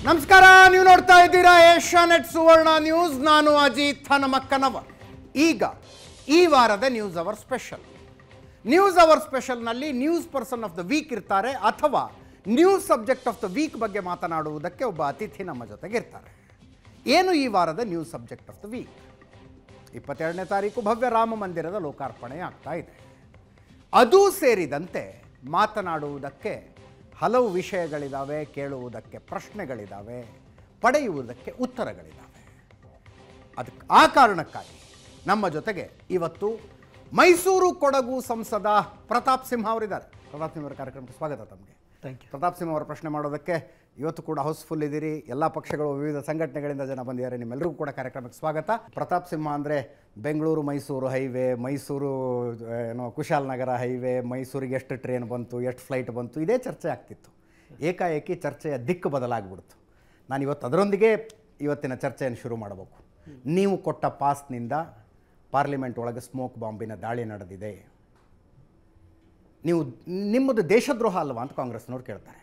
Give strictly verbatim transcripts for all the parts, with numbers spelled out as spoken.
ನಮಸ್ಕಾರ, ನೀವು ನೋಡ್ತಾ ಇದ್ದೀರಾ ಏಷ್ಯಾನೆಟ್ ಸುವರ್ಣ ನ್ಯೂಸ್. ನಾನು ಅಜಿತ್ ಹನುಮಕ್ಕನವರ್. ಈಗ ಈ ವಾರದ news hour special. News hour ಸ್ಪೆಷಲ್ನಲ್ಲಿ news person of the week ಇರ್ತಾರೆ, ಅಥವಾ news subject of the week ಬಗ್ಗೆ ಮಾತನಾಡುವುದಕ್ಕೆ ಒಬ್ಬ ಅತಿಥಿ ನಮ್ಮ ಜೊತೆಗೆ ಇರ್ತಾರೆ. ಏನು ಈ ವಾರದ news subject of the week? ಇಪ್ಪತ್ತೆರಡನೇ ತಾರೀಕು ಭವ್ಯ ರಾಮ ಮಂದಿರದ ಲೋಕಾರ್ಪಣೆ ಆಗ್ತಾ ಇದೆ. ಅದೂ ಸೇರಿದಂತೆ ಮಾತನಾಡುವುದಕ್ಕೆ ಹಲವು ವಿಷಯಗಳಿದ್ದಾವೆ, ಕೇಳುವುದಕ್ಕೆ ಪ್ರಶ್ನೆಗಳಿದ್ದಾವೆ, ಪಡೆಯುವುದಕ್ಕೆ ಉತ್ತರಗಳಿದ್ದಾವೆ. ಅದಕ್ಕೆ ಆ ಕಾರಣಕ್ಕಾಗಿ ನಮ್ಮ ಜೊತೆಗೆ ಇವತ್ತು ಮೈಸೂರು ಕೊಡಗು ಸಂಸದ ಪ್ರತಾಪ್ ಸಿಂಹ ಅವರಿದ್ದಾರೆ. ಪ್ರತಾಪ್ ಸಿಂಹ ಅವರ ಕಾರ್ಯಕ್ರಮಕ್ಕೆ ಸ್ವಾಗತ. ತಮಗೆ ಥ್ಯಾಂಕ್ ಯು. ಪ್ರತಾಪ್ ಸಿಂಹ ಅವರ ಪ್ರಶ್ನೆ ಮಾಡೋದಕ್ಕೆ ಇವತ್ತು ಕೂಡ ಹೌಸ್ಫುಲ್ ಇದ್ದೀರಿ. ಎಲ್ಲ ಪಕ್ಷಗಳು, ವಿವಿಧ ಸಂಘಟನೆಗಳಿಂದ ಜನ ಬಂದಿದ್ದಾರೆ. ನಿಮ್ಮೆಲ್ಲರಿಗೂ ಕೂಡ ಕಾರ್ಯಕ್ರಮಕ್ಕೆ ಸ್ವಾಗತ. ಪ್ರತಾಪ್ ಸಿಂಹ ಅಂದರೆ ಬೆಂಗಳೂರು ಮೈಸೂರು ಹೈವೇ, ಮೈಸೂರು ಏನೋ ಕುಶಾಲನಗರ ಹೈವೇ, ಮೈಸೂರಿಗೆ ಎಷ್ಟು ಟ್ರೈನ್ ಬಂತು, ಎಷ್ಟು ಫ್ಲೈಟ್ ಬಂತು, ಇದೇ ಚರ್ಚೆ ಆಗ್ತಿತ್ತು. ಏಕಾಏಕಿ ಚರ್ಚೆಯ ದಿಕ್ಕು ಬದಲಾಗಿಬಿಡ್ತು. ನಾನು ಇವತ್ತು ಅದರೊಂದಿಗೆ ಇವತ್ತಿನ ಚರ್ಚೆಯನ್ನು ಶುರು ಮಾಡಬೇಕು. ನೀವು ಕೊಟ್ಟ ಪಾಸ್ನಿಂದ ಪಾರ್ಲಿಮೆಂಟ್ ಒಳಗೆ ಸ್ಮೋಕ್ ಬಾಂಬಿನ ದಾಳಿ ನಡೆದಿದೆ. ನೀವು ನಿಮ್ಮದು ದೇಶದ್ರೋಹ ಅಲ್ವಾ ಅಂತ ಕಾಂಗ್ರೆಸ್ನವ್ರು ಕೇಳ್ತಾರೆ.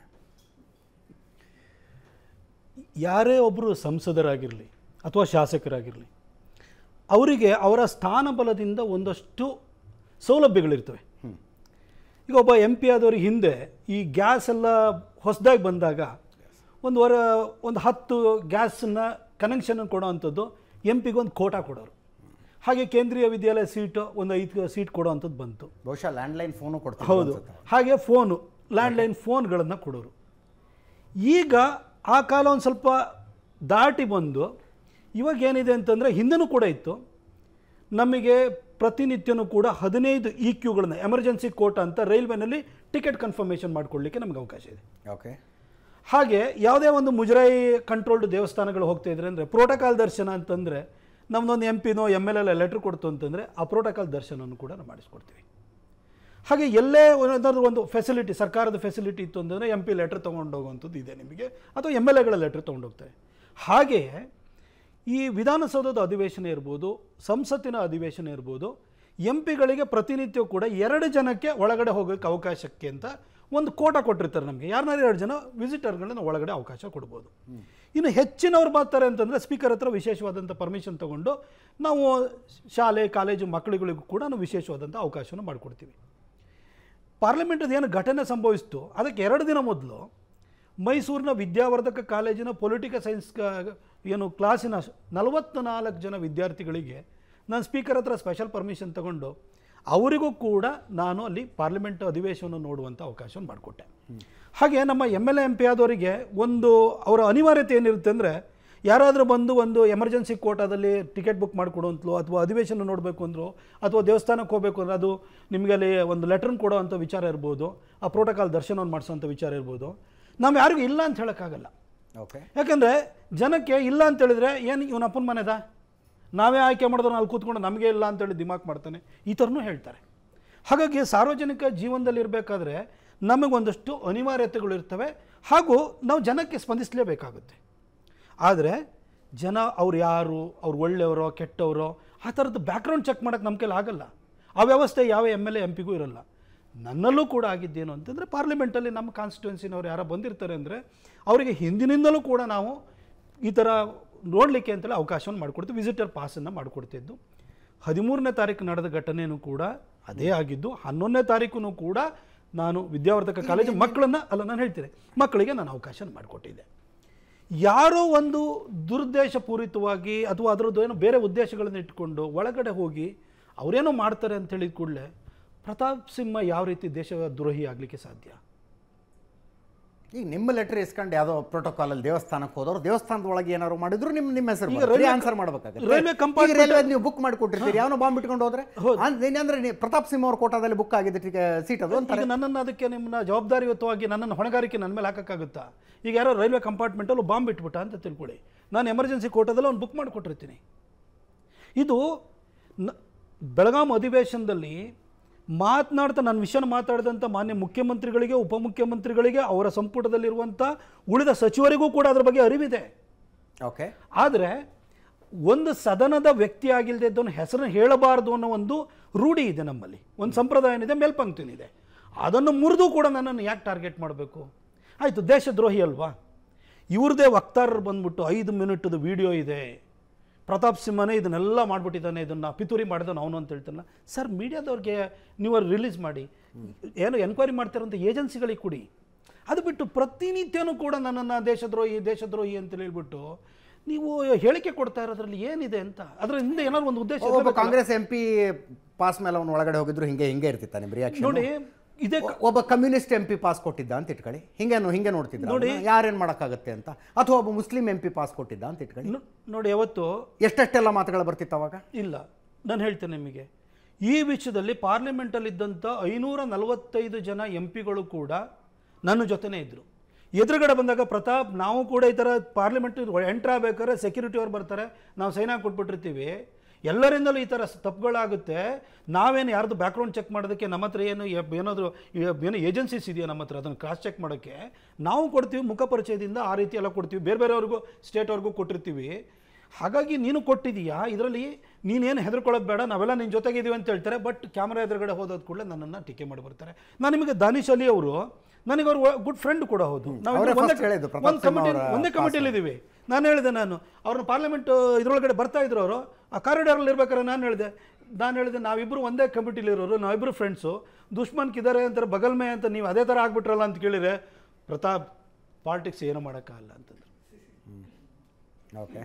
ಯಾರೇ ಒಬ್ಬರು ಸಂಸದರಾಗಿರಲಿ ಅಥವಾ ಶಾಸಕರಾಗಿರಲಿ, ಅವರಿಗೆ ಅವರ ಸ್ಥಾನಬಲದಿಂದ ಒಂದಷ್ಟು ಸೌಲಭ್ಯಗಳಿರ್ತವೆ. ಈಗ ಒಬ್ಬ ಎಂ ಪಿ ಆದವ್ರಿಗೆ ಹಿಂದೆ ಈ ಗ್ಯಾಸ್ ಎಲ್ಲ ಹೊಸದಾಗಿ ಬಂದಾಗ ಒಂದು ವರ ಒಂದು ಹತ್ತು ಗ್ಯಾಸನ್ನು ಕನೆಕ್ಷನ್ ಕೊಡೋ ಅಂಥದ್ದು ಎಂ ಪಿಗೆ ಒಂದು ಕೋಟಾ ಕೊಡೋರು. ಹಾಗೆ ಕೇಂದ್ರೀಯ ವಿದ್ಯಾಲಯ ಸೀಟು ಒಂದು ಐದು ಸೀಟ್ ಕೊಡೋ ಅಂಥದ್ದು ಬಂತು. ಬಹುಶಃ ಲ್ಯಾಂಡ್ಲೈನ್ ಫೋನು ಕೊಡ್ತಾರೆ. ಹೌದು, ಹಾಗೆ ಫೋನು ಲ್ಯಾಂಡ್ಲೈನ್ ಫೋನ್ಗಳನ್ನು ಕೊಡೋರು. ಈಗ ಆ ಕಾಲ ಒಂದು ಸ್ವಲ್ಪ ದಾಟಿ ಬಂದು ಇವಾಗ ಏನಿದೆ ಅಂತಂದರೆ, ಹಿಂದೆನೂ ಕೂಡ ಇತ್ತು, ನಮಗೆ ಪ್ರತಿನಿತ್ಯನೂ ಕೂಡ ಹದಿನೈದು ಇ ಕ್ಯೂಗಳನ್ನು ಎಮರ್ಜೆನ್ಸಿ ಕೋಟ ಅಂತ ರೈಲ್ವೆನಲ್ಲಿ ಟಿಕೆಟ್ ಕನ್ಫರ್ಮೇಷನ್ ಮಾಡಿಕೊಳ್ಳಿಕ್ಕೆ ನಮಗೆ ಅವಕಾಶ ಇದೆ. ಓಕೆ. ಹಾಗೆ ಯಾವುದೇ ಒಂದು ಮುಜರಾಯಿ ಕಂಟ್ರೋಲ್ಡ್ ದೇವಸ್ಥಾನಗಳು ಹೋಗ್ತಾ ಇದ್ರೆ ಅಂದರೆ ಪ್ರೋಟೋಕಾಲ್ ದರ್ಶನ ಅಂತಂದರೆ, ನಮ್ಮದೊಂದು ಎಂ ಪಿನೋ ಎಮ್ ಎಲ್ ಎಲ್ ಲೆಟ್ರ್ ಕೊಡ್ತು ಅಂತಂದರೆ ಆ ಪ್ರೋಟೋಕಾಲ್ ದರ್ಶನವನ್ನು ಕೂಡ ನಾವು ಮಾಡಿಸ್ಕೊಡ್ತೀವಿ. ಹಾಗೆ ಎಲ್ಲೇ ಏನಾದರೂ ಒಂದು ಫೆಸಿಲಿಟಿ, ಸರ್ಕಾರದ ಫೆಸಿಲಿಟಿ ಇತ್ತು ಅಂತಂದರೆ ಎಂ ಪಿ ಲೆಟ್ರ್ ತೊಗೊಂಡೋಗುವಂಥದ್ದು ಇದೆ ನಿಮಗೆ, ಅಥವಾ ಎಮ್ ಎಲ್ ಎಗಳ ಲೆಟ್ರ್ ತೊಗೊಂಡೋಗ್ತಾರೆ. ಹಾಗೆಯೇ ಈ ವಿಧಾನಸೌಧದ ಅಧಿವೇಶನ ಇರ್ಬೋದು, ಸಂಸತ್ತಿನ ಅಧಿವೇಶನ ಇರ್ಬೋದು, ಎಂ ಪಿಗಳಿಗೆ ಪ್ರತಿನಿತ್ಯ ಕೂಡ ಎರಡು ಜನಕ್ಕೆ ಒಳಗಡೆ ಹೋಗೋಕ್ಕೆ ಅವಕಾಶಕ್ಕೆ ಅಂತ ಒಂದು ಕೋಟ ಕೊಟ್ಟಿರ್ತಾರೆ ನಮಗೆ. ಯಾರನ್ನಾರು ಎರಡು ಜನ ವಿಸಿಟರ್ಗಳನ್ನ ಒಳಗಡೆ ಅವಕಾಶ ಕೊಡ್ಬೋದು. ಇನ್ನು ಹೆಚ್ಚಿನವ್ರು ಬರ್ತಾರೆ ಅಂತಂದರೆ ಸ್ಪೀಕರ್ ಹತ್ರ ವಿಶೇಷವಾದಂಥ ಪರ್ಮಿಷನ್ ತೊಗೊಂಡು ನಾವು ಶಾಲೆ ಕಾಲೇಜು ಮಕ್ಕಳುಗಳಿಗೂ ಕೂಡ ನಾವು ವಿಶೇಷವಾದಂಥ ಅವಕಾಶವನ್ನು ಮಾಡಿಕೊಡ್ತೀವಿ. ಪಾರ್ಲಿಮೆಂಟದ ಏನು ಘಟನೆ ಸಂಭವಿಸ್ತು ಅದಕ್ಕೆ ಎರಡು ದಿನ ಮೊದಲು ಮೈಸೂರಿನ ವಿದ್ಯಾವರ್ಧಕ ಕಾಲೇಜಿನ ಪೊಲಿಟಿಕಲ್ ಸೈನ್ಸ್ ಏನು ಕ್ಲಾಸಿನ ನಲವತ್ತು ನಾಲ್ಕು ಜನ ವಿದ್ಯಾರ್ಥಿಗಳಿಗೆ ನಾನು ಸ್ಪೀಕರ್ ಹತ್ರ ಸ್ಪೆಷಲ್ ಪರ್ಮಿಷನ್ ತಗೊಂಡು ಅವರಿಗೂ ಕೂಡ ನಾನು ಅಲ್ಲಿ ಪಾರ್ಲಿಮೆಂಟ್ ಅಧಿವೇಶನ ನೋಡುವಂಥ ಅವಕಾಶವನ್ನು ಮಾಡಿಕೊಟ್ಟೆ. ಹಾಗೆ ನಮ್ಮ M L A M P ಆದವರಿಗೆ ಒಂದು ಅವರ ಅನಿವಾರ್ಯತೆ ಏನಿರುತ್ತೆ ಅಂದರೆ, ಯಾರಾದರೂ ಬಂದು ಒಂದು ಎಮರ್ಜೆನ್ಸಿ ಕೋಟಾದಲ್ಲಿ ಟಿಕೆಟ್ ಬುಕ್ ಮಾಡಿಕೊಡುವಂತಲೋ ಅಥವಾ ಅಧಿವೇಶನ ನೋಡಬೇಕು ಅಂದರು ಅಥವಾ ದೇವಸ್ಥಾನಕ್ಕೆ ಹೋಗಬೇಕು ಅಂದರೆ ಅದು ನಿಮಗೆ ಅಲ್ಲಿ ಒಂದು ಲೆಟ್ರನ್ನ ಕೊಡೋ ಅಂಥ ವಿಚಾರ ಇರ್ಬೋದು, ಆ ಪ್ರೋಟೋಕಾಲ್ ದರ್ಶನವನ್ನು ಮಾಡಿಸೋಂಥ ವಿಚಾರ ಇರ್ಬೋದು. ನಾವು ಯಾರಿಗೂ ಇಲ್ಲ ಅಂತ ಹೇಳೋಕ್ಕಾಗಲ್ಲ. ಓಕೆ. ಯಾಕೆಂದರೆ ಜನಕ್ಕೆ ಇಲ್ಲ ಅಂತ ಹೇಳಿದ್ರೆ ಏನು ಇವನ ಅಪ್ಪನ ಮನೆದ, ನಾವೇ ಆಯ್ಕೆ ಮಾಡಿದ್ರು ಅಲ್ಲಿ ಕೂತ್ಕೊಂಡು ನಮಗೆ ಇಲ್ಲ ಅಂತೇಳಿ ದಿಮಾಕ್ ಮಾಡ್ತಾನೆ, ಈ ಥರನೂ ಹೇಳ್ತಾರೆ. ಹಾಗಾಗಿ ಸಾರ್ವಜನಿಕ ಜೀವನದಲ್ಲಿ ಇರಬೇಕಾದ್ರೆ ನಮಗೊಂದಷ್ಟು ಅನಿವಾರ್ಯತೆಗಳು ಇರ್ತವೆ, ಹಾಗೂ ನಾವು ಜನಕ್ಕೆ ಸ್ಪಂದಿಸಲೇಬೇಕಾಗುತ್ತೆ. ಆದರೆ ಜನ ಅವ್ರು ಯಾರು, ಅವ್ರು ಒಳ್ಳೆಯವರೋ ಕೆಟ್ಟವರೋ ಆ ಥರದ್ದು ಬ್ಯಾಕ್ಗ್ರೌಂಡ್ ಚೆಕ್ ಮಾಡೋಕ್ಕೆ ನಮ್ಮ ಕೈಲಿ ಆಗಲ್ಲ. ಆ ವ್ಯವಸ್ಥೆ ಯಾವ ಎಮ್ ಎಲ್ ಎ ಎಂ ಪಿಗೂ ಇರಲ್ಲ. ನನ್ನಲ್ಲೂ ಕೂಡ ಆಗಿದ್ದೇನು ಅಂತಂದರೆ, ಪಾರ್ಲಿಮೆಂಟಲ್ಲಿ ನಮ್ಮ ಕಾನ್ಸ್ಟಿಟ್ಯೂನ್ಸಿನವ್ರು ಯಾರೋ ಬಂದಿರ್ತಾರೆ ಅಂದರೆ ಅವರಿಗೆ ಹಿಂದಿನಿಂದಲೂ ಕೂಡ ನಾವು ಈ ಥರ ನೋಡಲಿಕ್ಕೆ ಅಂತೇಳಿ ಅವಕಾಶವನ್ನು ಮಾಡಿಕೊಡ್ತೀವಿ, ವಿಸಿಟರ್ ಪಾಸನ್ನು ಮಾಡಿಕೊಡ್ತಿದ್ದು. ಹದಿಮೂರನೇ ತಾರೀಕು ನಡೆದ ಘಟನೆಯೂ ಕೂಡ ಅದೇ ಆಗಿದ್ದು. ಹನ್ನೊಂದನೇ ತಾರೀಕು ಕೂಡ ನಾನು ವಿದ್ಯಾವರ್ಧಕ ಕಾಲೇಜು ಮಕ್ಕಳನ್ನು ಅಲ್ಲ ನಾನು ಹೇಳ್ತೀನಿ ಮಕ್ಕಳಿಗೆ ನಾನು ಅವಕಾಶ ಮಾಡಿಕೊಟ್ಟಿದ್ದೆ. ಯಾರೋ ಒಂದು ದುರುದ್ದೇಶಪೂರಿತವಾಗಿ ಅಥವಾ ಅದರದ್ದು ಏನೋ ಬೇರೆ ಉದ್ದೇಶಗಳನ್ನು ಇಟ್ಕೊಂಡು ಒಳಗಡೆ ಹೋಗಿ ಅವರೇನೋ ಮಾಡ್ತಾರೆ ಅಂತ ಹೇಳಿದ ಕೂಡಲೇ ಪ್ರತಾಪ್ ಸಿಂಹ ಯಾವ ರೀತಿ ದೇಶದ್ರೋಹಿ ಆಗಲಿಕ್ಕೆ ಸಾಧ್ಯ? ಈಗ ನಿಮ್ಮ ಲೆಟರ್ ಇಸ್ಕೊಂಡು ಯಾವುದೋ ಪ್ರೋಟೋಕಾಲಲ್ಲಿ ದೇವಸ್ಥಾನಕ್ಕೆ ಹೋದವರು ದೇವಸ್ಥಾನದ ಒಳಗೆ ಏನಾದ್ರು ಮಾಡಿದ್ರು ನಿಮ್ಮ ನಿಮ್ಮ ಹೆಸರು ಆನ್ಸರ್ ಮಾಡಬೇಕಾಗುತ್ತೆ. ರೈಲ್ವೆ ಕಂಪಾರ್ಟ್ಮೆಂಟ್ ರೈಲ್ವೆ ನೀವು ಬುಕ್ ಮಾಡಿಕೊಟ್ಟಿರ್ತೀರಿ, ಯಾವನೋ ಬಾಂಬ್ ಇಟ್ಕೊಂಡು ಹೋದ್ರೆ ಅಂದ್ರೆ ಪ್ರತಾಪ್ ಸಿಂಹ ಅವ್ರ ಕೋಟಾದಲ್ಲಿ ಬುಕ್ ಆಗಿದೆ ಸೀಟ್ ಅದು ಅಂತ ನನ್ನನ್ನು ಅದಕ್ಕೆ ನಿಮ್ಮನ್ನ ಜವಾಬ್ದಾರಿಯುತವಾಗಿ ನನ್ನನ್ನು ಹೊಣೆಗಾರಿಕೆ ನನ್ನ ಮೇಲೆ ಹಾಕೋಕ್ಕಾಗುತ್ತಾ? ಈಗ ಯಾರೋ ರೈಲ್ವೆ ಕಂಪಾರ್ಟ್ಮೆಂಟಲ್ಲಿ ಬಾಂಬ್ ಇಟ್ಬಿಟ್ಟ ಅಂತ ತಿಳ್ಕೊಳ್ಳಿ, ನಾನು ಎಮರ್ಜೆನ್ಸಿ ಕೋಟಾದಲ್ಲಿ ಅವ್ನು ಬುಕ್ ಮಾಡಿಕೊಟ್ಟಿರ್ತೀನಿ. ಇದು ಬೆಳಗಾಂ ಅಧಿವೇಶನದಲ್ಲಿ ಮಾತನಾಡ್ತಾ ನನ್ನ ವಿಷಯನ ಮಾತಾಡಿದಂಥ ಮಾನ್ಯ ಮುಖ್ಯಮಂತ್ರಿಗಳಿಗೆ, ಉಪಮುಖ್ಯಮಂತ್ರಿಗಳಿಗೆ, ಅವರ ಸಂಪುಟದಲ್ಲಿರುವಂಥ ಉಳಿದ ಸಚಿವರಿಗೂ ಕೂಡ ಅದರ ಬಗ್ಗೆ ಅರಿವಿದೆ. ಓಕೆ. ಆದರೆ ಒಂದು ಸದನದ ವ್ಯಕ್ತಿ ಆಗಿಲ್ಲದೆ ಇದ್ದವನ ಹೆಸರನ್ನು ಹೇಳಬಾರ್ದು ಅನ್ನೋ ಒಂದು ರೂಢಿ ಇದೆ ನಮ್ಮಲ್ಲಿ, ಒಂದು ಸಂಪ್ರದಾಯನಿದೆ, ಮೇಲ್ಪಂಕ್ತಿನಿದೆ. ಅದನ್ನು ಮುರಿದು ಕೂಡ ನನ್ನನ್ನು ಯಾಕೆ ಟಾರ್ಗೆಟ್ ಮಾಡಬೇಕು? ಆಯಿತು, ದೇಶದ್ರೋಹಿ ಅಲ್ವಾ? ಇವ್ರದೇ ವಕ್ತಾರರು ಬಂದ್ಬಿಟ್ಟು ಐದು ಮಿನಿಟ್ದು ವಿಡಿಯೋ ಇದೆ, ಪ್ರತಾಪ್ ಸಿಂಹನೇ ಇದನ್ನೆಲ್ಲ ಮಾಡಿಬಿಟ್ಟಿದ್ದಾನೆ, ಇದನ್ನು ಪಿತೂರಿ ಮಾಡಿದನು ಅವನು ಅಂತ ಹೇಳ್ತಾನಲ್ಲ. ಸರ್, ಮೀಡಿಯಾದವ್ರಿಗೆ ನೀವು ರಿಲೀಸ್ ಮಾಡಿ, ಏನು ಎನ್ಕ್ವೈರಿ ಮಾಡ್ತಾರಂಥ ಏಜೆನ್ಸಿಗಳಿಗೆ ಕೊಡಿ. ಅದು ಬಿಟ್ಟು ಪ್ರತಿನಿತ್ಯನೂ ಕೂಡ ನನ್ನನ್ನು ದೇಶದ್ರೋಹಿ ದೇಶದ್ರೋಹಿ ಅಂತ ಹೇಳ್ಬಿಟ್ಟು ನೀವು ಹೇಳಿಕೆ ಕೊಡ್ತಾ ಇರೋದ್ರಲ್ಲಿ ಏನಿದೆ ಅಂತ, ಅದರ ಹಿಂದೆ ಏನಾದ್ರು ಒಂದು ಉದ್ದೇಶ. ಕಾಂಗ್ರೆಸ್ ಎಂ ಪಿ ಪಾಸ್ ಮೇಲೆ ಅವನು ಒಳಗಡೆ ಹೋಗಿದ್ರು ಹಿಂಗೆ ಹಿಂಗೆ ಇರ್ತಿತ್ತ ನಿಮ್ಮ ರಿಯಾಕ್ಷನ್ ನೋಡಿ. ಇದೇ ಒಬ್ಬ ಕಮ್ಯುನಿಸ್ಟ್ ಎಂ ಪಿ ಪಾಸ್ ಕೊಟ್ಟಿದ್ದ ಅಂತ ಇಟ್ಕೊಳ್ಳಿ, ಹಿಂಗೇನು ಹಿಂಗೆ ನೋಡ್ತಿದ್ದ ನೋಡಿ, ಯಾರೇನು ಮಾಡೋಕ್ಕಾಗತ್ತೆ ಅಂತ. ಅಥವಾ ಒಬ್ಬ ಮುಸ್ಲಿಂ ಎಂ ಪಿ ಪಾಸ್ ಕೊಟ್ಟಿದ್ದ ಅಂತ ಇಟ್ಕೊಳ್ಳಿ ನೋಡಿ. ಯಾವತ್ತು ಎಷ್ಟೆಷ್ಟೆಲ್ಲ ಮಾತುಗಳು ಬರ್ತಿತ್ತು ಅವಾಗ. ಇಲ್ಲ, ನಾನು ಹೇಳ್ತೇನೆ ನಿಮಗೆ, ಈ ವಿಷಯದಲ್ಲಿ ಪಾರ್ಲಿಮೆಂಟಲ್ಲಿದ್ದಂಥ ಐನೂರ ನಲವತ್ತೈದು ಜನ ಎಂ ಪಿಗಳು ಕೂಡ ನನ್ನ ಜೊತೆನೇ ಇದ್ದರು. ಎದುರುಗಡೆ ಬಂದಾಗ ಪ್ರತಾಪ್, ನಾವು ಕೂಡ ಈ ಥರ ಪಾರ್ಲಿಮೆಂಟ್ ಎಂಟ್ರ್ ಆಗಬೇಕಾದ್ರೆ ಸೆಕ್ಯೂರಿಟಿ ಅವ್ರು ಬರ್ತಾರೆ, ನಾವು ಸೈನ್ ಹಾಕಿ ಕೊಟ್ಬಿಟ್ಟಿರ್ತೀವಿ, ಎಲ್ಲರಿಂದಲೂ ಈ ಥರ ತಪ್ಪುಗಳಾಗುತ್ತೆ, ನಾವೇನು ಯಾರ್ದು ಬ್ಯಾಕ್ಗ್ರೌಂಡ್ ಚೆಕ್ ಮಾಡೋದಕ್ಕೆ ನಮ್ಮ ಹತ್ರ ಏನು ಏನಾದರೂ ಏನೋ ಏಜೆನ್ಸೀಸ್ ಇದೆಯಾ ನಮ್ಮ ಹತ್ರ, ಅದನ್ನು ಕ್ರಾಸ್ ಚೆಕ್ ಮಾಡೋಕ್ಕೆ ನಾವು ಕೊಡ್ತೀವಿ, ಮುಖ ಪರಿಚಯದಿಂದ ಆ ರೀತಿ ಎಲ್ಲ ಕೊಡ್ತೀವಿ, ಬೇರೆ ಬೇರೆಯವ್ರಿಗೂ ಸ್ಟೇಟ್ವರೆಗೂ ಕೊಟ್ಟಿರ್ತೀವಿ. ಹಾಗಾಗಿ ನೀನು ಕೊಟ್ಟಿದ್ದೀಯಾ, ಇದರಲ್ಲಿ ನೀನೇನು ಹೆದರ್ಕೊಳ್ಳೋದು ಬೇಡ, ನಾವೆಲ್ಲ ನಿನ್ನ ಜೊತೆಗಿದ್ದೀವಿ ಅಂತ ಹೇಳ್ತಾರೆ. ಬಟ್ ಕ್ಯಾಮ್ರಾ ಎದುರುಗಡೆ ಹೋದೋದು ಕೂಡ ನನ್ನನ್ನು ಟೀಕೆ ಮಾಡಿ ಬರ್ತಾರೆ. ನಾನು ನಿಮಗೆ ದಾನಿಶ್ ಅಲಿ ಅವರು ನನಗೆ ಅವರು ಗುಡ್ ಫ್ರೆಂಡ್ ಕೂಡ ಹೌದು, ನಾವು ಒಂದು ಕಮಿಟಿ ಒಂದೇ ಕಮಿಟಿಯಲ್ಲಿ ಇದ್ದೀವಿ. ನಾನು ಹೇಳಿದೆ, ನಾನು ಅವ್ರನ್ನ ಪಾರ್ಲಿಮೆಂಟ್ ಇದರೊಳಗಡೆ ಬರ್ತಾ ಇದ್ರು, ಅವರು ಆ ಕಾರಿಡಾರಲ್ಲಿ ಇರ್ಬೇಕಾದ್ರೆ ನಾನು ಹೇಳಿದೆ ನಾನು ಹೇಳಿದೆ ನಾವಿಬ್ಬರು ಒಂದೇ ಕಮಿಟಿಲಿರೋರು, ನಾವಿಬ್ಬರು ಫ್ರೆಂಡ್ಸು, ದುಶ್ಮನ್ಕಿದ್ದಾರೆ ಅಂತಾರೆ ಬಗಲ್ಮೆ ಅಂತ, ನೀವು ಅದೇ ಥರ ಆಗ್ಬಿಟ್ರಲ್ಲ ಅಂತ ಕೇಳಿದರೆ, ಪ್ರತಾಪ್ ಪಾಲಿಟಿಕ್ಸ್ ಏನು ಮಾಡೋಕ್ಕಾಗಲ್ಲ ಅಂತಂದ್ರು. ಓಕೆ,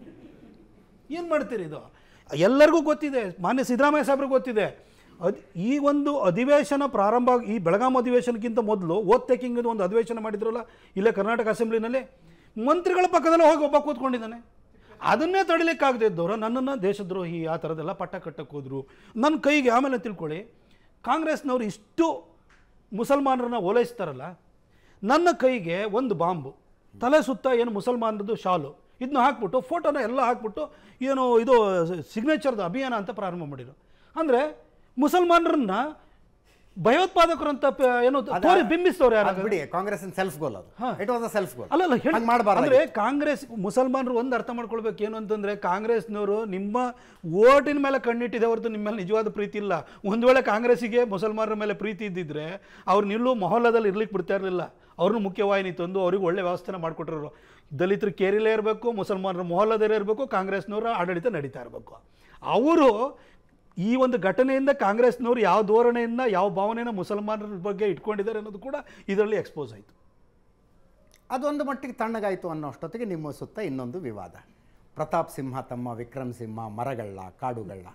ಏನು ಮಾಡ್ತೀರಿ? ಇದು ಎಲ್ಲರಿಗೂ ಗೊತ್ತಿದೆ, ಮಾನ್ಯ ಸಿದ್ದರಾಮಯ್ಯ ಸಾಹೇಬ್ರಿಗೆ ಗೊತ್ತಿದೆ. ಅದು ಈ ಒಂದು ಅಧಿವೇಶನ ಪ್ರಾರಂಭ, ಈ ಬೆಳಗಾಂ ಅಧಿವೇಶನಕ್ಕಿಂತ ಮೊದಲು ಓತ್ ಟೇಕಿಂಗ್ ಒಂದು ಅಧಿವೇಶನ ಮಾಡಿದ್ರಲ್ಲ ಇಲ್ಲೇ ಕರ್ನಾಟಕ ಅಸೆಂಬ್ಲಿನಲ್ಲಿ, ಮಂತ್ರಿಗಳ ಪಕ್ಕದಲ್ಲೇ ಹೋಗಿ ಒಬ್ಬ ಕೂತ್ಕೊಂಡಿದ್ದಾನೆ. ಅದನ್ನೇ ತಡಿಲಿಕ್ಕಾಗದೇ ಇದ್ದವರು ನನ್ನನ್ನು ದೇಶದ್ರೋಹಿ ಆ ಥರದ್ದೆಲ್ಲ ಪಟ್ಟ ಕಟ್ಟಕ್ಕೆ ಹೋದರು. ನನ್ನ ಕೈಗೆ ಆಮೇಲೆ ತಿಳ್ಕೊಳ್ಳಿ, ಕಾಂಗ್ರೆಸ್ನವರು ಇಷ್ಟು ಮುಸಲ್ಮಾನರನ್ನ ಓಲೈಸ್ತಾರಲ್ಲ, ನನ್ನ ಕೈಗೆ ಒಂದು ಬಾಂಬು, ತಲೆ ಸುತ್ತ ಏನು ಮುಸಲ್ಮಾನರದ್ದು ಶಾಲು, ಇದನ್ನ ಹಾಕ್ಬಿಟ್ಟು ಫೋಟೋನ ಎಲ್ಲ ಹಾಕ್ಬಿಟ್ಟು ಏನು ಇದು ಸಿಗ್ನೇಚರ್ದು ಅಭಿಯಾನ ಅಂತ ಪ್ರಾರಂಭ ಮಾಡಿದ್ರು. ಅಂದರೆ ಮುಸಲ್ಮಾನರನ್ನ ಭಯೋತ್ಪಾದಕರು ಅಂತ ಏನು ತೋರಿ ಬಿಂಬಿಸ್ತವ್ರು ಯಾರು ಬಿಡಿ. ಕಾಂಗ್ರೆಸ್ ಸೆಲ್ಫ್ ಗೋಲ್ ಅದು, it was a self goal. ಅಲ್ಲ ಅಲ್ಲ ಮಾಡಬಾರ್ದು. ಅಂದರೆ ಕಾಂಗ್ರೆಸ್ ಮುಸಲ್ಮಾನರು ಒಂದು ಅರ್ಥ ಮಾಡ್ಕೊಳ್ಬೇಕು ಏನು ಅಂತಂದರೆ, ಕಾಂಗ್ರೆಸ್ನವರು ನಿಮ್ಮ ಓಟಿನ ಮೇಲೆ ಕಣ್ಣಿಟ್ಟಿದೆ ಹೊರತು ನಿಮ್ಮ ಮೇಲೆ ನಿಜವಾದ ಪ್ರೀತಿ ಇಲ್ಲ. ಒಂದು ವೇಳೆ ಕಾಂಗ್ರೆಸ್ಸಿಗೆ ಮುಸಲ್ಮಾನರ ಮೇಲೆ ಪ್ರೀತಿ ಇದ್ದಿದ್ರೆ ಅವ್ರು ನಿಲ್ಲೂ ಮೊಹಲ್ಲದಲ್ಲಿ ಇರ್ಲಿಕ್ಕೆ ಬಿಡ್ತಾ ಇರಲಿಲ್ಲ. ಅವ್ರನ್ನ ಮುಖ್ಯವಾಹಿನಿ ತಂದು ಅವ್ರಿಗೆ ಒಳ್ಳೆ ವ್ಯವಸ್ಥೆನ ಮಾಡಿಕೊಟ್ರು. ದಲಿತರು ಕೇರಿಲೇ ಇರಬೇಕು, ಮುಸಲ್ಮಾನರು ಮೊಹಲ್ಲದಲ್ಲೇ ಇರಬೇಕು, ಕಾಂಗ್ರೆಸ್ನವರ ಆಡಳಿತ ನಡೀತಾ ಇರಬೇಕು. ಅವರು ಈ ಒಂದು ಘಟನೆಯಿಂದ ಕಾಂಗ್ರೆಸ್ನವರು ಯಾವ ಧೋರಣೆಯಿಂದ ಯಾವ ಭಾವನೆಯನ್ನು ಮುಸಲ್ಮಾನರ ಬಗ್ಗೆ ಇಟ್ಕೊಂಡಿದ್ದಾರೆ ಅನ್ನೋದು ಕೂಡ ಇದರಲ್ಲಿ ಎಕ್ಸ್ಪೋಸ್ ಆಯಿತು. ಅದೊಂದು ಮಟ್ಟಿಗೆ ತಣ್ಣಗಾಯಿತು ಅನ್ನೋ ಅಷ್ಟೊತ್ತಿಗೆ ನಿಮ್ಮ ಸುತ್ತ ಇನ್ನೊಂದು ವಿವಾದ. ಪ್ರತಾಪ್ ಸಿಂಹ ತಮ್ಮ ವಿಕ್ರಮ್ ಸಿಂಹ ಮರಗಳ್ಳ ಕಾಡುಗಳ್ಳ.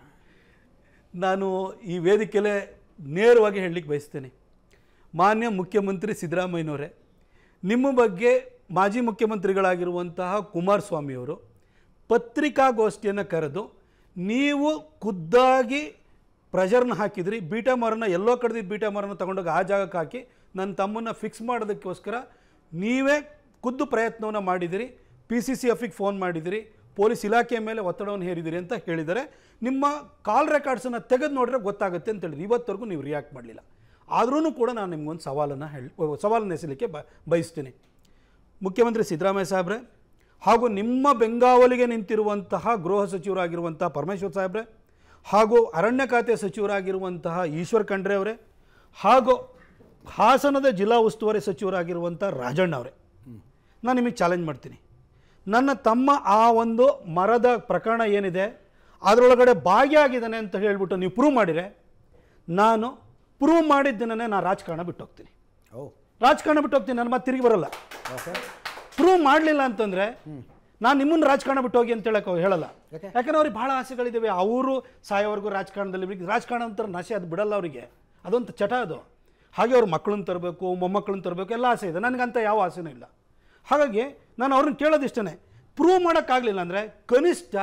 ನಾನು ಈ ವೇದಿಕೆಯಲ್ಲೇ ನೇರವಾಗಿ ಹೇಳಲಿಕ್ಕೆ ಬಯಸ್ತೇನೆ, ಮಾನ್ಯ ಮುಖ್ಯಮಂತ್ರಿ ಸಿದ್ದರಾಮಯ್ಯನವರೇ, ನಿಮ್ಮ ಬಗ್ಗೆ ಮಾಜಿ ಮುಖ್ಯಮಂತ್ರಿಗಳಾಗಿರುವಂತಹ ಕುಮಾರಸ್ವಾಮಿಯವರು ಪತ್ರಿಕಾಗೋಷ್ಠಿಯನ್ನು ಕರೆದು ನೀವು ಖುದ್ದಾಗಿ ಪ್ರೆಷರ್ನ ಹಾಕಿದ್ರಿ, ಬೀಟಾ ಮರನ ಎಲ್ಲೋ ಕಡ್ದಿದ್ದು ಬೀಟಾ ಮರನ ತೊಗೊಂಡೋಗಿ ಆ ಜಾಗಕ್ಕೆ ಹಾಕಿ ನನ್ನ ತಮ್ಮನ್ನು ಫಿಕ್ಸ್ ಮಾಡೋದಕ್ಕೋಸ್ಕರ ನೀವೇ ಖುದ್ದು ಪ್ರಯತ್ನವನ್ನು ಮಾಡಿದಿರಿ, ಪಿ ಸಿ ಸಿ ಎಫಿಗೆ ಫೋನ್ ಮಾಡಿದಿರಿ, ಪೊಲೀಸ್ ಇಲಾಖೆಯ ಮೇಲೆ ಒತ್ತಡವನ್ನು ಹೇರಿದಿರಿ ಅಂತ ಹೇಳಿದರೆ, ನಿಮ್ಮ ಕಾಲ್ ರೆಕಾರ್ಡ್ಸನ್ನು ತೆಗೆದು ನೋಡಿದ್ರೆ ಗೊತ್ತಾಗುತ್ತೆ ಅಂತ ಹೇಳಿದ್ರಿ. ಇವತ್ತವರೆಗೂ ನೀವು ರಿಯಾಕ್ಟ್ ಮಾಡಲಿಲ್ಲ. ಆದ್ರೂ ಕೂಡ ನಾನು ನಿಮ್ಗೊಂದು ಸವಾಲನ್ನು ಹೇಳಿ ಸವಾಲನ್ನು ಎಸಲಿಕ್ಕೆ ಬ ಬಯಸ್ತೀನಿ ಮುಖ್ಯಮಂತ್ರಿ ಸಿದ್ದರಾಮಯ್ಯ ಸಾಹೇಬ್ರೆ, ಹಾಗೂ ನಿಮ್ಮ ಬೆಂಗಾವಲಿಗೆ ನಿಂತಿರುವಂತಹ ಗೃಹ ಸಚಿವರಾಗಿರುವಂತಹ ಪರಮೇಶ್ವರ್ ಸಾಹೇಬ್ರೆ, ಹಾಗೂ ಅರಣ್ಯ ಖಾತೆ ಸಚಿವರಾಗಿರುವಂತಹ ಈಶ್ವರ್ ಖಂಡ್ರೆ ಅವರೇ, ಹಾಗೂ ಹಾಸನದ ಜಿಲ್ಲಾ ಉಸ್ತುವಾರಿ ಸಚಿವರಾಗಿರುವಂಥ ರಾಜಣ್ಣ ಅವರೇ, ನಾನು ನಿಮಗೆ ಚಾಲೆಂಜ್ ಮಾಡ್ತೀನಿ. ನನ್ನ ತಮ್ಮ ಆ ಒಂದು ಮರದ ಪ್ರಕರಣ ಏನಿದೆ ಅದರೊಳಗಡೆ ಭಾಗಿಯಾಗಿದ್ದಾನೆ ಅಂತ ಹೇಳಿಬಿಟ್ಟು ನೀವು ಪ್ರೂವ್ ಮಾಡಿದರೆ, ನಾನು ಪ್ರೂವ್ ಮಾಡಿದ್ದನ್ನೇ ನಾನು ರಾಜಕಾರಣ ಬಿಟ್ಟು ಹೋಗ್ತೀನಿ. ಓ ರಾಜಕಾರಣ ಬಿಟ್ಟು ಹೋಗ್ತೀನಿ, ನಾನು ಮತ್ತೆ ತಿರುಗಿ ಬರೋಲ್ಲ. ಪ್ರೂವ್ ಮಾಡಲಿಲ್ಲ ಅಂತಂದರೆ ನಾನು ನಿಮ್ಮನ್ನು ರಾಜಕಾರಣ ಬಿಟ್ಟು ಹೋಗಿ ಅಂತ ಹೇಳಕ್ಕೆ ಹೇಳಲ್ಲ. ಯಾಕಂದ್ರೆ ಅವ್ರಿಗೆ ಭಾಳ ಆಸೆಗಳಿದ್ದಾವೆ. ಅವರು ಸಾಯೋವರೆಗೂ ರಾಜಕಾರಣದಲ್ಲಿ ರಾಜಕಾರಣ ಅಂತ ನಾಶೆ ಅದು ಬಿಡಲ್ಲ ಅವರಿಗೆ, ಅದೊಂದು ಚಟ ಅದು. ಹಾಗೆ ಅವ್ರ ಮಕ್ಕಳನ್ನ ತರಬೇಕು, ಮೊಮ್ಮಕ್ಕಳನ್ನ ತರಬೇಕು, ಎಲ್ಲ ಆಸೆ ಇದೆ. ನನಗಂತ ಯಾವ ಆಸೆನೂ ಇಲ್ಲ. ಹಾಗಾಗಿ ನಾನು ಅವ್ರನ್ನ ಕೇಳೋದಿಷ್ಟೇ, ಪ್ರೂವ್ ಮಾಡೋಕ್ಕಾಗಲಿಲ್ಲ ಅಂದರೆ ಕನಿಷ್ಠ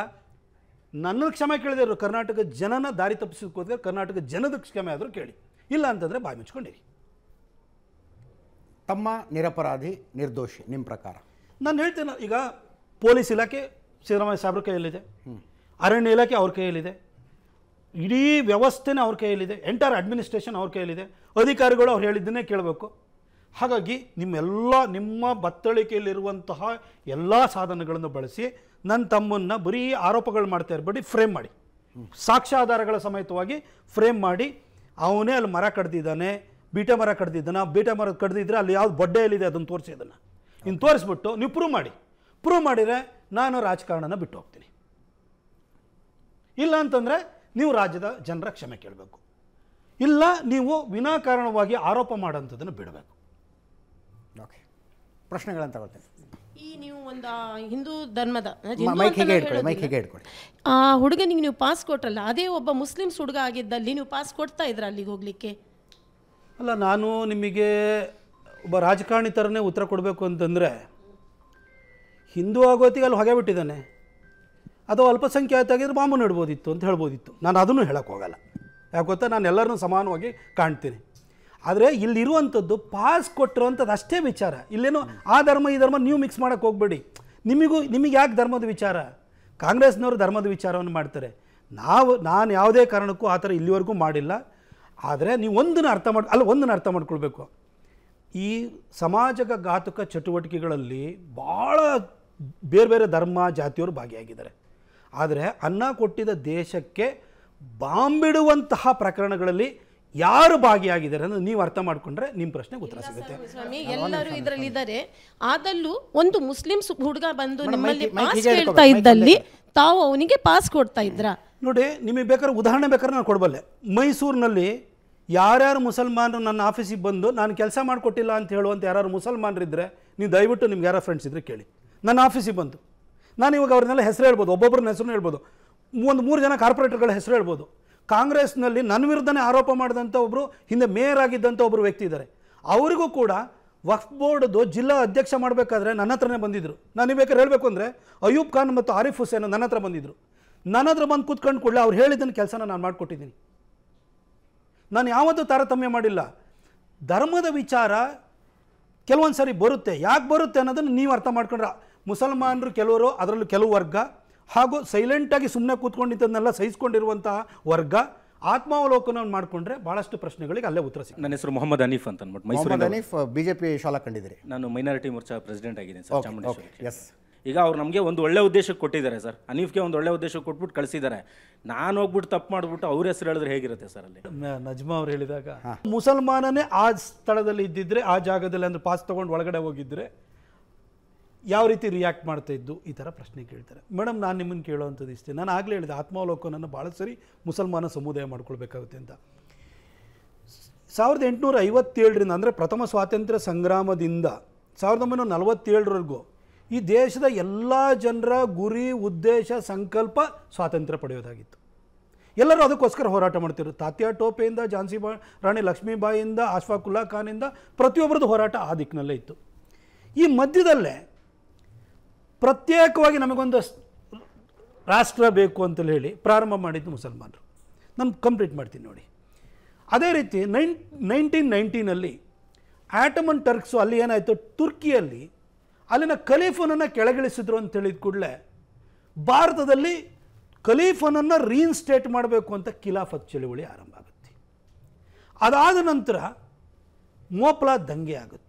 ನನ್ನ ಕ್ಷಮೆ ಕೇಳಿದ್ರು, ಕರ್ನಾಟಕ ಜನನ ದಾರಿ ತಪ್ಪಿಸೋದಕ್ಕೋದ್ರೆ ಕರ್ನಾಟಕ ಜನದ ಕ್ಷಮೆ ಆದರೂ ಕೇಳಿ, ಇಲ್ಲ ಅಂತಂದರೆ ಬಾಯಿ ಮುಚ್ಕೊಂಡಿರಿ. ತಮ್ಮ ನಿರಪರಾಧಿ ನಿರ್ದೋಷಿ ನಿಮ್ಮ ಪ್ರಕಾರ? ನಾನು ಹೇಳ್ತೇನೆ, ಈಗ ಪೊಲೀಸ್ ಇಲಾಖೆ ಸಿದ್ದರಾಮಯ್ಯ ಸಾಹೇಬ್ರ ಕೈಯಲ್ಲಿದೆ, ಅರಣ್ಯ ಇಲಾಖೆ ಅವ್ರ ಕೈಯಲ್ಲಿದೆ, ಇಡೀ ವ್ಯವಸ್ಥೆನೇ ಅವ್ರ ಕೈಯಲ್ಲಿದೆ, ಎಂಟೈರ್ ಅಡ್ಮಿನಿಸ್ಟ್ರೇಷನ್ ಅವ್ರ ಕೈಯಲ್ಲಿದೆ, ಅಧಿಕಾರಿಗಳು ಅವ್ರು ಹೇಳಿದ್ದನ್ನೇ ಕೇಳಬೇಕು. ಹಾಗಾಗಿ ನಿಮ್ಮೆಲ್ಲ ನಿಮ್ಮ ಬತ್ತಳಿಕೆಯಲ್ಲಿರುವಂತಹ ಎಲ್ಲ ಸಾಧನಗಳನ್ನು ಬಳಸಿ ನನ್ನ ತಮ್ಮನ್ನು ಬರೀ ಆರೋಪಗಳು ಮಾಡ್ತಾ ಇರಬೇಡಿ, ಫ್ರೇಮ್ ಮಾಡಿ, ಸಾಕ್ಷ್ಯಾಧಾರಗಳ ಸಮೇತವಾಗಿ ಫ್ರೇಮ್ ಮಾಡಿ, ಅವನೇ ಅಲ್ಲಿ ಮರ ಕಡ್ದಿದ್ದಾನೆ, ಬೀಟೆ ಮರ ಕಡ್ದಿದ್ದಾನೆ, ಬೀಟೆ ಮರ ಕಡ್ದಿದ್ರೆ ಅಲ್ಲಿ ಯಾವ್ದು ಬೊಡ್ಡೆ ಎಲ್ಲಿದೆ ಅದನ್ನು ತೋರಿಸಿ, ಅದನ್ನು ಇನ್ನು ತೋರಿಸ್ಬಿಟ್ಟು ನೀವು ಪ್ರೂವ್ ಮಾಡಿ, ಪ್ರೂವ್ ಮಾಡಿದರೆ ನಾನು ರಾಜಕಾರಣನ ಬಿಟ್ಟು ಹೋಗ್ತೀನಿ. ಇಲ್ಲ ಅಂತಂದರೆ ನೀವು ರಾಜ್ಯದ ಜನರ ಕ್ಷಮೆ ಕೇಳಬೇಕು, ಇಲ್ಲ ನೀವು ವಿನಾಕಾರಣವಾಗಿ ಆರೋಪ ಮಾಡೋಂಥದ್ದನ್ನು ಬಿಡಬೇಕು. ಓಕೆ, ಪ್ರಶ್ನೆಗಳನ್ನು ತಗೊಳ್ತೇನೆ. ಈ ನೀವು ಒಂದು ಹಿಂದೂ ಧರ್ಮದ ಆ ಹುಡುಗನಿಗೆ ನೀವು ಪಾಸ್ ಕೊಟ್ರಲ್ಲ, ಅದೇ ಒಬ್ಬ ಮುಸ್ಲಿಮ್ಸ್ ಹುಡುಗ ಆಗಿದ್ದಲ್ಲಿ ನೀವು ಪಾಸ್ ಕೊಡ್ತಾ ಇದ್ರ ಅಲ್ಲಿಗೆ ಹೋಗ್ಲಿಕ್ಕೆ? ಅಲ್ಲ, ನಾನು ನಿಮಗೆ ಒಬ್ಬ ರಾಜಕಾರಣಿ ಥರನೇ ಉತ್ತರ ಕೊಡಬೇಕು ಅಂತಂದರೆ, ಹಿಂದೂ ಆಗೋತ್ತಿಗೆ ಅಲ್ಲಿ ಹೊಗೆ ಬಿಟ್ಟಿದ್ದಾನೆ, ಅದು ಅಲ್ಪಸಂಖ್ಯಾತ ಆಗಿದ್ರೆ ಬಾಂಬು ನೆಡ್ಬೋದಿತ್ತು ಅಂತ ಹೇಳ್ಬೋದಿತ್ತು. ನಾನು ಅದನ್ನು ಹೇಳೋಕ್ಕೆ ಹೋಗಲ್ಲ, ಯಾಕೆ ಗೊತ್ತಾ, ನಾನು ಎಲ್ಲರನ್ನೂ ಸಮಾನವಾಗಿ ಕಾಣ್ತೀನಿ. ಆದರೆ ಇಲ್ಲಿರುವಂಥದ್ದು ಪಾಸ್ ಕೊಟ್ಟಿರೋಂಥದ್ದು ಅಷ್ಟೇ ವಿಚಾರ. ಇಲ್ಲೇನೋ ಆ ಧರ್ಮ ಈ ಧರ್ಮ ನೀವು ಮಿಕ್ಸ್ ಮಾಡೋಕ್ಕೆ ಹೋಗಬೇಡಿ. ನಿಮಗೂ ನಿಮಗೆ ಯಾಕೆ ಧರ್ಮದ ವಿಚಾರ? ಕಾಂಗ್ರೆಸ್ನವರು ಧರ್ಮದ ವಿಚಾರವನ್ನು ಮಾಡ್ತಾರೆ, ನಾವು ನಾನು ಯಾವುದೇ ಕಾರಣಕ್ಕೂ ಆ ಥರ ಇಲ್ಲಿವರೆಗೂ ಮಾಡಿಲ್ಲ. ಆದರೆ ನೀವು ಒಂದನ್ನು ಅರ್ಥ ಮಾಡಿ ಅಲ್ಲ ಒಂದನ್ನು ಅರ್ಥ ಮಾಡ್ಕೊಳ್ಬೇಕು, ಈ ಸಮಾಜಕ ಘಾತುಕ ಚಟುವಟಿಕೆಗಳಲ್ಲಿ ಭಾಳ ಬೇರೆ ಬೇರೆ ಧರ್ಮ ಜಾತಿಯವರು ಭಾಗಿಯಾಗಿದ್ದಾರೆ. ಆದರೆ ಅನ್ನ ಕೊಟ್ಟಿದ್ದ ದೇಶಕ್ಕೆ ಬಾಂಬಿಡುವಂತಹ ಪ್ರಕರಣಗಳಲ್ಲಿ ಯಾರು ಭಾಗಿಯಾಗಿದ್ದಾರೆ ಅನ್ನೋದು ನೀವು ಅರ್ಥ ಮಾಡಿಕೊಂಡ್ರೆ ನಿಮ್ಮ ಪ್ರಶ್ನೆಗೆ ಉತ್ತರ ಸಿಗುತ್ತೆ. ಸ್ವಾಮಿ, ಎಲ್ಲರೂ ಇದರಲ್ಲಿ ಇದ್ದಾರೆ. ಆದಲ್ಲೂ ಒಂದು ಮುಸ್ಲಿಮ್ಸ್ ಹುಡುಗ ಬಂದು ನಿಮ್ಮಲ್ಲಿ ಪಾಸ್ ಕೇಳ್ತಾ ಇದ್ದಲ್ಲಿ ತಾವು ಅವನಿಗೆ ಪಾಸ್ ಕೊಡ್ತಾ ಇದ್ರ? ನೋಡಿ, ನಿಮಗೆ ಬೇಕಾದ್ರೆ ಉದಾಹರಣೆ ಬೇಕಾದ್ರೆ ನಾನು ಕೊಡಬಲ್ಲೆ. ಮೈಸೂರಿನಲ್ಲಿ ಯಾರ್ಯಾರು ಮುಸಲ್ಮಾನರು ನನ್ನ ಆಫೀಸಿಗೆ ಬಂದು ನಾನು ಕೆಲಸ ಮಾಡಿಕೊಟ್ಟಿಲ್ಲ ಅಂತ ಹೇಳುವಂಥ ಯಾರು ಮುಸಲ್ಮಾನರಿದ್ದರೆ ನೀವು ದಯವಿಟ್ಟು ನಿಮ್ಗೆ ಯಾರೋ ಫ್ರೆಂಡ್ಸ್ ಇದ್ದರೆ ಕೇಳಿ. ನನ್ನ ಆಫೀಸಿಗೆ ಬಂದು ನಾನು ಇವಾಗ ಅವ್ರನ್ನೆಲ್ಲ ಹೆಸರು ಹೇಳ್ಬೋದು, ಒಬ್ಬೊಬ್ಬರನ್ನ ಹೆಸರು ಹೇಳ್ಬೋದು, ಒಂದು ಮೂರು ಜನ ಕಾರ್ಪೊರೇಟರ್ಗಳ ಹೆಸರು ಹೇಳ್ಬೋದು. ಕಾಂಗ್ರೆಸ್ನಲ್ಲಿ ನನ್ನ ವಿರುದ್ಧನೇ ಆರೋಪ ಮಾಡಿದಂಥ ಒಬ್ಬರು ಹಿಂದೆ ಮೇಯರ್ ಆಗಿದ್ದಂಥ ಒಬ್ಬರು ವ್ಯಕ್ತಿ ಇದ್ದಾರೆ. ಅವರಿಗೂ ಕೂಡ ವಕ್ಫ್ ಬೋರ್ಡ್ದು ಜಿಲ್ಲಾ ಅಧ್ಯಕ್ಷ ಮಾಡಬೇಕಾದ್ರೆ ನನ್ನ ಹತ್ರನೇ ಬಂದಿದ್ದರು. ನಾನು ಬೇಕಾದ್ರೆ ಹೇಳಬೇಕು ಅಂದರೆ ಅಯೂಬ್ ಖಾನ್ ಮತ್ತು ಆರಿಫ್ ಹುಸೇನ್ ನನ್ನ ಹತ್ರ ಬಂದಿದ್ದರು. ನನ್ನ ಹತ್ರ ಬಂದು ಕೂತ್ಕೊಂಡು ಕೂಡಲೇ ಅವ್ರು ಹೇಳಿದ್ದನ್ನು ಕೆಲಸನ ನಾನು ಮಾಡಿಕೊಟ್ಟಿದ್ದೀನಿ. ನಾನು ಯಾವತ್ತೂ ತಾರತಮ್ಯ ಮಾಡಿಲ್ಲ. ಧರ್ಮದ ವಿಚಾರ ಕೆಲವೊಂದು ಸಾರಿ ಬರುತ್ತೆ, ಯಾಕೆ ಬರುತ್ತೆ ಅನ್ನೋದನ್ನು ನೀವು ಅರ್ಥ ಮಾಡ್ಕೊಂಡ್ರೆ, ಮುಸಲ್ಮಾನರು ಕೆಲವರು, ಅದರಲ್ಲೂ ಕೆಲವು ವರ್ಗ, ಹಾಗೂ ಸೈಲೆಂಟಾಗಿ ಸುಮ್ಮನೆ ಕೂತ್ಕೊಂಡಿದ್ದನ್ನೆಲ್ಲ ಸಹಿಸ್ಕೊಂಡಿರುವಂತಹ ವರ್ಗ ಆತ್ಮಾವಲೋಕನವನ್ನು ಮಾಡಿಕೊಂಡ್ರೆ ಭಾಳಷ್ಟು ಪ್ರಶ್ನೆಗಳಿಗೆ ಅಲ್ಲೇ ಉತ್ತರ ಸಿಗುತ್ತೆ. ನನ್ನ ಹೆಸರು ಮೊಹಮ್ಮದ್ ಹನೀಫ್ ಅಂತ ಅಂದ್ಬಿಟ್ಟು ಮೈಸೂರು ಹನೀಫ್ ಬಿಜೆಪಿ ಶಾಲಾ ಕಂಡಿದ್ದೀರಿ. ನಾನು ಮೈನಾರಿಟಿ ಮೋರ್ಚಾ ಪ್ರೆಸಿಡೆಂಟ್ ಆಗಿದ್ದೀನಿ ಸರ್ ಚಾಮುಂಡೇಶ್ವರಿ. ಎಸ್, ಈಗ ಅವ್ರು ನಮಗೆ ಒಂದು ಒಳ್ಳೆ ಉದ್ದೇಶಕ್ಕೆ ಕೊಟ್ಟಿದ್ದಾರೆ ಸರ್, ಹನೀಫ್ಗೆ ಒಂದು ಒಳ್ಳೆ ಉದ್ದೇಶಕ್ಕೆ ಕೊಟ್ಬಿಟ್ಟು ಕಳಿಸಿದ್ದಾರೆ. ನಾನು ಹೋಗ್ಬಿಟ್ಟು ತಪ್ಪು ಮಾಡಿಬಿಟ್ಟು ಅವ್ರ ಹೆಸರು ಹೇಳಿದ್ರೆ ಹೇಗಿರುತ್ತೆ ಸರ್? ಅಲ್ಲಿ ನಜ್ಮಾ ಅವ್ರು ಹೇಳಿದಾಗ ಮುಸಲ್ಮಾನನೇ ಆ ಸ್ಥಳದಲ್ಲಿ ಇದ್ದಿದ್ರೆ, ಆ ಜಾಗದಲ್ಲಿ ಅಂದ್ರೆ ಪಾಸ್ ತೊಗೊಂಡು ಒಳಗಡೆ ಹೋಗಿದ್ರೆ ಯಾವ ರೀತಿ ರಿಯಾಕ್ಟ್ ಮಾಡ್ತಾ ಇದ್ದು, ಈ ಥರ ಪ್ರಶ್ನೆ ಕೇಳ್ತಾರೆ. ಮೇಡಮ್, ನಾನು ನಿಮ್ಮನ್ನು ಕೇಳೋವಂಥದ್ದು ಇಷ್ಟೇ. ನಾನು ಆಗಲೇ ಹೇಳಿದೆ, ಆತ್ಮಾವಲೋಕನನ್ನು ಭಾಳ ಸರಿ ಮುಸಲ್ಮಾನ ಸಮುದಾಯ ಮಾಡ್ಕೊಳ್ಬೇಕಾಗುತ್ತೆ ಅಂತ. ಸಾವಿರದ ಎಂಟುನೂರ ಐವತ್ತೇಳರಿಂದ ಅಂದರೆ ಪ್ರಥಮ ಸ್ವಾತಂತ್ರ್ಯ ಸಂಗ್ರಾಮದಿಂದ ಸಾವಿರದ ಒಂಬೈನೂರ ನಲವತ್ತೇಳರವರೆಗೂ ಈ ದೇಶದ ಎಲ್ಲ ಜನರ ಗುರಿ, ಉದ್ದೇಶ, ಸಂಕಲ್ಪ ಸ್ವಾತಂತ್ರ್ಯ ಪಡೆಯೋದಾಗಿತ್ತು. ಎಲ್ಲರೂ ಅದಕ್ಕೋಸ್ಕರ ಹೋರಾಟ ಮಾಡ್ತಿದ್ರು. ತಾತ್ಯಾ ಟೋಪೆಯಿಂದ ಝಾನ್ಸಿ ಬಾ ರಾಣಿ ಲಕ್ಷ್ಮೀಬಾಯಿಯಿಂದ ಅಶ್ಫಾಕುಲ್ಲಾ ಖಾನಿಂದ ಪ್ರತಿಯೊಬ್ಬರದ್ದು ಹೋರಾಟ ಆ ದಿಕ್ಕಿನಲ್ಲೇ ಇತ್ತು. ಈ ಮಧ್ಯದಲ್ಲೇ ಪ್ರತ್ಯೇಕವಾಗಿ ನಮಗೊಂದು ರಾಷ್ಟ್ರ ಬೇಕು ಅಂತಲೇ ಹೇಳಿ ಪ್ರಾರಂಭ ಮಾಡಿದ್ದು ಮುಸಲ್ಮಾನರು. ನಾನು ಕಂಪ್ಲೀಟ್ ಮಾಡ್ತೀನಿ ನೋಡಿ. ಅದೇ ರೀತಿ ನೈನ್ ನೈನ್ಟೀನ್ ನೈನ್ಟೀನಲ್ಲಿ ಆಟಮನ್ ಟರ್ಕ್ಸು ಅಲ್ಲಿ ಏನಾಯಿತು, ತುರ್ಕಿಯಲ್ಲಿ ಅಲ್ಲಿನ ಖಲೀಫನನ್ನು ಕೆಳಗಿಳಿಸಿದ್ರು ಅಂತ ಹೇಳಿದ ಕೂಡಲೇ ಭಾರತದಲ್ಲಿ ಖಲೀಫನನ್ನು ರೀಇನ್ಸ್ಟೇಟ್ ಮಾಡಬೇಕು ಅಂತ ಖಿಲಾಫತ್ ಚಳುವಳಿ ಆರಂಭ ಆಗುತ್ತೆ. ಅದಾದ ನಂತರ ಮೋಪ್ಲಾ ದಂಗೆ ಆಗುತ್ತೆ.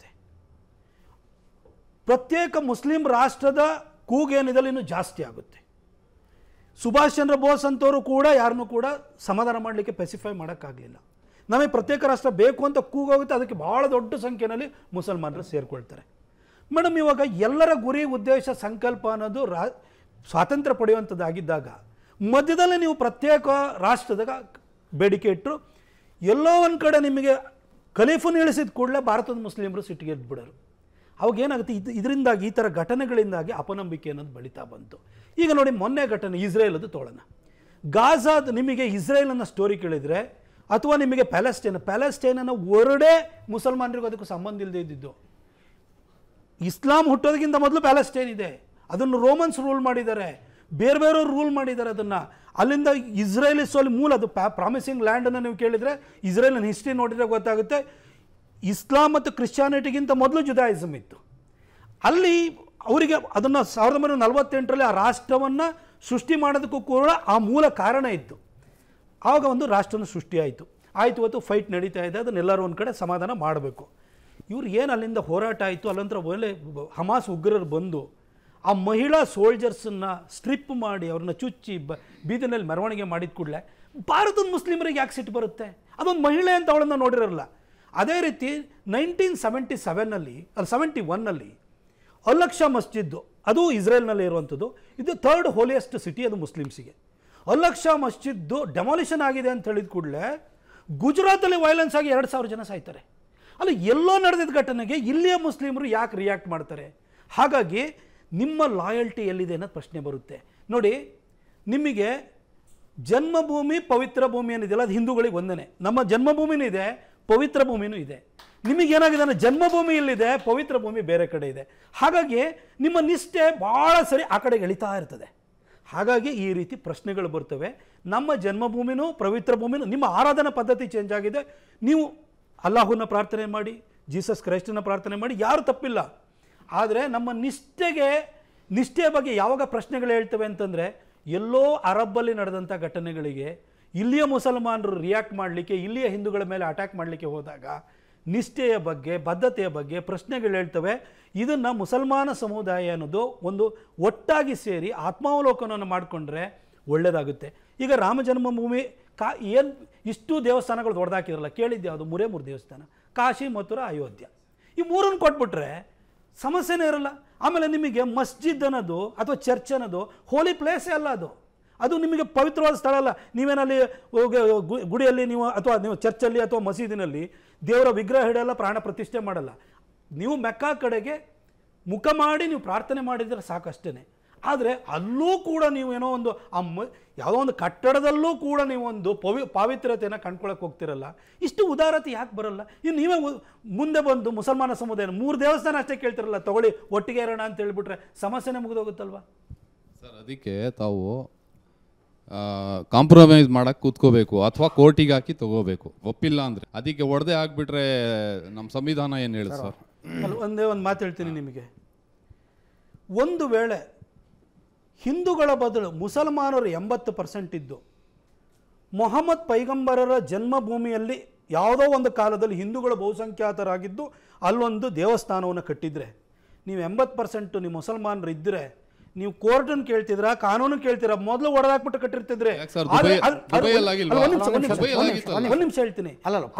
ಪ್ರತ್ಯೇಕ ಮುಸ್ಲಿಂ ರಾಷ್ಟ್ರದ ಕೂಗೇನಿದಲ್ಲಿ ಇನ್ನೂ ಜಾಸ್ತಿ ಆಗುತ್ತೆ. ಸುಭಾಷ್ ಚಂದ್ರ ಬೋಸ್ ಅಂತವರು ಕೂಡ ಯಾರನ್ನೂ ಕೂಡ ಸಮಾಧಾನ ಮಾಡಲಿಕ್ಕೆ ಸ್ಪೆಸಿಫೈ ಮಾಡೋಕ್ಕಾಗಲಿಲ್ಲ. ನಮಗೆ ಪ್ರತ್ಯೇಕ ರಾಷ್ಟ್ರ ಬೇಕು ಅಂತ ಕೂಗೋಗುತ್ತೆ. ಅದಕ್ಕೆ ಭಾಳ ದೊಡ್ಡ ಸಂಖ್ಯೆಯಲ್ಲಿ ಮುಸಲ್ಮಾನರು ಸೇರಿಕೊಳ್ತಾರೆ. ಮೇಡಮ್, ಇವಾಗ ಎಲ್ಲರ ಗುರಿ, ಉದ್ದೇಶ, ಸಂಕಲ್ಪ ಅನ್ನೋದು ರಾ ಸ್ವಾತಂತ್ರ್ಯ ಪಡೆಯುವಂಥದ್ದಾಗಿದ್ದಾಗ ಮಧ್ಯದಲ್ಲೇ ನೀವು ಪ್ರತ್ಯೇಕ ರಾಷ್ಟ್ರದ ಬೇಡಿಕೆ ಇಟ್ಟರು. ಎಲ್ಲೋ ಒಂದು ಕಡೆ ನಿಮಗೆ ಖಲೀಫನ್ನು ಇಳಿಸಿದ ಕೂಡಲೇ ಭಾರತದ ಮುಸ್ಲಿಮರು ಸಿಟ್ಟಿಗೆ ಎದ್ಬಿಡೋರು. ಅವಾಗೇನಾಗುತ್ತೆ, ಇದು ಇದರಿಂದಾಗಿ ಈ ಥರ ಘಟನೆಗಳಿಂದಾಗಿ ಅಪನಂಬಿಕೆ ಅನ್ನೋದು ಬೆಳೀತಾ ಬಂತು. ಈಗ ನೋಡಿ, ಮೊನ್ನೆ ಘಟನೆ ಇಸ್ರೇಲದು ತೋಳೋಣ. ಗಾಜಾದ ನಿಮಗೆ ಇಸ್ರೇಲನ್ನು ಸ್ಟೋರಿ ಕೇಳಿದರೆ, ಅಥವಾ ನಿಮಗೆ ಪ್ಯಾಲೆಸ್ಟೈನ್ ಪ್ಯಾಲೆಸ್ಟೈನನ್ನು ಹೊರಡೇ ಮುಸಲ್ಮಾನರಿಗೂ ಅದಕ್ಕೂ ಸಂಬಂಧ ಇಲ್ಲದೆ ಇದ್ದಿದ್ದು. ಇಸ್ಲಾಂ ಹುಟ್ಟೋದಕ್ಕಿಂತ ಮೊದಲು ಪ್ಯಾಲೆಸ್ಟೈನ್ ಇದೆ. ಅದನ್ನು ರೋಮನ್ಸ್ ರೂಲ್ ಮಾಡಿದ್ದಾರೆ, ಬೇರೆ ಬೇರೆಯವ್ರು ರೂಲ್ ಮಾಡಿದ್ದಾರೆ ಅದನ್ನು. ಅಲ್ಲಿಂದ ಇಸ್ರೇಲಿಸ್ ಅಲ್ಲಿ ಮೂಲ ಅದು ಪ್ಯಾ ಪ್ರಾಮಿಸಿಂಗ್ ಲ್ಯಾಂಡನ್ನು ನೀವು ಕೇಳಿದರೆ ಇಸ್ರೇಲಿನ ಹಿಸ್ಟ್ರಿ ನೋಡಿದರೆ ಗೊತ್ತಾಗುತ್ತೆ. ಇಸ್ಲಾಂ ಮತ್ತು ಕ್ರಿಶ್ಚಿಯಾನಿಟಿಗಿಂತ ಮೊದಲು ಜುದಾಯಿಸಮ್ ಇತ್ತು. ಅಲ್ಲಿ ಅವರಿಗೆ ಅದನ್ನು ಸಾವಿರದ ಒಂಬೈನೂರ ನಲವತ್ತೆಂಟರಲ್ಲಿ ಆ ರಾಷ್ಟ್ರವನ್ನು ಸೃಷ್ಟಿ ಮಾಡೋದಕ್ಕೂ ಕೂಡ ಆ ಮೂಲ ಕಾರಣ ಇತ್ತು. ಆವಾಗ ಒಂದು ರಾಷ್ಟ್ರನ ಸೃಷ್ಟಿಯಾಯಿತು. ಆಯಿತು, ಇವತ್ತು ಫೈಟ್ ನಡೀತಾ ಇದೆ, ಅದನ್ನೆಲ್ಲರೂ ಒಂದು ಕಡೆ ಸಮಾಧಾನ ಮಾಡಬೇಕು. ಇವ್ರು ಏನು ಅಲ್ಲಿಂದ ಹೋರಾಟ ಆಯಿತು, ಅಲ್ಲಂತರ ಒಳ್ಳೆ ಹಮಾಸ್ ಉಗ್ರರು ಬಂದು ಆ ಮಹಿಳಾ ಸೋಲ್ಜರ್ಸನ್ನು ಸ್ಟ್ರಿಪ್ ಮಾಡಿ ಅವ್ರನ್ನ ಚುಚ್ಚಿ ಬ ಬೀದಿನಲ್ಲಿ ಮೆರವಣಿಗೆ ಮಾಡಿದ ಕೂಡಲೇ ಭಾರತದ ಮುಸ್ಲಿಮರಿಗೆ ಯಾಕೆ ಸಿಟ್ಟು ಬರುತ್ತೆ? ಅದೊಂದು ಮಹಿಳೆ ಅಂತ ಅವಳನ್ನು ನೋಡಿರಲ್ಲ. ಅದೇ ರೀತಿ ನೈನ್ಟೀನ್ ಸೆವೆಂಟಿ ಸೆವೆನ್ನಲ್ಲಿ ಅಲ್ಲಿ ಸೆವೆಂಟಿ ಒನ್ನಲ್ಲಿ ಅಲ್-ಅಕ್ಸಾ ಮಸ್ಜಿದ್ದು ಅದು ಇಸ್ರೇಲ್ನಲ್ಲಿ ಇರುವಂಥದ್ದು. ಇದು ಥರ್ಡ್ ಹೋಲಿಯೆಸ್ಟ್ ಸಿಟಿ, ಅದು ಮುಸ್ಲಿಮ್ಸಿಗೆ. ಅಲ್-ಅಕ್ಸಾ ಮಸ್ಜಿದ್ದು ಡೆಮಾಲಿಷನ್ ಆಗಿದೆ ಅಂತ ಹೇಳಿದ ಕೂಡಲೇ ಗುಜರಾತಲ್ಲಿ ವೈಲೆನ್ಸ್ ಆಗಿ ಎರಡು ಸಾವಿರ ಜನ ಸಾಯ್ತಾರೆ. ಅಲ್ಲ, ಎಲ್ಲೋ ನಡೆದಿದ್ದ ಘಟನೆಗೆ ಇಲ್ಲಿಯ ಮುಸ್ಲಿಮರು ಯಾಕೆ ರಿಯಾಕ್ಟ್ ಮಾಡ್ತಾರೆ? ಹಾಗಾಗಿ ನಿಮ್ಮ ಲಾಯಲ್ಟಿ ಎಲ್ಲಿದೆ ಅನ್ನೋದು ಪ್ರಶ್ನೆ ಬರುತ್ತೆ. ನೋಡಿ, ನಿಮಗೆ ಜನ್ಮಭೂಮಿ ಪವಿತ್ರ ಭೂಮಿ ಏನಿದೆಯಲ್ಲ ಅದು ಹಿಂದೂಗಳಿಗೆ ಒಂದೇ. ನಮ್ಮ ಜನ್ಮಭೂಮಿನೂ ಇದೆ, ಪವಿತ್ರ ಭೂಮಿನೂ ಇದೆ. ನಿಮಗೇನಾಗಿದೆ ಅಂದರೆ ಜನ್ಮಭೂಮಿ ಇಲ್ಲಿದೆ, ಪವಿತ್ರ ಭೂಮಿ ಬೇರೆ ಕಡೆ ಇದೆ. ಹಾಗಾಗಿ ನಿಮ್ಮ ನಿಷ್ಠೆ ಭಾಳ ಸರಿ ಆ ಕಡೆಗೆ ಎಳಿತಾ ಇರ್ತದೆ. ಹಾಗಾಗಿ ಈ ರೀತಿ ಪ್ರಶ್ನೆಗಳು ಬರ್ತವೆ. ನಮ್ಮ ಜನ್ಮಭೂಮಿನೂ ಪವಿತ್ರ ಭೂಮಿನೂ, ನಿಮ್ಮ ಆರಾಧನಾ ಪದ್ಧತಿ ಚೇಂಜ್ ಆಗಿದೆ. ನೀವು ಅಲ್ಲಾಹುನ ಪ್ರಾರ್ಥನೆ ಮಾಡಿ, ಜೀಸಸ್ ಕ್ರೈಸ್ಟನ ಪ್ರಾರ್ಥನೆ ಮಾಡಿ, ಯಾರು ತಪ್ಪಿಲ್ಲ. ಆದರೆ ನಮ್ಮ ನಿಷ್ಠೆಗೆ ನಿಷ್ಠೆಯ ಬಗ್ಗೆ ಯಾವಾಗ ಪ್ರಶ್ನೆಗಳು ಹೇಳ್ತವೆ ಅಂತಂದರೆ, ಎಲ್ಲೋ ಅರಬ್ಬಲ್ಲಿ ನಡೆದಂಥ ಘಟನೆಗಳಿಗೆ ಇಲ್ಲಿಯ ಮುಸಲ್ಮಾನರು ರಿಯಾಕ್ಟ್ ಮಾಡಲಿಕ್ಕೆ, ಇಲ್ಲಿಯ ಹಿಂದೂಗಳ ಮೇಲೆ ಅಟ್ಯಾಕ್ ಮಾಡಲಿಕ್ಕೆ ಹೋದಾಗ ನಿಷ್ಠೆಯ ಬಗ್ಗೆ, ಬದ್ಧತೆಯ ಬಗ್ಗೆ ಪ್ರಶ್ನೆಗಳು ಹೇಳ್ತವೆ. ಇದನ್ನು ಮುಸಲ್ಮಾನ ಸಮುದಾಯ ಅನ್ನೋದು ಒಂದು ಒಟ್ಟಾಗಿ ಸೇರಿ ಆತ್ಮಾವಲೋಕನವನ್ನು ಮಾಡಿಕೊಂಡ್ರೆ ಒಳ್ಳೆಯದಾಗುತ್ತೆ. ಈಗ ರಾಮ ಜನ್ಮಭೂಮಿ ಕಾ ಏನು ಇಷ್ಟು ದೇವಸ್ಥಾನಗಳು ದೊಡ್ಡದಾಕಿದ್ರಲ್ಲ, ಕೇಳಿದ್ದೆ ಯಾವುದು? ಮೂರೇ ಮೂರು ದೇವಸ್ಥಾನ, ಕಾಶಿ, ಮಥುರಾ, ಅಯೋಧ್ಯ. ಈ ಮೂರನ್ನು ಕೊಟ್ಬಿಟ್ರೆ ಸಮಸ್ಯೆನೇ ಇರಲ್ಲ. ಆಮೇಲೆ ನಿಮಗೆ ಮಸ್ಜಿದ್ ಅನ್ನೋದು ಅಥವಾ ಚರ್ಚ್ ಅನ್ನೋದು ಹೋಲಿ ಪ್ಲೇಸೇ ಅಲ್ಲ, ಅದು ಅದು ನಿಮಗೆ ಪವಿತ್ರವಾದ ಸ್ಥಳ ಅಲ್ಲ. ನೀವೇನಲ್ಲಿ ಗುಡಿಯಲ್ಲಿ ನೀವು ಅಥವಾ ನೀವು ಚರ್ಚಲ್ಲಿ ಅಥವಾ ಮಸೀದಿನಲ್ಲಿ ದೇವರ ವಿಗ್ರಹ ಹಿಡಲ್ಲ, ಪ್ರಾಣ ಪ್ರತಿಷ್ಠೆ ಮಾಡಲ್ಲ. ನೀವು ಮೆಕ್ಕಾ ಕಡೆಗೆ ಮುಖ ಮಾಡಿ ನೀವು ಪ್ರಾರ್ಥನೆ ಮಾಡಿದರೆ ಸಾಕಷ್ಟೇ. ಆದರೆ ಅಲ್ಲೂ ಕೂಡ ನೀವು ಏನೋ ಒಂದು ಆ ಮ ಯಾವುದೋ ಒಂದು ಕಟ್ಟಡದಲ್ಲೂ ಕೂಡ ನೀವು ಒಂದು ಪವಿ ಪಾವಿತ್ರ್ಯತೆಯನ್ನು ಕಂಡ್ಕೊಳ್ಳೋಕೆ ಹೋಗ್ತಿರಲ್ಲ. ಇಷ್ಟು ಉದಾರತೆ ಯಾಕೆ ಬರಲ್ಲ? ಇನ್ನು ನೀವೇ ಮುಂದೆ ಬಂದು ಮುಸಲ್ಮಾನ ಸಮುದಾಯ ಮೂರು ದೇವಸ್ಥಾನ ಅಷ್ಟೇ ಕೇಳ್ತಿರಲ್ಲ, ತಗೊಳ್ಳಿ ಒಟ್ಟಿಗೆ ಇರೋಣ ಅಂತ ಹೇಳ್ಬಿಟ್ರೆ ಸಮಸ್ಯೆನೇ ಮುಗಿದೋಗುತ್ತಲ್ವಾ ಸರ್? ಅದಕ್ಕೆ ತಾವು ಕಾಂಪ್ರಮೈಸ್ ಮಾಡಕ್ಕೆ ಕೂತ್ಕೋಬೇಕು ಅಥವಾ ಕೋರ್ಟಿಗೆ ಹಾಕಿ ತಗೋಬೇಕು. ಒಪ್ಪಿಲ್ಲ ಅಂದರೆ ಅದಕ್ಕೆ ಒಡೆದೇ ಆಗಿಬಿಟ್ರೆ ನಮ್ಮ ಸಂವಿಧಾನ ಏನು ಹೇಳಿ ಸರ್? ಅಲ್ಲಿ ಒಂದೇ ಒಂದು ಮಾತು ಹೇಳ್ತೀನಿ ನಿಮಗೆ. ಒಂದು ವೇಳೆ ಹಿಂದೂಗಳ ಬದಲು ಮುಸಲ್ಮಾನರು ಎಂಬತ್ತು ಪರ್ಸೆಂಟ್ ಇದ್ದು ಮೊಹಮ್ಮದ್ ಪೈಗಂಬರರ ಜನ್ಮಭೂಮಿಯಲ್ಲಿ ಯಾವುದೋ ಒಂದು ಕಾಲದಲ್ಲಿ ಹಿಂದೂಗಳು ಬಹುಸಂಖ್ಯಾತರಾಗಿದ್ದು ಅಲ್ಲೊಂದು ದೇವಸ್ಥಾನವನ್ನು ಕಟ್ಟಿದರೆ, ನೀವು ಎಂಬತ್ತು ಪರ್ಸೆಂಟು ನೀವು ಮುಸಲ್ಮಾನರು ಇದ್ದರೆ ನೀವು ಕೋರ್ಟನ್ನು ಕೇಳ್ತಿದ್ರ, ಕಾನೂನು ಕೇಳ್ತೀರಾ? ಮೊದಲು ಹೊಡೆದಾಕ್ಬಿಟ್ಟು ಕಟ್ಟಿರ್ತಿದ್ರೆ. ಒಂದು ನಿಮಿಷ ಹೇಳ್ತೀನಿ.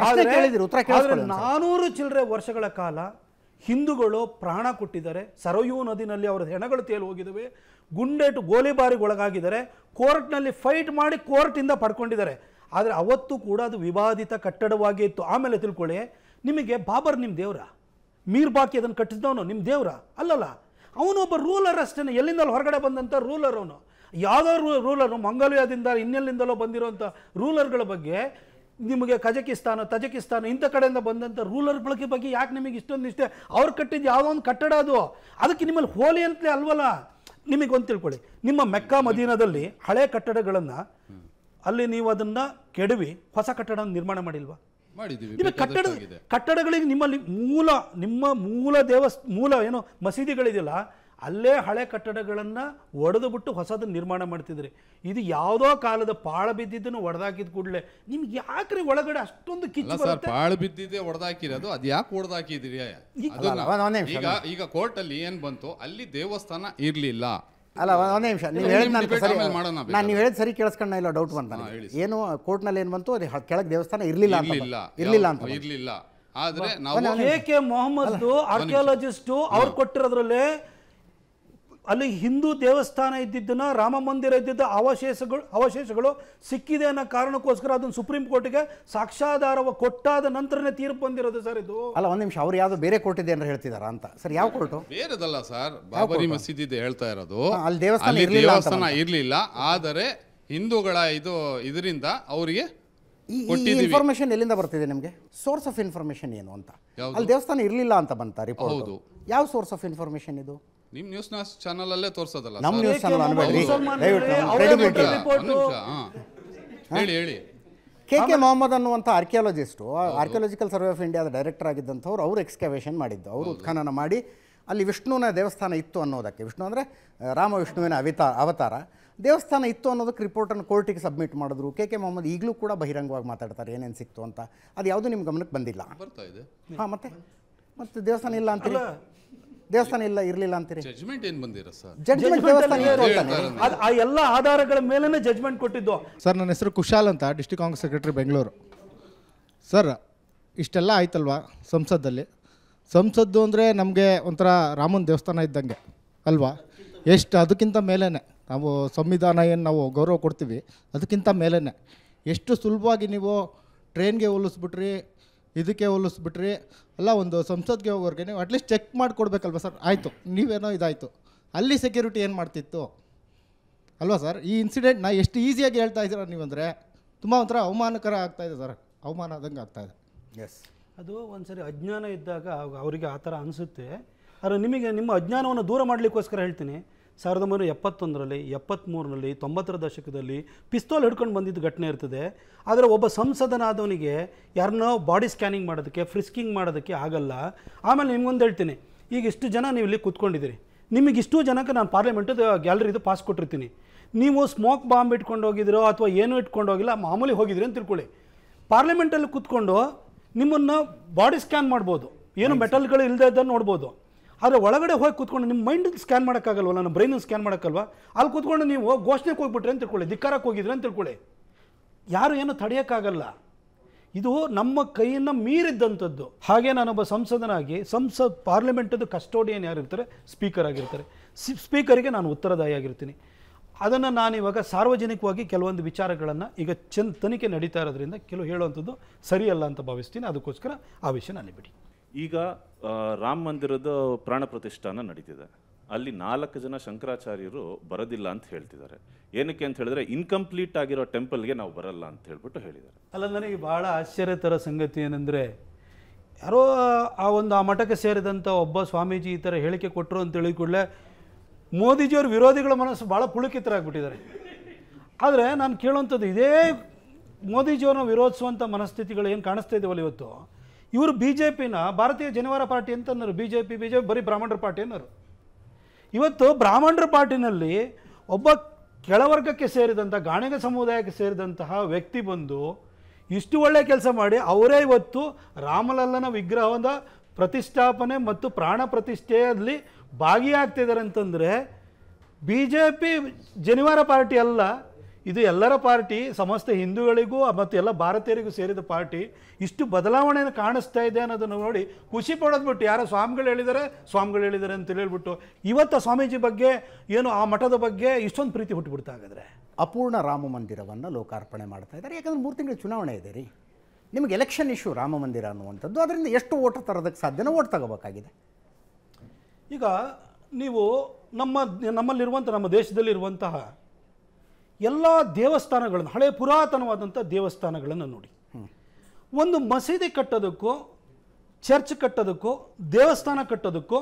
ನಾನೂರು ಚಿಲ್ಲರೆ ವರ್ಷಗಳ ಕಾಲ ಹಿಂದೂಗಳು ಪ್ರಾಣ ಕೊಟ್ಟಿದ್ದಾರೆ. ಸರಯೂ ನದಿನಲ್ಲಿ ಅವರ ಹೆಣಗಳು ತೇಲಿ ಹೋಗಿದ್ದಾವೆ, ಗುಂಡೇಟು ಗೋಲಿಬಾರಿಗೆ ಒಳಗಾಗಿದ್ದಾರೆ, ಕೋರ್ಟ್ನಲ್ಲಿ ಫೈಟ್ ಮಾಡಿ ಕೋರ್ಟಿಂದ ಪಡ್ಕೊಂಡಿದ್ದಾರೆ. ಆದರೆ ಅವತ್ತು ಕೂಡ ಅದು ವಿವಾದಿತ ಕಟ್ಟಡವಾಗಿ ಇತ್ತು. ಆಮೇಲೆ ತಿಳ್ಕೊಳ್ಳಿ, ನಿಮಗೆ ಬಾಬರ್ ನಿಮ್ಮ ದೇವ್ರ? ಮೀರ್ ಬಾಕಿ ಅದನ್ನು ಕಟ್ಟಿಸಿದವನು ನಿಮ್ಮ ದೇವ್ರ? ಅಲ್ಲಲ್ಲ, ಅವನೊಬ್ಬ ರೂಲರ್ ಅಷ್ಟೇ. ಎಲ್ಲಿಂದಲೂ ಹೊರಗಡೆ ಬಂದಂಥ ರೂಲರ್ ಅವನು. ಯಾವುದೋ ರೂ ರೂಲರು ಮಂಗೋಲಿಯಾದಿಂದ ಇನ್ನೆಲ್ಲಿಂದಲೋ ಬಂದಿರೋಂಥ ರೂಲರ್ಗಳ ಬಗ್ಗೆ ನಿಮಗೆ ಕಜಕಿಸ್ತಾನ, ತಜಕಿಸ್ತಾನ ಇಂಥ ಕಡೆಯಿಂದ ಬಂದಂಥ ರೂಲರ್ಗಳ ಬಗ್ಗೆ ಯಾಕೆ ನಿಮಗೆ ಇಷ್ಟೊಂದು ಇಷ್ಟ? ಅವ್ರು ಕಟ್ಟಿದ್ದು ಯಾವುದೋ ಒಂದು ಕಟ್ಟಡ, ಅದು ಅದಕ್ಕೆ ನಿಮ್ಮಲ್ಲಿ ಹೋಲಿ ಅಂತಲೇ ಅಲ್ವಲ್ಲ. ನಿಮಗೆ ಒಂದು ತಿಳ್ಕೊಳ್ಳಿ, ನಿಮ್ಮ ಮೆಕ್ಕಾ ಮದೀನಾದಲ್ಲಿ ಹಳೆ ಕಟ್ಟಡಗಳನ್ನು ಅಲ್ಲಿ ನೀವು ಅದನ್ನು ಕೆಡವಿ ಹೊಸ ಕಟ್ಟಡ ನಿರ್ಮಾಣ ಮಾಡಿಲ್ವಾ? ನಿಮಗೆ ಕಟ್ಟಡ ಕಟ್ಟಡಗಳಿಗೆ ನಿಮ್ಮಲ್ಲಿ ಮೂಲ ನಿಮ್ಮ ಮೂಲ ದೇವಸ್ ಮೂಲ ಏನು ಮಸೀದಿಗಳಿದೆಯಲ್ಲ, ಅಲ್ಲೇ ಹಳೆ ಕಟ್ಟಡಗಳನ್ನು ಒಡೆದು ಬಿಟ್ಟು ಹೊಸದನ್ನು ನಿರ್ಮಾಣ ಮಾಡ್ತಿದ್ರಿ. ಇದು ಯಾವುದೋ ಕಾಲದ ಪಾಳ ಬಿದ್ದಿದ್ದನ್ನು ಒಡೆದಾಕಿದ ಕೂಡಲೇ ನಿಮ್ಗೆ ಯಾಕ್ರಿ ಒಳಗಡೆ ಅಷ್ಟೊಂದು ಕಿಚ್ಚು ಬರುತ್ತೆ? ಪಾಳ ಬಿದ್ದಿದ್ದೆ ಒಡೆದಾಕಿರೋದು, ಅದು ಯಾಕೆ ಒಡೆದಾಕಿದ್ರಿ? ಈಗ ಈಗ ಕೋರ್ಟ್ ಅಲ್ಲಿ ಏನ್ ಬಂತು, ಅಲ್ಲಿ ದೇವಸ್ಥಾನ ಇರ್ಲಿಲ್ಲ. ಅಲ್ಲ, ಒಂದೇ ನಿಮಿಷ, ನೀವು ಹೇಳಿದ ನಾನು ನೀವು ಹೇಳಿದ ಸರಿ ಕೇಳಿಸ್ಕೊಂಡ ಇಲ್ಲ, ಡೌಟ್ ಬಂತ ಏನು ಕೋರ್ಟ್ನಲ್ಲಿ ಏನು ಬಂತು, ಅದು ಕೆಳಗೆ ದೇವಸ್ಥಾನ ಇರಲಿಲ್ಲ ಇರಲಿಲ್ಲ ಅಂತ ಇರಲಿಲ್ಲ. ಆದ್ರೆ ಕೆ ಕೆ ಮೊಹಮ್ಮದ್ ಆರ್ಕಿಯಾಲಜಿಸ್ಟು ಅವ್ರು ಕೊಟ್ಟಿರೋದ್ರಲ್ಲಿ ಅಲ್ಲಿ ಹಿಂದೂ ದೇವಸ್ಥಾನ ಇದ್ದಿದ್ದನ್ನ, ರಾಮ ಮಂದಿರ ಇದ್ದಿದ್ದ ಅವಶೇಷಗಳು ಅವಶೇಷಗಳು ಸಿಕ್ಕಿದೆ ಅನ್ನೋ ಕಾರಣಕ್ಕೋಸ್ಕರ ಅದನ್ನು ಸುಪ್ರೀಂ ಕೋರ್ಟ್ಗೆ ಸಾಕ್ಷಾಧಾರ ಕೊಟ್ಟಾದ ನಂತರನೇ ತೀರ್ಪು ಬಂದಿರೋದು ಸರ್ ಇದು. ಅಲ್ಲ, ಒಂದ್ ನಿಮಿಷ, ಅವ್ರು ಯಾವ್ದು ಬೇರೆ ಕೋರ್ಟ್ ಇದೆ ಅಂತ ಹೇಳ್ತಿದಾರ ಅಂತ ಸರ್? ಯಾವ ಕೋರ್ಟು? ಬೇರೆದಲ್ಲ ಸರ್, ಬಾಬರಿ ಮಸೀದಿ ಇದೆ ಹೇಳ್ತಾ ಇರೋದು. ಅಲ್ಲಿ ದೇವಸ್ಥಾನ ದೇವಸ್ಥಾನ ಇರ್ಲಿಲ್ಲ, ಆದರೆ ಹಿಂದೂಗಳ ಇದು ಇದರಿಂದ ಅವರಿಗೆ ಇನ್ಫಾರ್ಮೇಶನ್ ಎಲ್ಲಿಂದ ಬರ್ತಿದೆ ನಿಮಗೆ? ಸೋರ್ಸ್ ಆಫ್ ಇನ್ಫಾರ್ಮೇಶನ್ ಏನು ಅಂತ? ಅಲ್ಲಿ ದೇವಸ್ಥಾನ ಇರ್ಲಿಲ್ಲ ಅಂತ ಬಂತ ರಿಪೋರ್ಟ್. ಯಾವ ಸೋರ್ಸ್ ಆಫ್ ಇನ್ಫಾರ್ಮೇಶನ್ ಇದು? ನಿಮ್ ನ್ಯೂಸ್ ಚಾನಲ್ ಅಲ್ಲೇ ತೋರಿಸೋದಲ್ಲ. ನಮ್ಮ ನ್ಯೂಸ್ ಚಾನಲ್ ಅನ್ಬೇಡ್ರಿ, ಹೇಳಿ ಹೇಳಿ. ಕೆ ಕೆ ಮೊಹಮ್ಮದ್ ಅನ್ನುವಂಥ ಆರ್ಕಿಯಾಲಜಿಸ್ಟು, ಆರ್ಕಿಯಾಲಜಿಕಲ್ ಸರ್ವೆ ಆಫ್ ಇಂಡಿಯಾದ ಡೈರೆಕ್ಟರ್ ಆಗಿದ್ದಂಥವ್ರು, ಅವರು ಎಕ್ಸ್ಕವೇಷನ್ ಮಾಡಿದ್ದು, ಅವರು ಉತ್ಖನನ ಮಾಡಿ ಅಲ್ಲಿ ವಿಷ್ಣುವಿನ ದೇವಸ್ಥಾನ ಇತ್ತು ಅನ್ನೋದಕ್ಕೆ, ವಿಷ್ಣು ಅಂದರೆ ರಾಮ ವಿಷ್ಣುವಿನ ಅವಿತಾ ಅವತಾರ ದೇವಸ್ಥಾನ ಇತ್ತು ಅನ್ನೋದಕ್ಕೆ ರಿಪೋರ್ಟನ್ನು ಕೋರ್ಟಿಗೆ ಸಬ್ಮಿಟ್ ಮಾಡಿದ್ರು. ಕೆ ಕೆ ಮೊಹಮ್ಮದ್ ಈಗಲೂ ಕೂಡ ಬಹಿರಂಗವಾಗಿ ಮಾತಾಡ್ತಾರೆ ಏನೇನು ಸಿಕ್ತು ಅಂತ. ಅದು ಯಾವುದೂ ನಿಮ್ಮ ಗಮನಕ್ಕೆ ಬಂದಿಲ್ಲ? ಹಾಂ, ಮತ್ತೆ ಮತ್ತೆ ದೇವಸ್ಥಾನ ಇಲ್ಲ ಅಂತೀರಿ, ದೇವಸ್ಥಾನ ಇಲ್ಲ ಇರಲಿಲ್ಲ ಅಂತೀರಿ. ಜಡ್ಜ್ಮೆಂಟ್ ಏನು ಬಂದಿರ ಸರ್? ಜಡ್ಜ್ಮೆಂಟ್ ದೇವಸ್ಥಾನ ಆ ಎಲ್ಲ ಆಧಾರಗಳ ಮೇಲೇ ಜಡ್ಜ್ಮೆಂಟ್ ಕೊಟ್ಟಿದ್ದು. ಸರ್, ನನ್ನ ಹೆಸರು ಕುಶಾಲ್ ಅಂತ, district Congress secretary Bengaluru. Sir, ಇಷ್ಟೆಲ್ಲ ಆಯ್ತಲ್ವಾ ಸಂಸತ್ತಲ್ಲಿ? ಸಂಸದ್ದು ಅಂದರೆ ನಮಗೆ ಒಂಥರ ರಾಮನ ದೇವಸ್ಥಾನ ಇದ್ದಂಗೆ ಅಲ್ವಾ? ಎಷ್ಟು ಅದಕ್ಕಿಂತ ಮೇಲೇ ನಾವು ಸಂವಿಧಾನ ಏನು ನಾವು ಗೌರವ ಕೊಡ್ತೀವಿ ಅದಕ್ಕಿಂತ ಮೇಲೇ ಎಷ್ಟು ಸುಲಭವಾಗಿ ನೀವು ಟ್ರೈನ್ಗೆ ಹೋಲಿಸ್ಬಿಟ್ರಿ, ಇದಕ್ಕೆ ಹೋಲಿಸ್ಬಿಟ್ರಿ, ಅಲ್ಲ ಒಂದು ಸಂಸತ್ಗೆ ಹೋಗೋರಿಗೆ ನೀವು ಅಟ್ಲೀಸ್ಟ್ ಚೆಕ್ ಮಾಡಿಕೊಡ್ಬೇಕಲ್ವ ಸರ್? ಆಯಿತು, ನೀವೇನೋ ಇದಾಯಿತು, ಅಲ್ಲಿ ಸೆಕ್ಯೂರಿಟಿ ಏನು ಮಾಡ್ತಿತ್ತು ಅಲ್ವಾ ಸರ್? ಈ ಇನ್ಸಿಡೆಂಟ್ನ ಎಷ್ಟು ಈಸಿಯಾಗಿ ಹೇಳ್ತಾ ಇದ್ದೀರಾ ನೀವಂದರೆ ತುಂಬ ಒಂಥರ ಅವಮಾನಕರ ಆಗ್ತಾಯಿದೆ ಸರ್, ಅವಮಾನ ಆದಂಗೆ ಆಗ್ತಾಯಿದೆ. ಎಸ್, ಅದು ಒಂದು ಸರಿ ಅಜ್ಞಾನ ಇದ್ದಾಗ ಅವರಿಗೆ ಆ ಥರ ಅನಿಸುತ್ತೆ. ಆದರೆ ನಿಮಗೆ ನಿಮ್ಮ ಅಜ್ಞಾನವನ್ನು ದೂರ ಮಾಡಲಿಕ್ಕೋಸ್ಕರ ಹೇಳ್ತೀನಿ, ಸಾವಿರದ ಒಂಬೈನೂರ ಎಪ್ಪತ್ತೊಂದರಲ್ಲಿ ಎಪ್ಪತ್ತ್ಮೂರರಲ್ಲಿ ತೊಂಬತ್ತರ ದಶಕದಲ್ಲಿ ಪಿಸ್ತೂಲ್ ಹಿಡ್ಕೊಂಡು ಬಂದಿದ್ದು ಘಟನೆ ಇರ್ತದೆ. ಆದರೆ ಒಬ್ಬ ಸಂಸದನಾದವನಿಗೆ ಯಾರನ್ನೋ ಬಾಡಿ ಸ್ಕ್ಯಾನಿಂಗ್ ಮಾಡೋದಕ್ಕೆ, ಫ್ರಿಸ್ಕಿಂಗ್ ಮಾಡೋದಕ್ಕೆ ಆಗಲ್ಲ. ಆಮೇಲೆ ನಿಮ್ಗೊಂದು ಹೇಳ್ತೀನಿ, ಈಗ ಇಷ್ಟು ಜನ ನೀವು ಇಲ್ಲಿ ಕೂತ್ಕೊಂಡಿದ್ದೀರಿ, ನಿಮಗೆ ಇಷ್ಟು ಜನಕ್ಕೆ ನಾನು ಪಾರ್ಲಿಮೆಂಟದು ಗ್ಯಾಲರಿದು ಪಾಸ್ ಕೊಟ್ಟಿರ್ತೀನಿ. ನೀವು ಸ್ಮೋಕ್ ಬಾಂಬ್ ಇಟ್ಕೊಂಡು ಹೋಗಿದ್ದೀರೋ ಅಥವಾ ಏನೂ ಇಟ್ಕೊಂಡು ಹೋಗಿಲ್ಲ, ಮಾಮೂಲಿ ಹೋಗಿದ್ರಿ ಅಂತ ತಿಳ್ಕೊಳ್ಳಿ. ಪಾರ್ಲಿಮೆಂಟಲ್ಲಿ ಕೂತ್ಕೊಂಡು ನಿಮ್ಮನ್ನು ಬಾಡಿ ಸ್ಕ್ಯಾನ್ ಮಾಡ್ಬೋದು, ಏನು ಮೆಟಲ್ಗಳು ಇಲ್ಲದೆ ಇದ್ದನ್ನು ನೋಡ್ಬೋದು. ಆದರೆ ಒಳಗಡೆ ಹೋಗಿ ಕೂತ್ಕೊಂಡು ನಿಮ್ಮ ಮೈಂಡ್ ಸ್ಕ್ಯಾನ್ ಮಾಡೋಕ್ಕಾಗಲ್ವ, ನನ್ನ ಬ್ರೈನನ್ನು ಸ್ಕ್ಯಾನ್ ಮಾಡೋಕ್ಕಲ್ವ? ಅಲ್ಲಿ ಕೂತ್ಕೊಂಡು ನೀವು ಘೋಷಣೆಗೆ ಹೋಗ್ಬಿಟ್ರಿ ಅಂತ ತಿಳ್ಕೊಳ್ಳಿ, ಧಿಕ್ಕಾರಕ್ಕೆ ಹೋಗಿದ್ರಿ ಅಂತ ತಿಳ್ಕೊಳ್ಳಿ, ಯಾರು ಏನು ತಡೆಯೋಕ್ಕಾಗಲ್ಲ. ಇದು ನಮ್ಮ ಕೈಯನ್ನು ಮೀರಿದ್ದಂಥದ್ದು. ಹಾಗೆ ನಾನೊಬ್ಬ ಸಂಸದನಾಗಿ ಸಂಸತ್ ಪಾರ್ಲಿಮೆಂಟದು ಕಸ್ಟೋಡಿಯನ್ ಯಾರಿರ್ತಾರೆ, ಸ್ಪೀಕರ್ ಆಗಿರ್ತಾರೆ. ಸ್ಪೀಕರಿಗೆ ನಾನು ಉತ್ತರದಾಯಿ ಆಗಿರ್ತೀನಿ. ಅದನ್ನು ನಾನಿವಾಗ ಸಾರ್ವಜನಿಕವಾಗಿ ಕೆಲವೊಂದು ವಿಚಾರಗಳನ್ನು ಈಗ ಚೆನ್ನ ತನಿಖೆ ನಡೀತಾ ಇರೋದ್ರಿಂದ ಕೆಲವು ಹೇಳುವಂಥದ್ದು ಸರಿಯಲ್ಲ ಅಂತ ಭಾವಿಸ್ತೀನಿ. ಅದಕ್ಕೋಸ್ಕರ ಆ ವಿಷಯ ಅಲ್ಲಿ ಬಿಡಿ. ಈಗ ರಾಮ ಮಂದಿರದ ಪ್ರಾಣ ಪ್ರತಿಷ್ಠಾನ ನಡೀತಿದೆ. ಅಲ್ಲಿ ನಾಲ್ಕು ಜನ ಶಂಕರಾಚಾರ್ಯರು ಬರೋದಿಲ್ಲ ಅಂತ ಹೇಳ್ತಿದ್ದಾರೆ. ಏನಕ್ಕೆ ಅಂತ ಹೇಳಿದ್ರೆ ಇನ್ಕಂಪ್ಲೀಟ್ ಆಗಿರೋ ಟೆಂಪಲ್ಗೆ ನಾವು ಬರಲ್ಲ ಅಂತ ಹೇಳ್ಬಿಟ್ಟು ಹೇಳಿದ್ದಾರೆ. ಅಲ್ಲ, ನನಗೆ ಭಾಳ ಆಶ್ಚರ್ಯ ಥರ ಸಂಗತಿ ಏನಂದರೆ, ಯಾರೋ ಆ ಒಂದು ಆ ಮಠಕ್ಕೆ ಸೇರಿದಂಥ ಒಬ್ಬ ಸ್ವಾಮೀಜಿ ಈ ಥರ ಹೇಳಿಕೆ ಕೊಟ್ಟರು ಅಂತ ಹೇಳಿದ ಕೂಡಲೇ ಮೋದಿಜಿಯವ್ರ ವಿರೋಧಿಗಳ ಮನಸ್ಸು ಭಾಳ ಪುಳುಕಿತರಾಗ್ಬಿಟ್ಟಿದ್ದಾರೆ. ಆದರೆ ನಾನು ಕೇಳುವಂಥದ್ದು, ಇದೇ ಮೋದಿಜಿಯವ್ರನ್ನ ವಿರೋಧಿಸುವಂಥ ಮನಸ್ಥಿತಿಗಳು ಏನು ಕಾಣಿಸ್ತಾ ಇದೆವಲ್ಲ ಇವತ್ತು, ಇವರು ಬಿ ಜೆ ಪಿನ ಭಾರತೀಯ ಜನವರ ಪಾರ್ಟಿ ಅಂತಂದರು. B J P B J P ಬರೀ ಬ್ರಾಹ್ಮಣರ ಪಾರ್ಟಿ ಅನ್ನೋರು. ಇವತ್ತು ಬ್ರಾಹ್ಮಣರ ಪಾರ್ಟಿನಲ್ಲಿ ಒಬ್ಬ ಕೆಳವರ್ಗಕ್ಕೆ ಸೇರಿದಂಥ ಗಾಣಿಗ ಸಮುದಾಯಕ್ಕೆ ಸೇರಿದಂತಹ ವ್ಯಕ್ತಿ ಬಂದು ಇಷ್ಟು ಒಳ್ಳೆಯ ಕೆಲಸ ಮಾಡಿ ಅವರೇ ಇವತ್ತು ರಾಮಲಲ್ಲನ ವಿಗ್ರಹದ ಪ್ರತಿಷ್ಠಾಪನೆ ಮತ್ತು ಪ್ರಾಣ ಪ್ರತಿಷ್ಠೆಯಲ್ಲಿ ಭಾಗಿಯಾಗ್ತಿದ್ದಾರೆ ಅಂತಂದರೆ, ಬಿ ಜೆ ಪಿ ಜನಿವಾರ ಪಾರ್ಟಿ ಅಲ್ಲ, ಇದು ಎಲ್ಲರ ಪಾರ್ಟಿ, ಸಮಸ್ತ ಹಿಂದೂಗಳಿಗೂ ಮತ್ತು ಎಲ್ಲ ಭಾರತೀಯರಿಗೂ ಸೇರಿದ ಪಾರ್ಟಿ. ಇಷ್ಟು ಬದಲಾವಣೆಯನ್ನು ಕಾಣಿಸ್ತಾ ಇದೆ ಅನ್ನೋದನ್ನು ನೋಡಿ ಖುಷಿ ಪಡೋದ್ಬಿಟ್ಟು ಯಾರೋ ಸ್ವಾಮಿಗಳು ಹೇಳಿದ್ದಾರೆ ಸ್ವಾಮಿಗಳು ಹೇಳಿದ್ದಾರೆ ಅಂತ ಹೇಳ್ಬಿಟ್ಟು ಇವತ್ತು ಸ್ವಾಮೀಜಿ ಬಗ್ಗೆ ಏನು ಆ ಮಠದ ಬಗ್ಗೆ ಇಷ್ಟೊಂದು ಪ್ರೀತಿ ಹುಟ್ಟುಬಿಡ್ತಾ ಹಾಗಾದರೆ. ಅಪೂರ್ಣ ರಾಮ ಮಂದಿರವನ್ನು ಲೋಕಾರ್ಪಣೆ ಮಾಡ್ತಾ ಇದ್ದಾರೆ. ಯಾಕಂದರೆ ಮೂರು ತಿಂಗಳು ಚುನಾವಣೆ ಇದೆ ರೀ, ನಿಮಗೆ ಎಲೆಕ್ಷನ್ ಇಶ್ಯೂ ರಾಮ ಮಂದಿರ ಅನ್ನುವಂಥದ್ದು. ಅದರಿಂದ ಎಷ್ಟು ಓಟ್ ತರೋದಕ್ಕೆ ಸಾಧ್ಯನೋ ಓಟ್ ತಗೋಬೇಕಾಗಿದೆ. ಈಗ ನೀವು ನಮ್ಮ ನಮ್ಮಲ್ಲಿರುವಂಥ ನಮ್ಮ ದೇಶದಲ್ಲಿರುವಂತಹ ಎಲ್ಲ ದೇವಸ್ಥಾನಗಳನ್ನು, ಹಳೆಯ ಪುರಾತನವಾದಂಥ ದೇವಸ್ಥಾನಗಳನ್ನು ನೋಡಿ. ಒಂದು ಮಸೀದಿ ಕಟ್ಟೋದಕ್ಕೂ ಚರ್ಚ್ ಕಟ್ಟೋದಕ್ಕೂ ದೇವಸ್ಥಾನ ಕಟ್ಟೋದಕ್ಕೂ,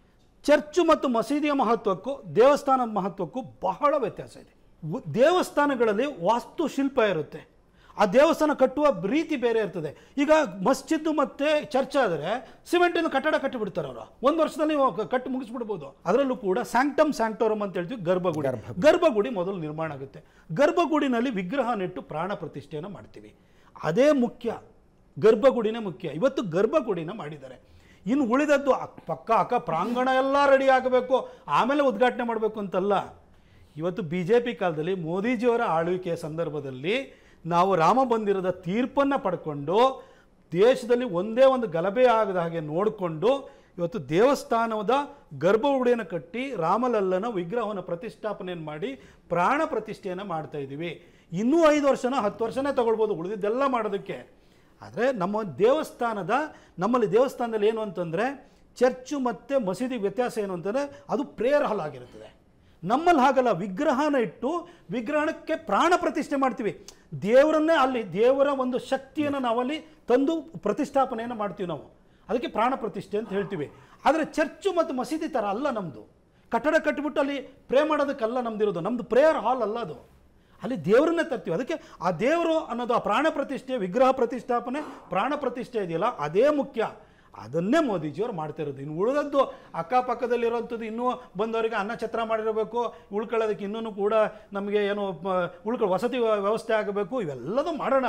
ಚರ್ಚು ಮತ್ತು ಮಸೀದಿಯ ಮಹತ್ವಕ್ಕೂ ದೇವಸ್ಥಾನದ ಮಹತ್ವಕ್ಕೂ ಬಹಳ ವ್ಯತ್ಯಾಸ ಇದೆ. ದೇವಸ್ಥಾನಗಳಲ್ಲಿ ವಾಸ್ತುಶಿಲ್ಪ ಇರುತ್ತೆ, ಆ ದೇವಸ್ಥಾನ ಕಟ್ಟುವ ರೀತಿ ಬೇರೆ ಇರ್ತದೆ. ಈಗ ಮಸ್ಜಿದ್ ಮತ್ತು ಚರ್ಚ್ ಆದರೆ ಸಿಮೆಂಟಿನ ಕಟ್ಟಡ ಕಟ್ಟಿಬಿಡ್ತಾರೆ ಅವರು, ಒಂದು ವರ್ಷದಲ್ಲಿ ಕಟ್ಟಿ ಮುಗಿಸ್ಬಿಡ್ಬೋದು. ಅದರಲ್ಲೂ ಕೂಡ ಸ್ಯಾಂಕ್ಟಮ್ ಸ್ಯಾಂಕ್ಟೋರಮ್ ಅಂತ ಹೇಳ್ತೀವಿ, ಗರ್ಭಗುಡಿ. ಗರ್ಭಗುಡಿ ಮೊದಲು ನಿರ್ಮಾಣ ಆಗುತ್ತೆ. ಗರ್ಭಗುಡಿನಲ್ಲಿ ವಿಗ್ರಹ ನೆಟ್ಟು ಪ್ರಾಣ ಪ್ರತಿಷ್ಠೆಯನ್ನು ಮಾಡ್ತೀವಿ, ಅದೇ ಮುಖ್ಯ. ಗರ್ಭಗುಡಿನೇ ಮುಖ್ಯ. ಇವತ್ತು ಗರ್ಭಗುಡಿನ ಮಾಡಿದ್ದಾರೆ. ಇನ್ನು ಉಳಿದದ್ದು ಪಕ್ಕ ಅಕ್ಕ ಪ್ರಾಂಗಣ ಎಲ್ಲ ರೆಡಿ ಆಗಬೇಕು, ಆಮೇಲೆ ಉದ್ಘಾಟನೆ ಮಾಡಬೇಕು ಅಂತಲ್ಲ. ಇವತ್ತು ಬಿ ಜೆ ಪಿ ಕಾಲದಲ್ಲಿ ಮೋದಿಜಿಯವರ ಆಳ್ವಿಕೆಯ ಸಂದರ್ಭದಲ್ಲಿ ನಾವು ರಾಮ ಮಂದಿರದ ತೀರ್ಪನ್ನು ಪಡ್ಕೊಂಡು ದೇಶದಲ್ಲಿ ಒಂದೇ ಒಂದು ಗಲಭೆ ಆಗದ ಹಾಗೆ ನೋಡಿಕೊಂಡು ಇವತ್ತು ದೇವಸ್ಥಾನದ ಗರ್ಭಗುಡಿಯನ್ನು ಕಟ್ಟಿ ರಾಮಲಲ್ಲನ ವಿಗ್ರಹವನ್ನು ಪ್ರತಿಷ್ಠಾಪನೆಯನ್ನು ಮಾಡಿ ಪ್ರಾಣ ಪ್ರತಿಷ್ಠೆಯನ್ನು ಮಾಡ್ತಾ ಇದ್ದೀವಿ. ಇನ್ನೂ ಐದು ವರ್ಷನ ಹತ್ತು ವರ್ಷನೇ ತಗೊಳ್ಬೋದು ಉಳಿದಿದ್ದೆಲ್ಲ ಮಾಡೋದಕ್ಕೆ. ಆದರೆ ನಮ್ಮ ದೇವಸ್ಥಾನದ ನಮ್ಮಲ್ಲಿ ದೇವಸ್ಥಾನದಲ್ಲಿ ಏನು ಅಂತಂದರೆ, ಚರ್ಚು ಮತ್ತು ಮಸೀದಿ ವ್ಯತ್ಯಾಸ ಏನು ಅಂತಂದರೆ ಅದು ಪ್ರೇಯರ್ ಹಾಲ್ ಆಗಿರುತ್ತದೆ. ನಮ್ಮಲ್ಲಿ ಹಾಗಲ್ಲ, ವಿಗ್ರಹನ ಇಟ್ಟು ವಿಗ್ರಹಕ್ಕೆ ಪ್ರಾಣ ಪ್ರತಿಷ್ಠೆ ಮಾಡ್ತೀವಿ. ದೇವರನ್ನೇ ಅಲ್ಲಿ ದೇವರ ಒಂದು ಶಕ್ತಿಯನ್ನು ನಾವಲ್ಲಿ ತಂದು ಪ್ರತಿಷ್ಠಾಪನೆಯನ್ನು ಮಾಡ್ತೀವಿ ನಾವು, ಅದಕ್ಕೆ ಪ್ರಾಣ ಪ್ರತಿಷ್ಠೆ ಅಂತ ಹೇಳ್ತೀವಿ. ಆದರೆ ಚರ್ಚು ಮತ್ತು ಮಸೀದಿ ಥರ ಅಲ್ಲ ನಮ್ಮದು. ಕಟ್ಟಡ ಕಟ್ಟಿಬಿಟ್ಟು ಅಲ್ಲಿ ಪ್ರೇ ಮಾಡೋದಕ್ಕಲ್ಲ ನಮ್ದಿರೋದು, ನಮ್ಮದು ಪ್ರೇಯರ್ ಹಾಲ್ ಅಲ್ಲ ಅದು, ಅಲ್ಲಿ ದೇವರನ್ನೇ ತರ್ತೀವಿ. ಅದಕ್ಕೆ ಆ ದೇವರು ಅನ್ನೋದು, ಆ ಪ್ರಾಣ ಪ್ರತಿಷ್ಠೆ, ವಿಗ್ರಹ ಪ್ರತಿಷ್ಠಾಪನೆ, ಪ್ರಾಣ ಪ್ರತಿಷ್ಠೆ ಇದೆಯಲ್ಲ ಅದೇ ಮುಖ್ಯ. ಅದನ್ನೇ ಮೋದಿಜಿಯವರು ಮಾಡ್ತಿರೋದು. ಇನ್ನು ಉಳಿದದ್ದು ಅಕ್ಕಪಕ್ಕದಲ್ಲಿರೋಂಥದ್ದು ಇನ್ನೂ ಬಂದವರಿಗೆ ಅನ್ನ ಛತ್ರ ಮಾಡಿರಬೇಕು, ಉಳ್ಕೊಳ್ಳೋದಕ್ಕೆ ಇನ್ನೂ ಕೂಡ ನಮಗೆ ಏನು ಉಳ್ಕೊಳ್ಳೋ ವಸತಿ ವ್ಯವಸ್ಥೆ ಆಗಬೇಕು, ಇವೆಲ್ಲದೂ ಮಾಡೋಣ.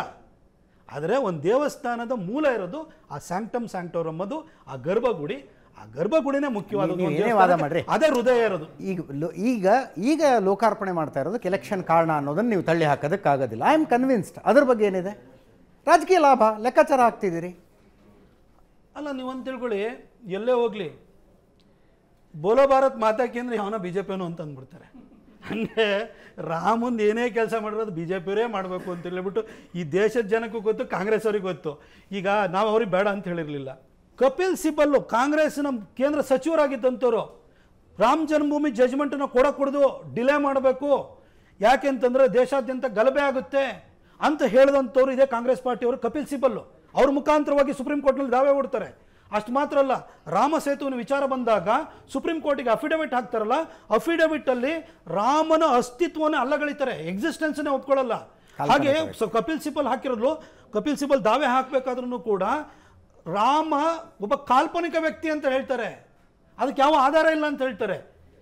ಆದರೆ ಒಂದು ದೇವಸ್ಥಾನದ ಮೂಲ ಇರೋದು ಆ ಸ್ಯಾಂಕ್ಟಮ್ ಸ್ಯಾಂಕ್ಟೋರಮ್, ಅದು ಆ ಗರ್ಭಗುಡಿ. ಆ ಗರ್ಭಗುಡಿನೇ ಮುಖ್ಯವಾದದ್ದು, ಅದೇ ಹೃದಯ ಇರೋದು. ಈಗ ಈಗ ಈಗ ಲೋಕಾರ್ಪಣೆ ಮಾಡ್ತಾ ಇರೋದಕ್ಕೆ ಎಲೆಕ್ಷನ್ ಕಾರಣ ಅನ್ನೋದನ್ನು ನೀವು ತಳ್ಳಿ ಹಾಕೋದಕ್ಕಾಗೋದಿಲ್ಲ. I am convinced. ಅದ್ರ ಬಗ್ಗೆ ಏನಿದೆ? ರಾಜಕೀಯ ಲಾಭ ಲೆಕ್ಕಾಚಾರ ಹಾಕ್ತಿದ್ದೀರಿ. ಅಲ್ಲ, ನೀವು ಅಂತ ತಿಳ್ಕೊಳ್ಳಿ, ಎಲ್ಲೇ ಹೋಗಲಿ ಬೋಲೋ ಭಾರತ್ ಮಾತಾ ಕಿ ಅಂದರೆ ಅವನ ಬಿ ಜೆ ಪಿನೂ ಅಂತ ಅಂದ್ಬಿಡ್ತಾರೆ. ಹಂಗೆ ರಾಮಂದು ಏನೇ ಕೆಲಸ ಮಾಡಿರೋದು ಬಿ ಜೆ ಪಿಯವರೇ ಮಾಡಬೇಕು ಅಂತ ಹೇಳ್ಬಿಟ್ಟು ಈ ದೇಶದ ಜನಕ್ಕೂ ಗೊತ್ತು, ಕಾಂಗ್ರೆಸ್ ಅವ್ರಿಗೆ ಗೊತ್ತು. ಈಗ ನಾವು ಅವ್ರಿಗೆ ಬೇಡ ಅಂತ ಹೇಳಿರಲಿಲ್ಲ. ಕಪಿಲ್ ಸಿಬಲ್ಲು ಕಾಂಗ್ರೆಸ್ನ ಕೇಂದ್ರ ಸಚಿವರಾಗಿದ್ದಂಥವ್ರು ರಾಮ ಜನ್ಮಭೂಮಿ ಜಜ್ಮೆಂಟನ್ನು ಕೊಡ ಕೊಡೋದು ಡಿಲೇ ಮಾಡಬೇಕು, ಯಾಕೆಂತಂದರೆ ದೇಶಾದ್ಯಂತ ಗಲಭೆ ಆಗುತ್ತೆ ಅಂತ ಹೇಳಿದಂಥವ್ರು ಇದೇ ಕಾಂಗ್ರೆಸ್ ಪಾರ್ಟಿಯವರು ಕಪಿಲ್ ಸಿಬಲ್ಲು. ಅವ್ರ ಮುಖಾಂತರವಾಗಿ ಸುಪ್ರೀಂ ಕೋರ್ಟ್ನಲ್ಲಿ ದಾವೆ ಹೊಡ್ತಾರೆ. ಅಷ್ಟು ಮಾತ್ರ ಅಲ್ಲ, ರಾಮ ಸೇತುವಿನ ವಿಚಾರ ಬಂದಾಗ ಸುಪ್ರೀಂ ಕೋರ್ಟಿಗೆ ಅಫಿಡವಿಟ್ ಹಾಕ್ತಾರಲ್ಲ, ಅಫಿಡವಿಟಲ್ಲಿ ರಾಮನ ಅಸ್ತಿತ್ವನೇ ಅಲ್ಲಗಳಿತಾರೆ, ಎಕ್ಸಿಸ್ಟೆನ್ಸ್ನೇ ಒಪ್ಕೊಳ್ಳಲ್ಲ. ಹಾಗೆ ಕಪಿಲ್ ಸಿಬಲ್ ಹಾಕಿರೋದು, ಕಪಿಲ್ ಸಿಬಲ್ ದಾವೆ ಹಾಕಬೇಕಾದ್ರೂ ಕೂಡ ರಾಮ ಒಬ್ಬ ಕಾಲ್ಪನಿಕ ವ್ಯಕ್ತಿ ಅಂತ ಹೇಳ್ತಾರೆ, ಅದಕ್ಕೆ ಯಾವ ಆಧಾರ ಇಲ್ಲ ಅಂತ ಹೇಳ್ತಾರೆ.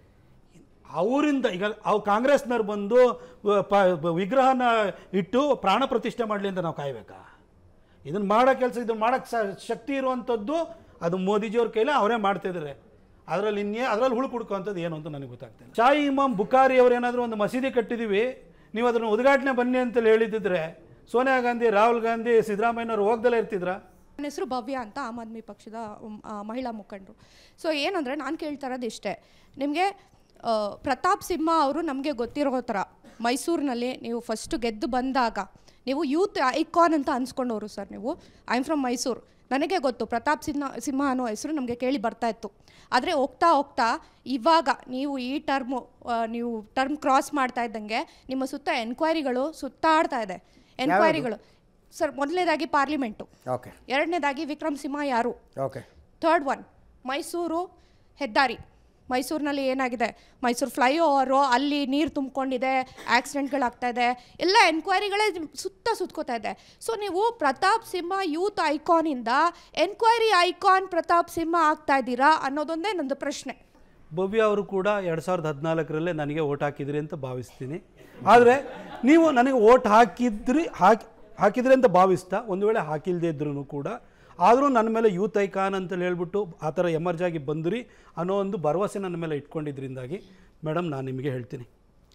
ಅವರಿಂದ ಈಗ ಅವು ಕಾಂಗ್ರೆಸ್ನವ್ರು ಬಂದು ವಿಗ್ರಹನ ಇಟ್ಟು ಪ್ರಾಣ ಪ್ರತಿಷ್ಠೆ ಮಾಡಲಿ ಅಂತ ನಾವು ಕಾಯ್ಬೇಕಾ? ಇದನ್ನು ಮಾಡೋ ಕೆಲಸ, ಇದನ್ನು ಮಾಡೋಕ್ಕೆ ಶಕ್ತಿ ಇರುವಂಥದ್ದು ಅದು ಮೋದಿಜಿಯವ್ರ ಕೈಲೇ ಅವರೇ ಮಾಡ್ತಿದ್ದಾರೆ. ಅದರಲ್ಲಿ ಇನ್ನೇ ಅದರಲ್ಲಿ ಹುಳು ಕುಡ್ಕೋಂಥದ್ದು ಏನು ಅಂತ ನನಗೆ ಗೊತ್ತಾಗ್ತದೆ. ಶಾಹಿ ಇಮಾಮ್ ಬುಖಾರಿ ಅವ್ರು ಏನಾದರೂ ಒಂದು ಮಸೀದಿ ಕಟ್ಟಿದ್ದೀವಿ, ನೀವು ಅದನ್ನು ಉದ್ಘಾಟನೆ ಬನ್ನಿ ಅಂತೇಳಿ ಹೇಳಿದ್ದಿದ್ರೆ ಸೋನಿಯಾ ಗಾಂಧಿ, ರಾಹುಲ್ ಗಾಂಧಿ, ಸಿದ್ದರಾಮಯ್ಯನವ್ರು ಹೋಗ್ದಲ್ಲೇ ಇರ್ತಿದ್ರಾ? ನನ್ನ ಹೆಸರು ಭವ್ಯ ಅಂತ, ಆಮ್ ಆದ್ಮಿ ಪಕ್ಷದ ಮಹಿಳಾ ಮುಖಂಡರು. ಸೊ ಏನಂದರೆ ನಾನು ಕೇಳ್ತಾ ಇರೋದು ಇಷ್ಟೇ, ನಿಮಗೆ ಪ್ರತಾಪ್ ಸಿಂಹ ಅವರು ನಮಗೆ ಗೊತ್ತಿರೋ ಥರ ಮೈಸೂರಿನಲ್ಲಿ ನೀವು ಫಸ್ಟು ಗೆದ್ದು ಬಂದಾಗ ನೀವು ಯೂತ್ ಐಕಾನ್ ಅಂತ ಅನ್ಸ್ಕೊಂಡವರು ಸರ್. ನೀವು ಐ ಆಮ್ ಫ್ರಮ್ ಮೈಸೂರು, ನನಗೆ ಗೊತ್ತು ಪ್ರತಾಪ್ ಸಿಂಹ ಸಿಂಹ ಅನ್ನೋ ಹೆಸರು ನಮಗೆ ಕೇಳಿ ಬರ್ತಾ ಇತ್ತು. ಆದರೆ ಹೋಗ್ತಾ ಹೋಗ್ತಾ ಇವಾಗ ನೀವು ಈ ಟರ್ಮು ನೀವು ಟರ್ಮ್ ಕ್ರಾಸ್ ಮಾಡ್ತಾ ಇದ್ದಂಗೆ ನಿಮ್ಮ ಸುತ್ತ ಎನ್ಕ್ವೈರಿಗಳು ಸುತ್ತಾಡ್ತಾ ಇದೆ. ಎನ್ಕ್ವೈರಿಗಳು ಸರ್, ಮೊದಲನೇದಾಗಿ ಪಾರ್ಲಿಮೆಂಟು, ಎರಡನೇದಾಗಿ ವಿಕ್ರಮ್ ಸಿಂಹ ಯಾರು, ಥರ್ಡ್ ಒನ್ ಮೈಸೂರು ಹೆದ್ದಾರಿ. ಮೈಸೂರಿನಲ್ಲಿ ಏನಾಗಿದೆ, ಮೈಸೂರು ಫ್ಲೈಓವರು, ಅಲ್ಲಿ ನೀರು ತುಂಬಿಕೊಂಡಿದೆ, ಆಕ್ಸಿಡೆಂಟ್ಗಳಾಗ್ತಾ ಇದೆ, ಎಲ್ಲ ಎನ್ಕ್ವೈರಿಗಳೇ ಸುತ್ತ ಸುತ್ಕೋತಾ ಇದೆ. ಸೊ ನೀವು ಪ್ರತಾಪ್ ಸಿಂಹ ಯೂತ್ ಐಕಾನಿಂದ ಎನ್ಕ್ವೈರಿ ಐಕಾನ್ ಪ್ರತಾಪ್ ಸಿಂಹ ಆಗ್ತಾ ಇದ್ದೀರಾ ಅನ್ನೋದೊಂದೇ ನಂದು ಪ್ರಶ್ನೆ. ಭವ್ಯ ಅವರು ಕೂಡ ಎರಡು ಸಾವಿರದ ಹದಿನಾಲ್ಕರಲ್ಲೇ ನನಗೆ ಓಟ್ ಹಾಕಿದ್ರಿ ಅಂತ ಭಾವಿಸ್ತೀನಿ. ಆದರೆ ನೀವು ನನಗೆ ಓಟ್ ಹಾಕಿದ್ರಿ ಹಾಕಿ ಹಾಕಿದ್ರಿ ಅಂತ ಭಾವಿಸ್ತಾ ಒಂದು ವೇಳೆ ಹಾಕಿಲ್ಲದೆ ಇದ್ರೂ ಕೂಡ ಆದರೂ ನನ್ನ ಮೇಲೆ ಯೂತ್ ಐಕಾನ್ ಅಂತೇಳಿ ಹೇಳ್ಬಿಟ್ಟು ಆ ಥರ ಎಮರ್ಜ್ ಆಗಿ ಬಂದ್ರಿ ಅನ್ನೋ ಒಂದು ಭರವಸೆ ನನ್ನ ಮೇಲೆ ಇಟ್ಕೊಂಡಿದ್ರಿಂದಾಗಿ ಮೇಡಮ್ ನಾನು ನಿಮಗೆ ಹೇಳ್ತೀನಿ,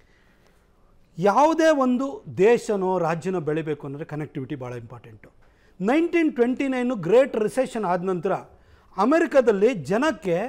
ಯಾವುದೇ ಒಂದು ದೇಶನೋ ರಾಜ್ಯನೋ ಬೆಳಿಬೇಕು ಅಂದರೆ ಕನೆಕ್ಟಿವಿಟಿ ಭಾಳ important. Nineteen twenty nine great recession ಆದ ನಂತರ ಅಮೆರಿಕದಲ್ಲಿ ಜನಕ್ಕೆ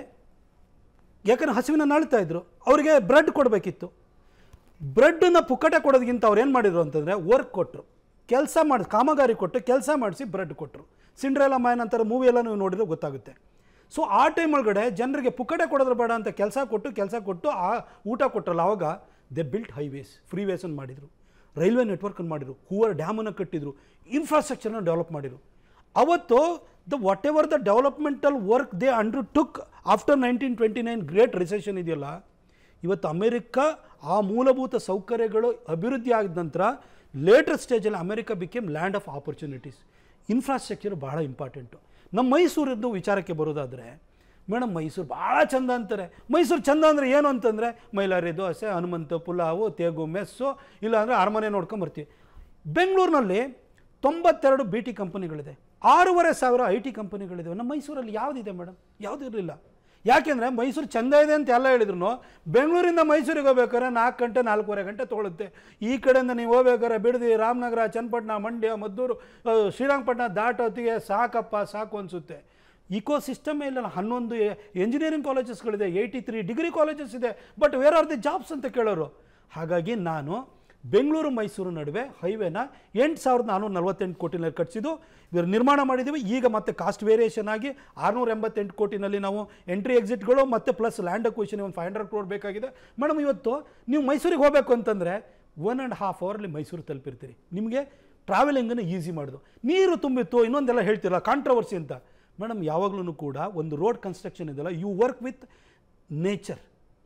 ಯಾಕಂದರೆ ಹಸಿವಿನ ನಾಳ್ತಾ ಇದ್ರು, ಅವರಿಗೆ ಬ್ರೆಡ್ ಕೊಡಬೇಕಿತ್ತು. ಬ್ರೆಡ್ಡನ್ನು ಪುಕ್ಕಟೆ ಕೊಡೋದಕ್ಕಿಂತ ಅವ್ರು ಏನು ಮಾಡಿದ್ರು ಅಂತಂದರೆ ವರ್ಕ್ ಕೊಟ್ಟರು, ಕೆಲಸ ಮಾಡಿ ಕಾಮಗಾರಿ ಕೊಟ್ಟು ಕೆಲಸ ಮಾಡಿಸಿ ಬ್ರೆಡ್ ಕೊಟ್ಟರು. ಸಿಂಡ್ರೆಲಾ ಮ್ಯಾನ್ ಅಂತಾರೆ ಮೂವಿ ಎಲ್ಲ ನೀವು ನೋಡಿದ್ರೆ ಗೊತ್ತಾಗುತ್ತೆ. ಸೊ ಆ ಟೈಮ್ ಒಳಗಡೆ ಜನರಿಗೆ ಪುಕ್ಕಟೆ ಕೊಡೋದ್ರ ಬೇಡ ಅಂತ ಕೆಲಸ ಕೊಟ್ಟು ಕೆಲಸ ಕೊಟ್ಟು ಆ ಊಟ ಕೊಟ್ಟರಲ್ಲ, ಆವಾಗ ದೆ ಬಿಲ್ಟ್ ಹೈವೇಸ್, ಫ್ರೀ ವೇಸನ್ನು ಮಾಡಿದರು, ರೈಲ್ವೆ ನೆಟ್ವರ್ಕನ್ನು ಮಾಡಿದರು, ಹೂವರ್ ಡ್ಯಾಮನ್ನು ಕಟ್ಟಿದರು, ಇನ್ಫ್ರಾಸ್ಟ್ರಕ್ಚರ್ನ ಡೆವಲಪ್ ಮಾಡಿದರು. ಅವತ್ತು the whatever the developmental work they undertook after nineteen twenty nine great recession ಇದೆಯಲ್ಲ, ಇವತ್ತು ಅಮೆರಿಕ ಆ ಮೂಲಭೂತ ಸೌಕರ್ಯಗಳು ಅಭಿವೃದ್ಧಿ ಆದ ನಂತರ ಲೇಟರ್ ಸ್ಟೇಜಲ್ಲಿ America became land of opportunities. Infrastructure ಭಾಳ ಇಂಪಾರ್ಟೆಂಟು. ನಮ್ಮ ಮೈಸೂರದ್ದು ವಿಚಾರಕ್ಕೆ ಬರೋದಾದರೆ ಮೇಡಮ್, ಮೈಸೂರು ಭಾಳ ಚಂದ ಅಂತಾರೆ. ಮೈಸೂರು ಚಂದ ಅಂದರೆ ಏನು ಅಂತಂದರೆ ಮೈಲಾರಿ ದೋಸೆ, ಹನುಮಂತ ಪುಲಾವು, ತೇಗು ಮೆಸ್ಸು, ಇಲ್ಲಾಂದರೆ ಅರಮನೆ ನೋಡ್ಕೊಂಬರ್ತೀವಿ. ಬೆಂಗಳೂರಿನಲ್ಲಿ ತೊಂಬತ್ತೆರಡು ಬಿ ಟಿ ಕಂಪನಿಗಳಿದೆ, ಆರೂವರೆ ಸಾವಿರ ಐ ಟಿ ಕಂಪನಿಗಳಿದೆ. ನಮ್ಮ ಮೈಸೂರಲ್ಲಿ ಯಾವುದಿದೆ ಮೇಡಮ್? ಯಾವುದೂ ಇರಲಿಲ್ಲ. ಯಾಕೆಂದರೆ ಮೈಸೂರು ಚೆಂದ ಇದೆ ಅಂತ ಎಲ್ಲ ಹೇಳಿದ್ರು, ಬೆಂಗಳೂರಿಂದ ಮೈಸೂರಿಗೆ ಹೋಗ್ಬೇಕಾದ್ರೆ ನಾಲ್ಕು ಗಂಟೆ ನಾಲ್ಕೂವರೆ ಗಂಟೆ ತೊಗೊಳುತ್ತೆ. ಈ ಕಡೆಯಿಂದ ನೀವು ಹೋಗ್ಬೇಕಾದ್ರೆ ಬಿಡದಿ, ರಾಮನಗರ, ಚನ್ನಪಟ್ಟಣ, ಮಂಡ್ಯ, ಮದ್ದೂರು, ಶ್ರೀರಂಗಪಟ್ಟಣ ದಾಟೋತ್ತಿಗೆ ಸಾಕಪ್ಪ ಸಾಕು ಅನಿಸುತ್ತೆ. ಇಕೋ ಸಿಸ್ಟಮೇ ಇಲ್ಲ. ಹನ್ನೊಂದು ಎಂಜಿನಿಯರಿಂಗ್ ಕಾಲೇಜಸ್ಗಳಿದೆ, ಏಯ್ಟಿ ತ್ರೀ ಡಿಗ್ರಿ ಕಾಲೇಜಸ್ ಇದೆ, but where are the jobs ಅಂತ ಕೇಳೋರು. ಹಾಗಾಗಿ ನಾನು ಬೆಂಗಳೂರು ಮೈಸೂರು ನಡುವೆ ಹೈವೇನ ಎಂಟು ಸಾವಿರದ ನಾನ್ನೂರ ನಲ್ವತ್ತೆಂಟು ಕೋಟಿನಲ್ಲಿ ಕಟ್ಟಿಸಿದ್ದು ಇವರು ನಿರ್ಮಾಣ ಮಾಡಿದ್ದೀವಿ. ಈಗ ಮತ್ತೆ ಕಾಸ್ಟ್ ವೇರಿಯೇಷನ್ ಆಗಿ ಆರುನೂರ ಎಂಬತ್ತೆಂಟು ಕೋಟಿನಲ್ಲಿ ನಾವು ಎಂಟ್ರಿ ಎಕ್ಸಿಟ್ಗಳು ಮತ್ತು ಪ್ಲಸ್ ಲ್ಯಾಂಡ್ ಅಕ್ವಿಷನ್ ಒಂದು ಫೈವ್ ಹಂಡ್ರೆಡ್ ಕ್ರೋರ್ ಬೇಕಾಗಿದೆ. ಮೇಡಮ್, ಇವತ್ತು ನೀವು ಮೈಸೂರಿಗೆ ಹೋಗಬೇಕು ಅಂತಂದರೆ ಒನ್ ಆ್ಯಂಡ್ ಹಾಫ್ ಅವರಲ್ಲಿ ಮೈಸೂರು ತಲುಪಿರ್ತೀರಿ. ನಿಮಗೆ ಟ್ರಾವೆಲಿಂಗನ್ನು ಈಸಿ ಮಾಡೋದು. ನೀರು ತುಂಬಿತ್ತು, ಇನ್ನೊಂದೆಲ್ಲ ಹೇಳ್ತಿರಲ್ಲ ಕಾಂಟ್ರವರ್ಸಿ ಅಂತ. ಮೇಡಮ್, ಯಾವಾಗಲೂ ಕೂಡ ಒಂದು ರೋಡ್ ಕನ್ಸ್ಟ್ರಕ್ಷನ್ ಇದೆಯಲ್ಲ, ಯು ವರ್ಕ್ ವಿತ್ ನೇಚರ್.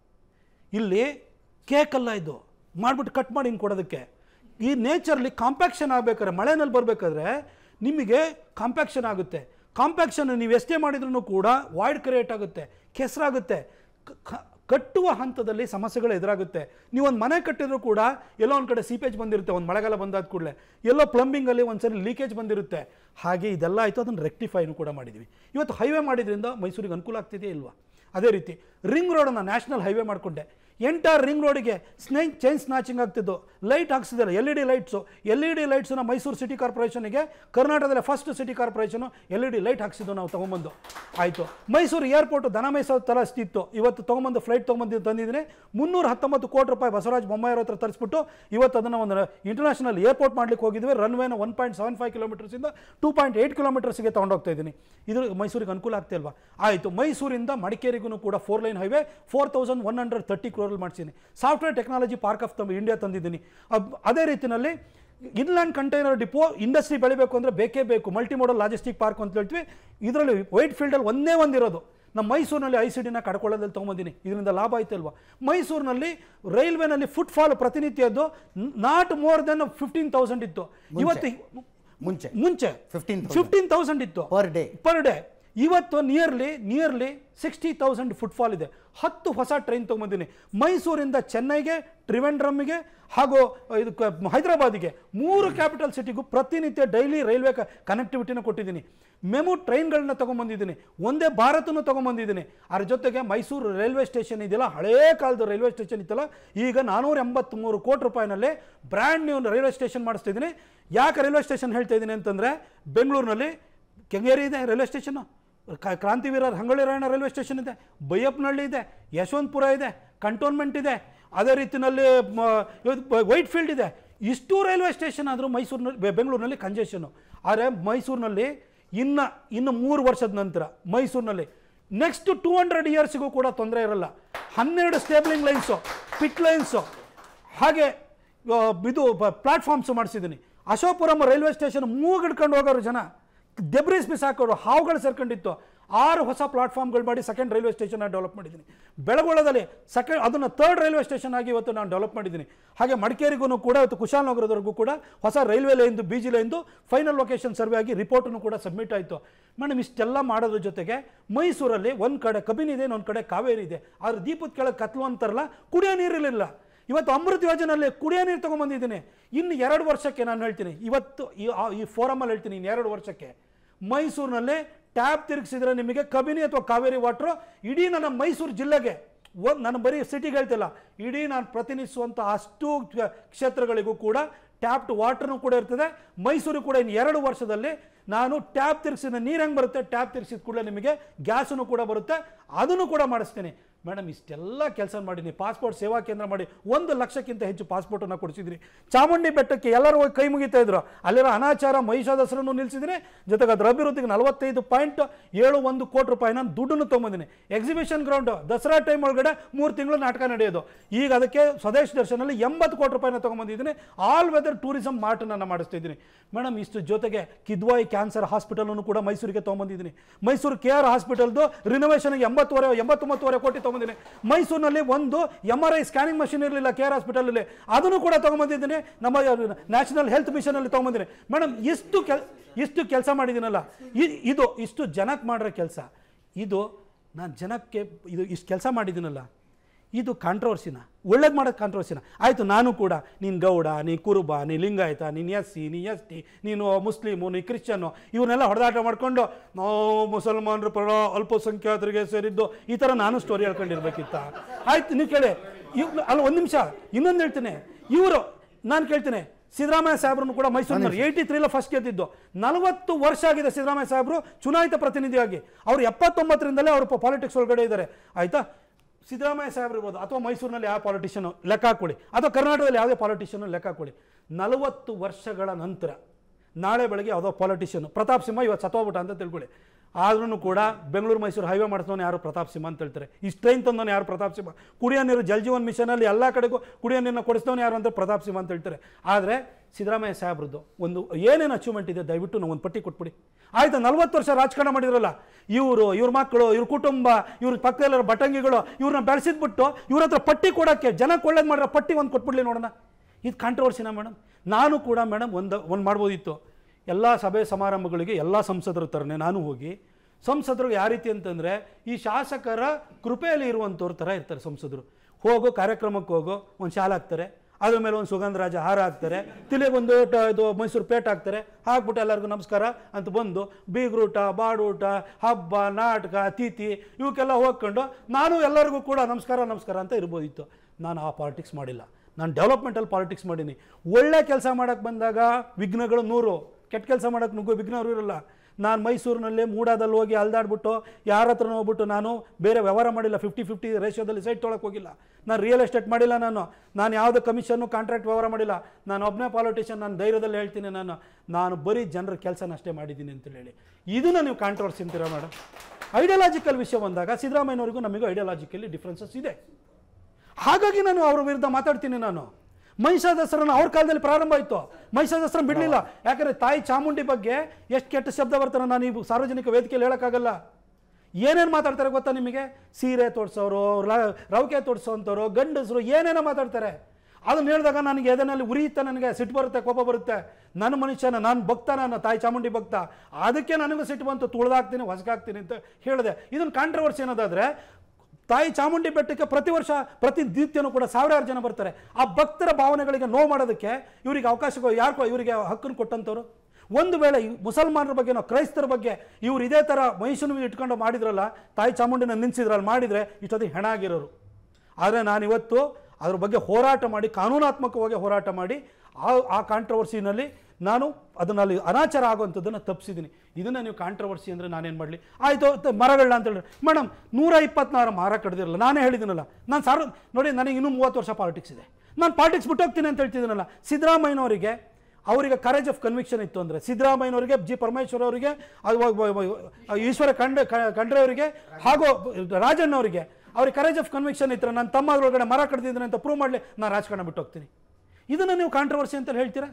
ಇಲ್ಲಿ ಕೇಕಲ್ಲ ಇದು ಮಾಡಿಬಿಟ್ಟು ಕಟ್ ಮಾಡಿ ಹಿಂಗೆ ಕೊಡೋದಕ್ಕೆ. ಈ ನೇಚರ್ಲಿ ಕಾಂಪ್ಯಾಕ್ಷನ್ ಆಗಬೇಕಾದ್ರೆ, ಮಳೆನಲ್ಲಿ ಬರಬೇಕಾದ್ರೆ ನಿಮಗೆ ಕಾಂಪ್ಯಾಕ್ಷನ್ ಆಗುತ್ತೆ. ಕಾಂಪ್ಯಾಕ್ಷನ್ ನೀವು ಎಷ್ಟೇ ಮಾಡಿದ್ರೂ ಕೂಡ ವಾಯ್ಡ್ ಕ್ರಿಯೇಟ್ ಆಗುತ್ತೆ, ಕೆಸರಾಗುತ್ತೆ. ಕಟ್ಟುವ ಹಂತದಲ್ಲಿ ಸಮಸ್ಯೆಗಳು ಎದುರಾಗುತ್ತೆ. ನೀವು ಒಂದು ಮನೆ ಕಟ್ಟಿದ್ರು ಕೂಡ ಎಲ್ಲೋ ಒಂದು ಕಡೆ ಸೀಪೇಜ್ ಬಂದಿರುತ್ತೆ, ಒಂದು ಮಳೆಗಾಲ ಬಂದಾದ ಕೂಡಲೇ ಎಲ್ಲೋ ಪ್ಲಂಬಿಂಗಲ್ಲಿ ಒಂದು ಸರಿ ಲೀಕೇಜ್ ಬಂದಿರುತ್ತೆ. ಹಾಗೆ ಇದೆಲ್ಲ ಆಯಿತು, ಅದನ್ನು ರೆಕ್ಟಿಫೈನು ಕೂಡ ಮಾಡಿದ್ವಿ. ಇವತ್ತು ಹೈವೇ ಮಾಡಿದ್ರಿಂದ ಮೈಸೂರಿಗೆ ಅನುಕೂಲ ಆಗ್ತಿದೆಯಾ ಇಲ್ವಾ? ಅದೇ ರೀತಿ ರಿಂಗ್ ರೋಡನ್ನು ನ್ಯಾಷನಲ್ ಹೈವೇ ಮಾಡಿಕೊಂಡೆ. ಎಂಟೈರ್ ರಿಂಗ್ ರೋಡಿಗೆ ಸ್ನೇಕ್ ಚೈನ್ ಸ್ನಾಚಿಂಗ್ ಆಗ್ತಿದ್ದು, ಲೈಟ್ ಹಾಕ್ಸಿದ್ದಾರೆ, L E D lights. L E D ಲೈಟ್ಸನ್ನ ಮೈಸೂರು ಸಿಟಿ ಕಾರ್ಪೊರೇಷನ್ಗೆ ಕರ್ನಾಟಕದಲ್ಲಿ first city corporation L E D light ಹಾಕ್ಸಿದ್ದು ನಾವು ತೊಗೊಂಬಂದು. ಆಯಿತು, ಮೈಸೂರು ಏರ್ಪೋರ್ಟ್ ದನ ಮೇಯಿಸೋ ಥರ ಸ್ಥಿತ್ತು, ಇವತ್ತು ತೊಗೊಂಬಂದು ಫ್ಲೈಟ್ ತೊಗೊಂಬಂದು ತಂದಿದ್ದೀನಿ. ಮುನ್ನೂರ ಹತ್ತೊಂಬತ್ತು ಕೋಟಿ ರೂಪಾಯಿ ಬಸವರಾಜ ಬೊಮ್ಮಾಯಿಯವ್ರ ಹತ್ರ ತರಿಸ್ಬಿಟ್ಟು ಇವತ್ತು ಅದನ್ನು ಒಂದು ಇಂಟರ್ನ್ಯಾಷನಲ್ ಏರ್ಪೋರ್ಟ್ ಮಾಡ್ಲಿಕ್ಕೆ ಹೋಗಿದ್ವಿ. ರನ್ವೇನ ಒನ್ ಪಾಯಿಂಟ್ ಸೆವೆನ್ ಫೈವ್ ಕಿಲೋಮೀಟರ್ಸಿಂದ ಟೂ ಪಾಯಿಂಟ್ ಏಯ್ಟ್ ಕಿಲೋಮೀಟರ್ಸ್ಗೆ ತೊಗೊಂಡೋಗ್ತಾ ಇದ್ದೀನಿ. ಇದು ಮೈಸೂರಿಗೆ ಅನುಕೂಲ ಆಗ್ತಾ ಇಲ್ವಾ? ಆಯಿತು, ಮೈಸೂರಿಂದ ಮಡಿಕೇರಿಗೂ ಕೂಡ four lane highway four thousand one hundred thirty ಕ್ರೋರಲ್ಲಿ ಮಾಡಿಸಿದ್ದೀನಿ. Software technology park of India ತಂದಿದ್ದೀನಿ. ಅದೇ ರೀತಿಯಲ್ಲಿ ಇನ್ಲ್ಯಾಂಡ್ ಕಂಟೈನರ್ ಡಿಪೋ ಇಂಡಸ್ಟ್ರಿ ಬೆಳಿಬೇಕು ಅಂದರೆ ಬೇಕೇ ಬೇಕು, ಮಲ್ಟಿ ಮೋಡಲ್ ಲಾಜಿಸ್ಟಿಕ್ ಪಾರ್ಕ್ ಅಂತ ಹೇಳ್ತೀವಿ. ಇದರಲ್ಲಿ ವೈಟ್ ಫೀಲ್ಡಲ್ಲಿ ಒಂದೇ ಒಂದಿರೋದು. ನಮ್ಮ ಮೈಸೂರಿನಲ್ಲಿ ಐ ಸಿ ಡಿನ ಕಡ್ಕೊಳ್ಳೋದಲ್ಲಿ ತೊಗೊಂಬಂದಿನಿ. ಇದರಿಂದ ಲಾಭ ಆಯ್ತಲ್ವಾ? ಮೈಸೂರಿನಲ್ಲಿ ರೈಲ್ವೆನಲ್ಲಿ ಫುಟ್ಫಾಲ್ ಪ್ರತಿನಿತ್ಯದ್ದು not more than fifteen thousand ಇತ್ತು. ಇವತ್ತು ಮುಂಚೆ ಮುಂಚೆ ಫಿಫ್ಟೀನ್ ಫಿಫ್ಟೀನ್ ತೌಸಂಡ್ ಇತ್ತು ಪರ್ ಡೇ ಪರ್ ಡೇ ಇವತ್ತು nearly nearly sixty thousand footfall ಇದೆ. ಹತ್ತು ಹೊಸ ಟ್ರೈನ್ ತೊಗೊಂಬಂದಿನಿ. ಮೈಸೂರಿಂದ ಚೆನ್ನೈಗೆ, ಟ್ರಿವೆಂಡ್ರಮ್ಗೆ ಹಾಗೂ ಇದು ಹೈದರಾಬಾದಿಗೆ, ಮೂರು ಕ್ಯಾಪಿಟಲ್ ಸಿಟಿಗೂ ಪ್ರತಿನಿತ್ಯ ಡೈಲಿ ರೈಲ್ವೆ ಕನೆಕ್ಟಿವಿಟಿನ ಕೊಟ್ಟಿದ್ದೀನಿ. ಮೆಮು ಟ್ರೈನ್ಗಳನ್ನ ತೊಗೊಂಬಂದಿದ್ದೀನಿ. ಒಂದೇ ಭಾರತನೂ ತೊಗೊಂಬಂದಿದ್ದೀನಿ. ಅದ್ರ ಜೊತೆಗೆ ಮೈಸೂರು ರೈಲ್ವೆ ಸ್ಟೇಷನ್ ಇದೆಯಲ್ಲ, ಹಳೇ ಕಾಲದ ರೈಲ್ವೆ ಸ್ಟೇಷನ್ ಇತ್ತಲ್ಲ, ಈಗ ನಾನ್ನೂರ ಎಂಬತ್ತ್ಮೂರು ಕೋಟಿ ರೂಪಾಯಿನಲ್ಲಿ ಬ್ರ್ಯಾಂಡ್ ನ್ಯೂ ರೈಲ್ವೆ ಸ್ಟೇಷನ್ ಮಾಡಿಸ್ತಿದ್ದೀನಿ. ಯಾಕೆ ರೈಲ್ವೆ ಸ್ಟೇಷನ್ ಹೇಳ್ತಾ ಇದ್ದೀನಿ ಅಂತಂದರೆ, ಬೆಂಗಳೂರಿನಲ್ಲಿ ಕೆಂಗೇರಿ ಇದೆ railway station, Krantiveera Sangolli Rayanna railway station ಇದೆ, ಬೈಯಪ್ಪನಹಳ್ಳಿ ಇದೆ, ಯಶವಂತಪುರ ಇದೆ, ಕಂಟೋನ್ಮೆಂಟ್ ಇದೆ, ಅದೇ ರೀತಿಯಲ್ಲಿ ವೈಟ್ ಫೀಲ್ಡ್ ಇದೆ. ಇಷ್ಟು ರೈಲ್ವೆ ಸ್ಟೇಷನ್ ಆದರೂ ಮೈಸೂರಿನಲ್ಲಿ ಬೆಂಗಳೂರಿನಲ್ಲಿ ಕಂಜೆಷನ್ನು. ಆದರೆ ಮೈಸೂರಿನಲ್ಲಿ ಇನ್ನು ಇನ್ನು ಮೂರು ವರ್ಷದ ನಂತರ ಮೈಸೂರಿನಲ್ಲಿ ನೆಕ್ಸ್ಟ್ ಟೂ ಹಂಡ್ರೆಡ್ ಇಯರ್ಸಿಗೂ ಕೂಡ ತೊಂದರೆ ಇರಲ್ಲ. ಹನ್ನೆರಡು ಸ್ಟೇಬ್ಲಿಂಗ್ ಲೈನ್ಸು, ಪಿಟ್ ಲೈನ್ಸು, ಹಾಗೆ ಇದು ಪ್ಲಾಟ್ಫಾರ್ಮ್ಸು ಮಾಡಿಸಿದ್ದೀನಿ. ಅಶೋಕಪುರಂ ರೈಲ್ವೆ ಸ್ಟೇಷನ್ ಮೂಗಿಡ್ಕೊಂಡು ಹೋಗೋರು ಜನ, ಡೆಬ್ರೀಸ್ ಮಿಸ್ ಹಾಕೋರು, ಹಾವುಗಳು ಸೇರ್ಕೊಂಡಿತ್ತು. ಆರು ಹೊಸ ಪ್ಲಾಟ್ಫಾರ್ಮ್ಗಳು ಮಾಡಿ ಸೆಕೆಂಡ್ ರೈಲ್ವೆ ಸ್ಟೇಷನ್ ಡೆವಲಪ್ ಮಾಡಿದ್ದೀನಿ. ಬೆಳಗೊಳದಲ್ಲಿ ಸೆಕೆಂಡ್ ಅದನ್ನು ಥರ್ಡ್ ರೈಲ್ವೆ ಸ್ಟೇಷನ್ ಆಗಿ ಇವತ್ತು ನಾನು ಡೆವಲಪ್ ಮಾಡಿದ್ದೀನಿ. ಹಾಗೆ ಮಡಿಕೇರಿಗೂ ಕೂಡ ಇವತ್ತು ಕುಶಾಲನಗರದವರೆಗೂ ಕೂಡ ಹೊಸ ರೈಲ್ವೆ ಲೈನ್ದು ಬಿ ಜಿ ಲೈನ್ದು ಫೈನಲ್ ಲೊಕೇಶನ್ ಸರ್ವೆ ಆಗಿ ರಿಪೋರ್ಟನ್ನು ಕೂಡ ಸಬ್ಮಿಟ್ ಆಯಿತು. ಮೇಡಮ್, ಇಷ್ಟೆಲ್ಲ ಮಾಡೋದ್ರ ಜೊತೆಗೆ ಮೈಸೂರಲ್ಲಿ ಒಂದು ಕಡೆ ಕಬಿನಿ ಇದೆ, ಇನ್ನೊಂದು ಕಡೆ ಕಾವೇರಿ ಇದೆ. ಆದ್ರೆ ದೀಪದ ಕೆಳಗೆ ಕತ್ಲು ಅಂತಾರಲ್ಲ, ಕುಡಿಯೋ ನೀರಿರಲಿಲ್ಲ. ಇವತ್ತು ಅಮೃತ ಯೋಜನೆಯಲ್ಲಿ ಕುಡಿಯೋ ನೀರು ತೊಗೊಂಬಂದಿದ್ದೀನಿ. ಇನ್ನು ಎರಡು ವರ್ಷಕ್ಕೆ ನಾನು ಹೇಳ್ತೀನಿ, ಇವತ್ತು ಈ ಫೋರಮಲ್ಲಿ ಹೇಳ್ತೀನಿ, ಇನ್ನು ಎರಡು ವರ್ಷಕ್ಕೆ ಮೈಸೂರಿನಲ್ಲಿ ಟ್ಯಾಪ್ ತಿರುಗಿಸಿದ್ರೆ ನಿಮಗೆ ಕಬಿನಿ ಅಥವಾ ಕಾವೇರಿ ವಾಟ್ರು ಇಡೀ ನನ್ನ ಮೈಸೂರು ಜಿಲ್ಲೆಗೆ, ಒಂದು ನಾನು ಬರೀ ಸಿಟಿಗೆ ಹೇಳ್ತಿಲ್ಲ, ಇಡೀ ನಾನು ಪ್ರತಿನಿಧಿಸುವಂಥ ಅಷ್ಟು ಕ್ಷೇತ್ರಗಳಿಗೂ ಕೂಡ ಟ್ಯಾಪ್ಡ್ ವಾಟರ್ನೂ ಕೂಡ ಇರ್ತದೆ. ಮೈಸೂರು ಕೂಡ ಇನ್ನು ಎರಡು ವರ್ಷದಲ್ಲಿ ನಾನು ಟ್ಯಾಪ್ ತಿರುಗಿಸಿದ ನೀರು ಹೆಂಗೆ ಬರುತ್ತೆ, ಟ್ಯಾಪ್ ತಿರುಗಿಸಿದ ಕೂಡಲೇ ನಿಮಗೆ ಗ್ಯಾಸನ್ನು ಕೂಡ ಬರುತ್ತೆ, ಅದನ್ನು ಕೂಡ ಮಾಡಿಸ್ತೀನಿ. ಮೇಡಮ್, ಇಷ್ಟೆಲ್ಲ ಕೆಲಸ ಮಾಡಿದ್ದೀನಿ. ಪಾಸ್ಪೋರ್ಟ್ ಸೇವಾ ಕೇಂದ್ರ ಮಾಡಿ ಒಂದು ಲಕ್ಷಕ್ಕಿಂತ ಹೆಚ್ಚು ಪಾಸ್ಪೋರ್ಟನ್ನು ಕೊಡಿಸಿದ್ದೀನಿ. ಚಾಮುಂಡಿ ಬೆಟ್ಟಕ್ಕೆ ಎಲ್ಲರೂ ಹೋಗಿ ಕೈ ಮುಗಿತಾ ಇದ್ರು, ಅಲ್ಲಿರೋ ಅನಾಚಾರ ಮಹಿಷಾದಸರನ್ನು ನಿಲ್ಲಿಸಿದ್ದೀನಿ. ಜೊತೆಗೆ ಅದರ ಅಭಿವೃದ್ಧಿಗೆ ನಲವತ್ತೈದು ಪಾಯಿಂಟ್ ಏಳು ಒಂದು ಕೋಟಿ ರೂಪಾಯಿ ನಾನು ದುಡ್ಡನ್ನು ತೊಗೊಂಬಂದಿನಿ. ಎಕ್ಸಿಬಿಷನ್ ಗ್ರೌಂಡು ದಸರಾ ಟೈಮ್ ಒಳಗಡೆ ಮೂರು ತಿಂಗಳು ನಾಟಕ ನಡೆಯೋದು. ಈಗ ಅದಕ್ಕೆ ಸ್ವದೇಶ್ ದರ್ಶನಲ್ಲಿ ಎಂಬತ್ತು ಕೋಟಿ ರೂಪಾಯಿನ ತೊಗೊಂಬಂದಿದ್ದೀನಿ. ಆಲ್ ವೆದರ್ ಟೂರಿಸಂ ಮಾರ್ಟನ್ನು ಮಾಡಿಸ್ತಾ ಇದ್ದೀನಿ. ಮೇಡಮ್, ಇಷ್ಟು ಜೊತೆಗೆ ಕಿದ್ವಾಯಿ ಕ್ಯಾನ್ಸರ್ ಹಾಸ್ಪಿಟಲನ್ನು ಕೂಡ ಮೈಸೂರಿಗೆ ತೊಗೊಂಬಂದಿದ್ದೀನಿ. ಮೈಸೂರು ಕೆ ಆರ್ ಹಾಸ್ಪಿಟಲ್ದು ರಿನೋವೇಷನ್ಗೆ ಎಂಬತ್ತುವರೆ ಎಂಬತ್ತೊಂಬತ್ತುವರೆ ಕೋಟಿ ತೊಗೊಂಬಂದಿದ್ದೀನಿ. ಮೈಸೂರಿನಲ್ಲಿ ಒಂದು M R I scanning machine ಇರಲಿಲ್ಲ ಕೆ ಆರ್ ಹಾಸ್ಪಿಟಲಲ್ಲಿ, ಅದನ್ನು ಕೂಡ ತೊಗೊಂಬಂದಿದ್ದೀನಿ. ನಮ್ಮ ನ್ಯಾಷನಲ್ ಹೆಲ್ತ್ ಮಿಷನಲ್ಲಿ ತೊಗೊಂಬಂದಿದ್ದೀನಿ. ಮೇಡಮ್, ಇಷ್ಟು ಕೆಲ್ ಇಷ್ಟು ಕೆಲಸ ಮಾಡಿದ್ದೀನಲ್ಲ, ಇದು ಇಷ್ಟು ಜನಕ್ಕೆ ಮಾಡಿರೋ ಕೆಲಸ. ಇದು ನಾನು ಜನಕ್ಕೆ ಇದು ಇಷ್ಟು ಕೆಲಸ ಮಾಡಿದ್ದೀನಲ್ಲ, ಇದು ಕಾಂಟ್ರವರ್ಸಿನ, ಒಳ್ಳೇದು ಮಾಡೋದು ಕಾಂಟ್ರವರ್ಸಿನ. ಆಯಿತು, ನಾನು ಕೂಡ ನೀನು ಗೌಡ, ನೀ ಕುರುಬ, ನೀ ಲಿಂಗಾಯತ, ನೀನು ಎಸ್ ಸಿ, ನೀ ಎಸ್ ಟಿ, ನೀನು ಮುಸ್ಲಿಮು, ನೀ ಕ್ರಿಶ್ಚಿಯನ್ನು, ಇವನ್ನೆಲ್ಲ ಹೊಡೆದಾಟ ಮಾಡಿಕೊಂಡು ನಾವು ಮುಸಲ್ಮಾನರು ಪರ ಅಲ್ಪಸಂಖ್ಯಾತರಿಗೆ ಸೇರಿದ್ದು ಈ ಥರ ನಾನು ಸ್ಟೋರಿ ಹೇಳ್ಕೊಂಡಿರ್ಬೇಕಿತ್ತ? ಆಯ್ತು, ನೀವು ಕೇಳಿ. ಇವ್ ಅಲ್ಲ, ಒಂದು ನಿಮಿಷ, ಇನ್ನೊಂದು ಹೇಳ್ತೀನಿ. ಇವರು ನಾನು ಕೇಳ್ತೀನಿ, ಸಿದ್ದರಾಮಯ್ಯ ಸಾಹೇಬ್ರನ್ನು ಕೂಡ ಮೈಸೂರಿನಲ್ಲಿ ಏಯ್ಟಿ ತ್ರೀಲ ಫಸ್ಟ್ ಗೆದ್ದಿದ್ದು. ನಲವತ್ತು ವರ್ಷ ಆಗಿದೆ ಸಿದ್ದರಾಮಯ್ಯ ಸಾಹೇಬರು ಚುನಾಯಿತ ಪ್ರತಿನಿಧಿಯಾಗಿ. ಅವರು ಎಪ್ಪತ್ತೊಂಬತ್ತರಿಂದಲೇ ಅವರು ಪಾಲಿಟಿಕ್ಸ್ ಒಳಗಡೆ ಇದ್ದಾರೆ. ಆಯಿತಾ, ಸಿದ್ದರಾಮಯ್ಯ ಸಾಹೇಬ್ರು ಇರ್ಬೋದು, ಅಥವಾ ಮೈಸೂರಿನಲ್ಲಿ ಯಾವ ಪಾಲಿಟಿಷಿಯನ್ ಲೆಕ್ಕ ಹಾಕೊಳ್ಳಿ, ಅಥವಾ ಕರ್ನಾಟಕದಲ್ಲಿ ಯಾವುದೇ ಪಾಲಿಟಿಷಿಯನ್ ಲೆಕ್ಕ ಹಾಕೊಳ್ಳಿ, ನಲವತ್ತು ವರ್ಷಗಳ ನಂತರ ನಾಳೆ ಬೆಳಗ್ಗೆ ಯಾವುದೋ ಪಾಲಿಟಿಷಿಯನ್ ಪ್ರತಾಪ್ ಸಿಂಹ ಇವತ್ತು ಸತ್ತೋಗ್ಬಿಟ್ಟ ಅಂತ ತಿಳ್ಕೊಳ್ಳಿ. ಆದ್ರೂ ಕೂಡ ಬೆಂಗಳೂರು ಮೈಸೂರು ಹೈವೇ ಮಾಡಿಸೋನು ಯಾರು? ಪ್ರತಾಪ್ ಸಿಂಹ ಅಂತ ಹೇಳ್ತಾರೆ. ಇಷ್ಟು ಟ್ರೈನ್ ತಂದವನು ಯಾರು? ಪ್ರತಾಪ್ ಸಿಂಹ. ಕುಡಿಯೋ ನೀರು ಜಲ್ ಜೀವನ್ ಮಿಷನಲ್ಲಿ ಎಲ್ಲ ಕಡೆಗೂ ಕುಡಿಯೋ ನೀರನ್ನ ಕೊಡಿಸಿದವನು ಯಾರು ಅಂತ ಪ್ರತಾಪ್ ಸಿಂಹ ಅಂತ ಹೇಳ್ತಾರೆ. ಆದರೆ ಸಿದ್ದರಾಮಯ್ಯ ಸಾಹೇಬ್ರದ್ದು ಒಂದು ಏನೇನು ಅಚೀವ್ಮೆಂಟ್ ಇದೆ ದಯವಿಟ್ಟು ನಾವು ಒಂದು ಪಟ್ಟಿ ಕೊಟ್ಬಿಡಿ. ಆಯ್ತು, ನಲ್ವತ್ತು ವರ್ಷ ರಾಜಕಾರಣ ಮಾಡಿದ್ರಲ್ಲ ಇವರು, ಇವ್ರ ಮಕ್ಕಳು, ಇವ್ರ ಕುಟುಂಬ, ಇವ್ರ ಪಕ್ಕದಲ್ಲಿರೋ ಬಟಂಗಿಗಳು, ಇವ್ರನ್ನ ಬೆಳೆಸಿದ್ಬಿಟ್ಟು ಇವ್ರ ಹತ್ರ ಪಟ್ಟಿ ಕೊಡೋಕ್ಕೆ, ಜನಕ್ಕೆ ಒಳ್ಳೇದು ಮಾಡಿರೋ ಪಟ್ಟಿ ಒಂದು ಕೊಟ್ಬಿಡ್ಲಿ ನೋಡೋಣ. ಇದು ಕಾಂಟ್ರವರ್ಸಿನ ಮೇಡಮ್? ನಾನು ಕೂಡ ಮೇಡಮ್ ಒಂದು ಒಂದು ಮಾಡ್ಬೋದಿತ್ತು. ಎಲ್ಲ ಸಭೆ ಸಮಾರಂಭಗಳಿಗೆ ಎಲ್ಲ ಸಂಸದರ ಥರನೇ ನಾನು ಹೋಗಿ, ಸಂಸದರು ಯಾವ ರೀತಿ ಅಂತಂದರೆ ಈ ಶಾಸಕರ ಕೃಪೆಯಲ್ಲಿ ಇರುವಂಥವ್ರ ಥರ ಇರ್ತಾರೆ ಸಂಸದರು. ಹೋಗೋ ಕಾರ್ಯಕ್ರಮಕ್ಕೆ ಹೋಗೋ ಒಂದು ಶಾಲೆ ಹಾಕ್ತಾರೆ, ಅದ್ರ ಮೇಲೆ ಒಂದು ಸುಗಂಧರಾಜ ಹಾರ ಹಾಕ್ತಾರೆ, ತಿಲೆಗೊಂದು ಇದು ಮೈಸೂರು ಪೇಟ ಹಾಕ್ತಾರೆ, ಹಾಕ್ಬಿಟ್ಟು ಎಲ್ಲರಿಗೂ ನಮಸ್ಕಾರ ಅಂತ ಬಂದು ಬೀಗ್ರೂಟ, ಬಾಡೂಟ, ಹಬ್ಬ, ನಾಟಕ, ಅತಿಥಿ ಇವಕ್ಕೆಲ್ಲ ಹೋಗ್ಕೊಂಡು ನಾನು ಎಲ್ಲರಿಗೂ ಕೂಡ ನಮಸ್ಕಾರ ನಮಸ್ಕಾರ ಅಂತ ಇರ್ಬೋದಿತ್ತು. ನಾನು ಆ ಪಾಲಿಟಿಕ್ಸ್ ಮಾಡಿಲ್ಲ. ನಾನು ಡೆವಲಪ್ಮೆಂಟಲ್ಲಿ ಪಾಲಿಟಿಕ್ಸ್ ಮಾಡೀನಿ. ಒಳ್ಳೆ ಕೆಲಸ ಮಾಡೋಕ್ಕೆ ಬಂದಾಗ ವಿಘ್ನಗಳು ನೂರು, ಕೆಟ್ಟ ಕೆಲಸ ಮಾಡೋಕ್ಕೆ ನುಗ್ಗೋ ವಿಘ್ನರು ಇರಲ್ಲ. ನಾನು ಮೈಸೂರಿನಲ್ಲಿ ಮೂಡಾದಲ್ಲಿ ಹೋಗಿ ಅಲ್ದಾಡ್ಬಿಟ್ಟು ಯಾರ ಹತ್ರ ಹೋಗ್ಬಿಟ್ಟು ನಾನು ಬೇರೆ ವ್ಯವಹಾರ ಮಾಡಿಲ್ಲ. ಫಿಫ್ಟಿ ಫಿಫ್ಟಿ ರೇಷಿಯೋದಲ್ಲಿ ಸೈಟ್ ತೊಗೊಳಕ್ಕೆ ಹೋಗಿಲ್ಲ. ನಾನು ರಿಯಲ್ ಎಸ್ಟೇಟ್ ಮಾಡಿಲ್ಲ. ನಾನು ನಾನು ಯಾವುದೇ ಕಮಿಷನ್ನು ಕಾಂಟ್ರಾಕ್ಟ್ ವ್ಯವಹಾರ ಮಾಡಿಲ್ಲ. ನಾನು ಒಬ್ಬನೇ ಪಾಲಿಟಿಷಿಯನ್. ನಾನು ಧೈರ್ಯದಲ್ಲಿ ಹೇಳ್ತೀನಿ, ನಾನು ನಾನು ಬರೀ ಜನರ ಕೆಲಸನ ಅಷ್ಟೇ ಮಾಡಿದ್ದೀನಿ ಅಂತೇಳಿ ಹೇಳಿ ಇದನ್ನು ನೀವು ಕಾಂಟ್ರವರ್ಸಿ ಅಂತೀರಾ ಮೇಡಮ್? ಐಡಿಯಾಲಜಿಕಲ್ ವಿಷಯ ಬಂದಾಗ ಸಿದ್ದರಾಮಯ್ಯನವರಿಗೂ ನಮಗೂ ಐಡಿಯಾಲಜಿಕಲಿ ಡಿಫ್ರೆನ್ಸಸ್ ಇದೆ. ಹಾಗಾಗಿ ನಾನು ಅವ್ರ ವಿರುದ್ಧ ಮಾತಾಡ್ತೀನಿ. ನಾನು ಮಹಿಷಾ ದಸರಾನ ಅವ್ರ ಕಾಲದಲ್ಲಿ ಪ್ರಾರಂಭ ಆಯಿತು. ಮಹಿಷಾ ದಸರಾ ಬಿಡಲಿಲ್ಲ. ಯಾಕಂದರೆ ತಾಯಿ ಚಾಮುಂಡಿ ಬಗ್ಗೆ ಎಷ್ಟು ಕೆಟ್ಟ ಶಬ್ದ ಬರ್ತಾರೆ ನಾನು ಈ ಸಾರ್ವಜನಿಕ ವೇದಿಕೆಯಲ್ಲಿ ಹೇಳೋಕ್ಕಾಗಲ್ಲ. ಏನೇನು ಮಾತಾಡ್ತಾರೆ ಗೊತ್ತಾ ನಿಮಗೆ? ಸೀರೆ ತೋರಿಸೋರು, ರವಿಕೆ ತೋರಿಸೋಂಥವ್ರು, ಗಂಡಸರು ಏನೇನೋ ಮಾತಾಡ್ತಾರೆ. ಅದನ್ನು ಹೇಳಿದಾಗ ನನಗೆ ಎದೆನಲ್ಲಿ ಉರಿಯುತ್ತೆ, ನನಗೆ ಸಿಟ್ಟು ಬರುತ್ತೆ, ಕೋಪ ಬರುತ್ತೆ. ನನ್ನ ಮನುಷ್ಯನ, ನಾನು ಭಕ್ತ, ನಾನು ತಾಯಿ ಚಾಮುಂಡಿ ಭಕ್ತ. ಅದಕ್ಕೆ ನನಗೂ ಸಿಟ್ಟು ಬಂತು, ತುಳಿದಾಕ್ತೀನಿ, ಹೊಸಗಾಗ್ತೀನಿ ಅಂತ ಹೇಳಿದೆ. ಇದನ್ನು ಕಾಂಟ್ರವರ್ಸಿ ಅನ್ನೋದಾದರೆ, ತಾಯಿ ಚಾಮುಂಡಿ ಬೆಟ್ಟಕ್ಕೆ ಪ್ರತಿ ವರ್ಷ ಪ್ರತಿನಿತ್ಯನೂ ಕೂಡ ಸಾವಿರಾರು ಜನ ಬರ್ತಾರೆ. ಆ ಭಕ್ತರ ಭಾವನೆಗಳಿಗೆ ನೋವು ಮಾಡೋದಕ್ಕೆ ಇವರಿಗೆ ಅವಕಾಶ ಯಾರು ಇವರಿಗೆ ಹಕ್ಕನ್ನು ಕೊಟ್ಟಂಥವ್ರು? ಒಂದು ವೇಳೆ ಮುಸಲ್ಮಾನರ ಬಗ್ಗೆ ನಾವು ಕ್ರೈಸ್ತರ ಬಗ್ಗೆ ಇವ್ರು ಇದೇ ಥರ ಮಹಿಷನ್ನು ಇಟ್ಕೊಂಡು ಮಾಡಿದ್ರಲ್ಲ, ತಾಯಿ ಚಾಮುಂಡಿನ ನಿಲ್ಲಿಸಿದ್ರಲ್ಲ, ಮಾಡಿದರೆ ಇಷ್ಟೊತ್ತಿಗೆ ಹೆಣ ಆಗಿರೋರು. ಆದರೆ ನಾನಿವತ್ತು ಅದ್ರ ಬಗ್ಗೆ ಹೋರಾಟ ಮಾಡಿ, ಕಾನೂನಾತ್ಮಕವಾಗಿ ಹೋರಾಟ ಮಾಡಿ ಆ ಆ ಕಾಂಟ್ರವರ್ಸಿನಲ್ಲಿ ನಾನು ಅದನ್ನಲ್ಲಿ ಅನಾಚಾರ ಆಗುವಂಥದ್ದನ್ನು ತಪ್ಪಿಸಿದ್ದೀನಿ. ಇದನ್ನು ನೀವು ಕಾಂಟ್ರವರ್ಸಿ ಅಂದರೆ ನಾನೇನು ಮಾಡಲಿ? ಆಯಿತು, ಮರಗಳನ್ನ ಅಂತ ಹೇಳಿದ್ರೆ ಮೇಡಮ್ ನೂರ ಇಪ್ಪತ್ನಾರು ಮರ ಕಡ್ದಿರಲ್ಲ. ನಾನೇ ಹೇಳಿದ್ದೀನಲ್ಲ, ನಾನು ಸಾರು ನೋಡಿ, ನನಗೆ ಇನ್ನೂ ಮೂವತ್ತು ವರ್ಷ ಪಾಲಿಟಿಕ್ಸ್ ಇದೆ. ನಾನು ಪಾಲಿಟಿಕ್ಸ್ ಬಿಟ್ಟೋಗ್ತೀನಿ ಅಂತ ಹೇಳ್ತಿದ್ದೀನಲ್ಲ. ಸಿದ್ದರಾಮಯ್ಯನವರಿಗೆ ಅವರಿಗೆ ಕರೇಜ್ ಆಫ್ ಕನ್ವಿಕ್ಷನ್ ಇತ್ತು ಅಂದರೆ, ಸಿದ್ದರಾಮಯ್ಯನವರಿಗೆ, ಜಿ ಪರಮೇಶ್ವರ್ ಅವರಿಗೆ, ಈಶ್ವರ ಖಂಡ್ರೆ ಖಂಡ್ರೆ ಅವರಿಗೆ ಹಾಗೂ ರಾಜಣ್ಣವರಿಗೆ ಅವ್ರಿಗೆ ಕರೇಜ್ ಆಫ್ ಕನ್ವಿಕ್ಷನ್ ಇತ್ತು. ನನ್ನ ತಮ್ಮ ಅದರೊಳಗಡೆ ಮರ ಕಡ್ದಿದ್ದೀನಿ ಅಂತ ಪ್ರೂವ್ ಮಾಡಲಿ, ನಾನು ರಾಜಕಾರಣ ಬಿಟ್ಟು ಹೋಗ್ತೀನಿ. ಇದನ್ನು ನೀವು ಕಾಂಟ್ರವರ್ಸಿ ಅಂತ ಹೇಳ್ತೀರಾ?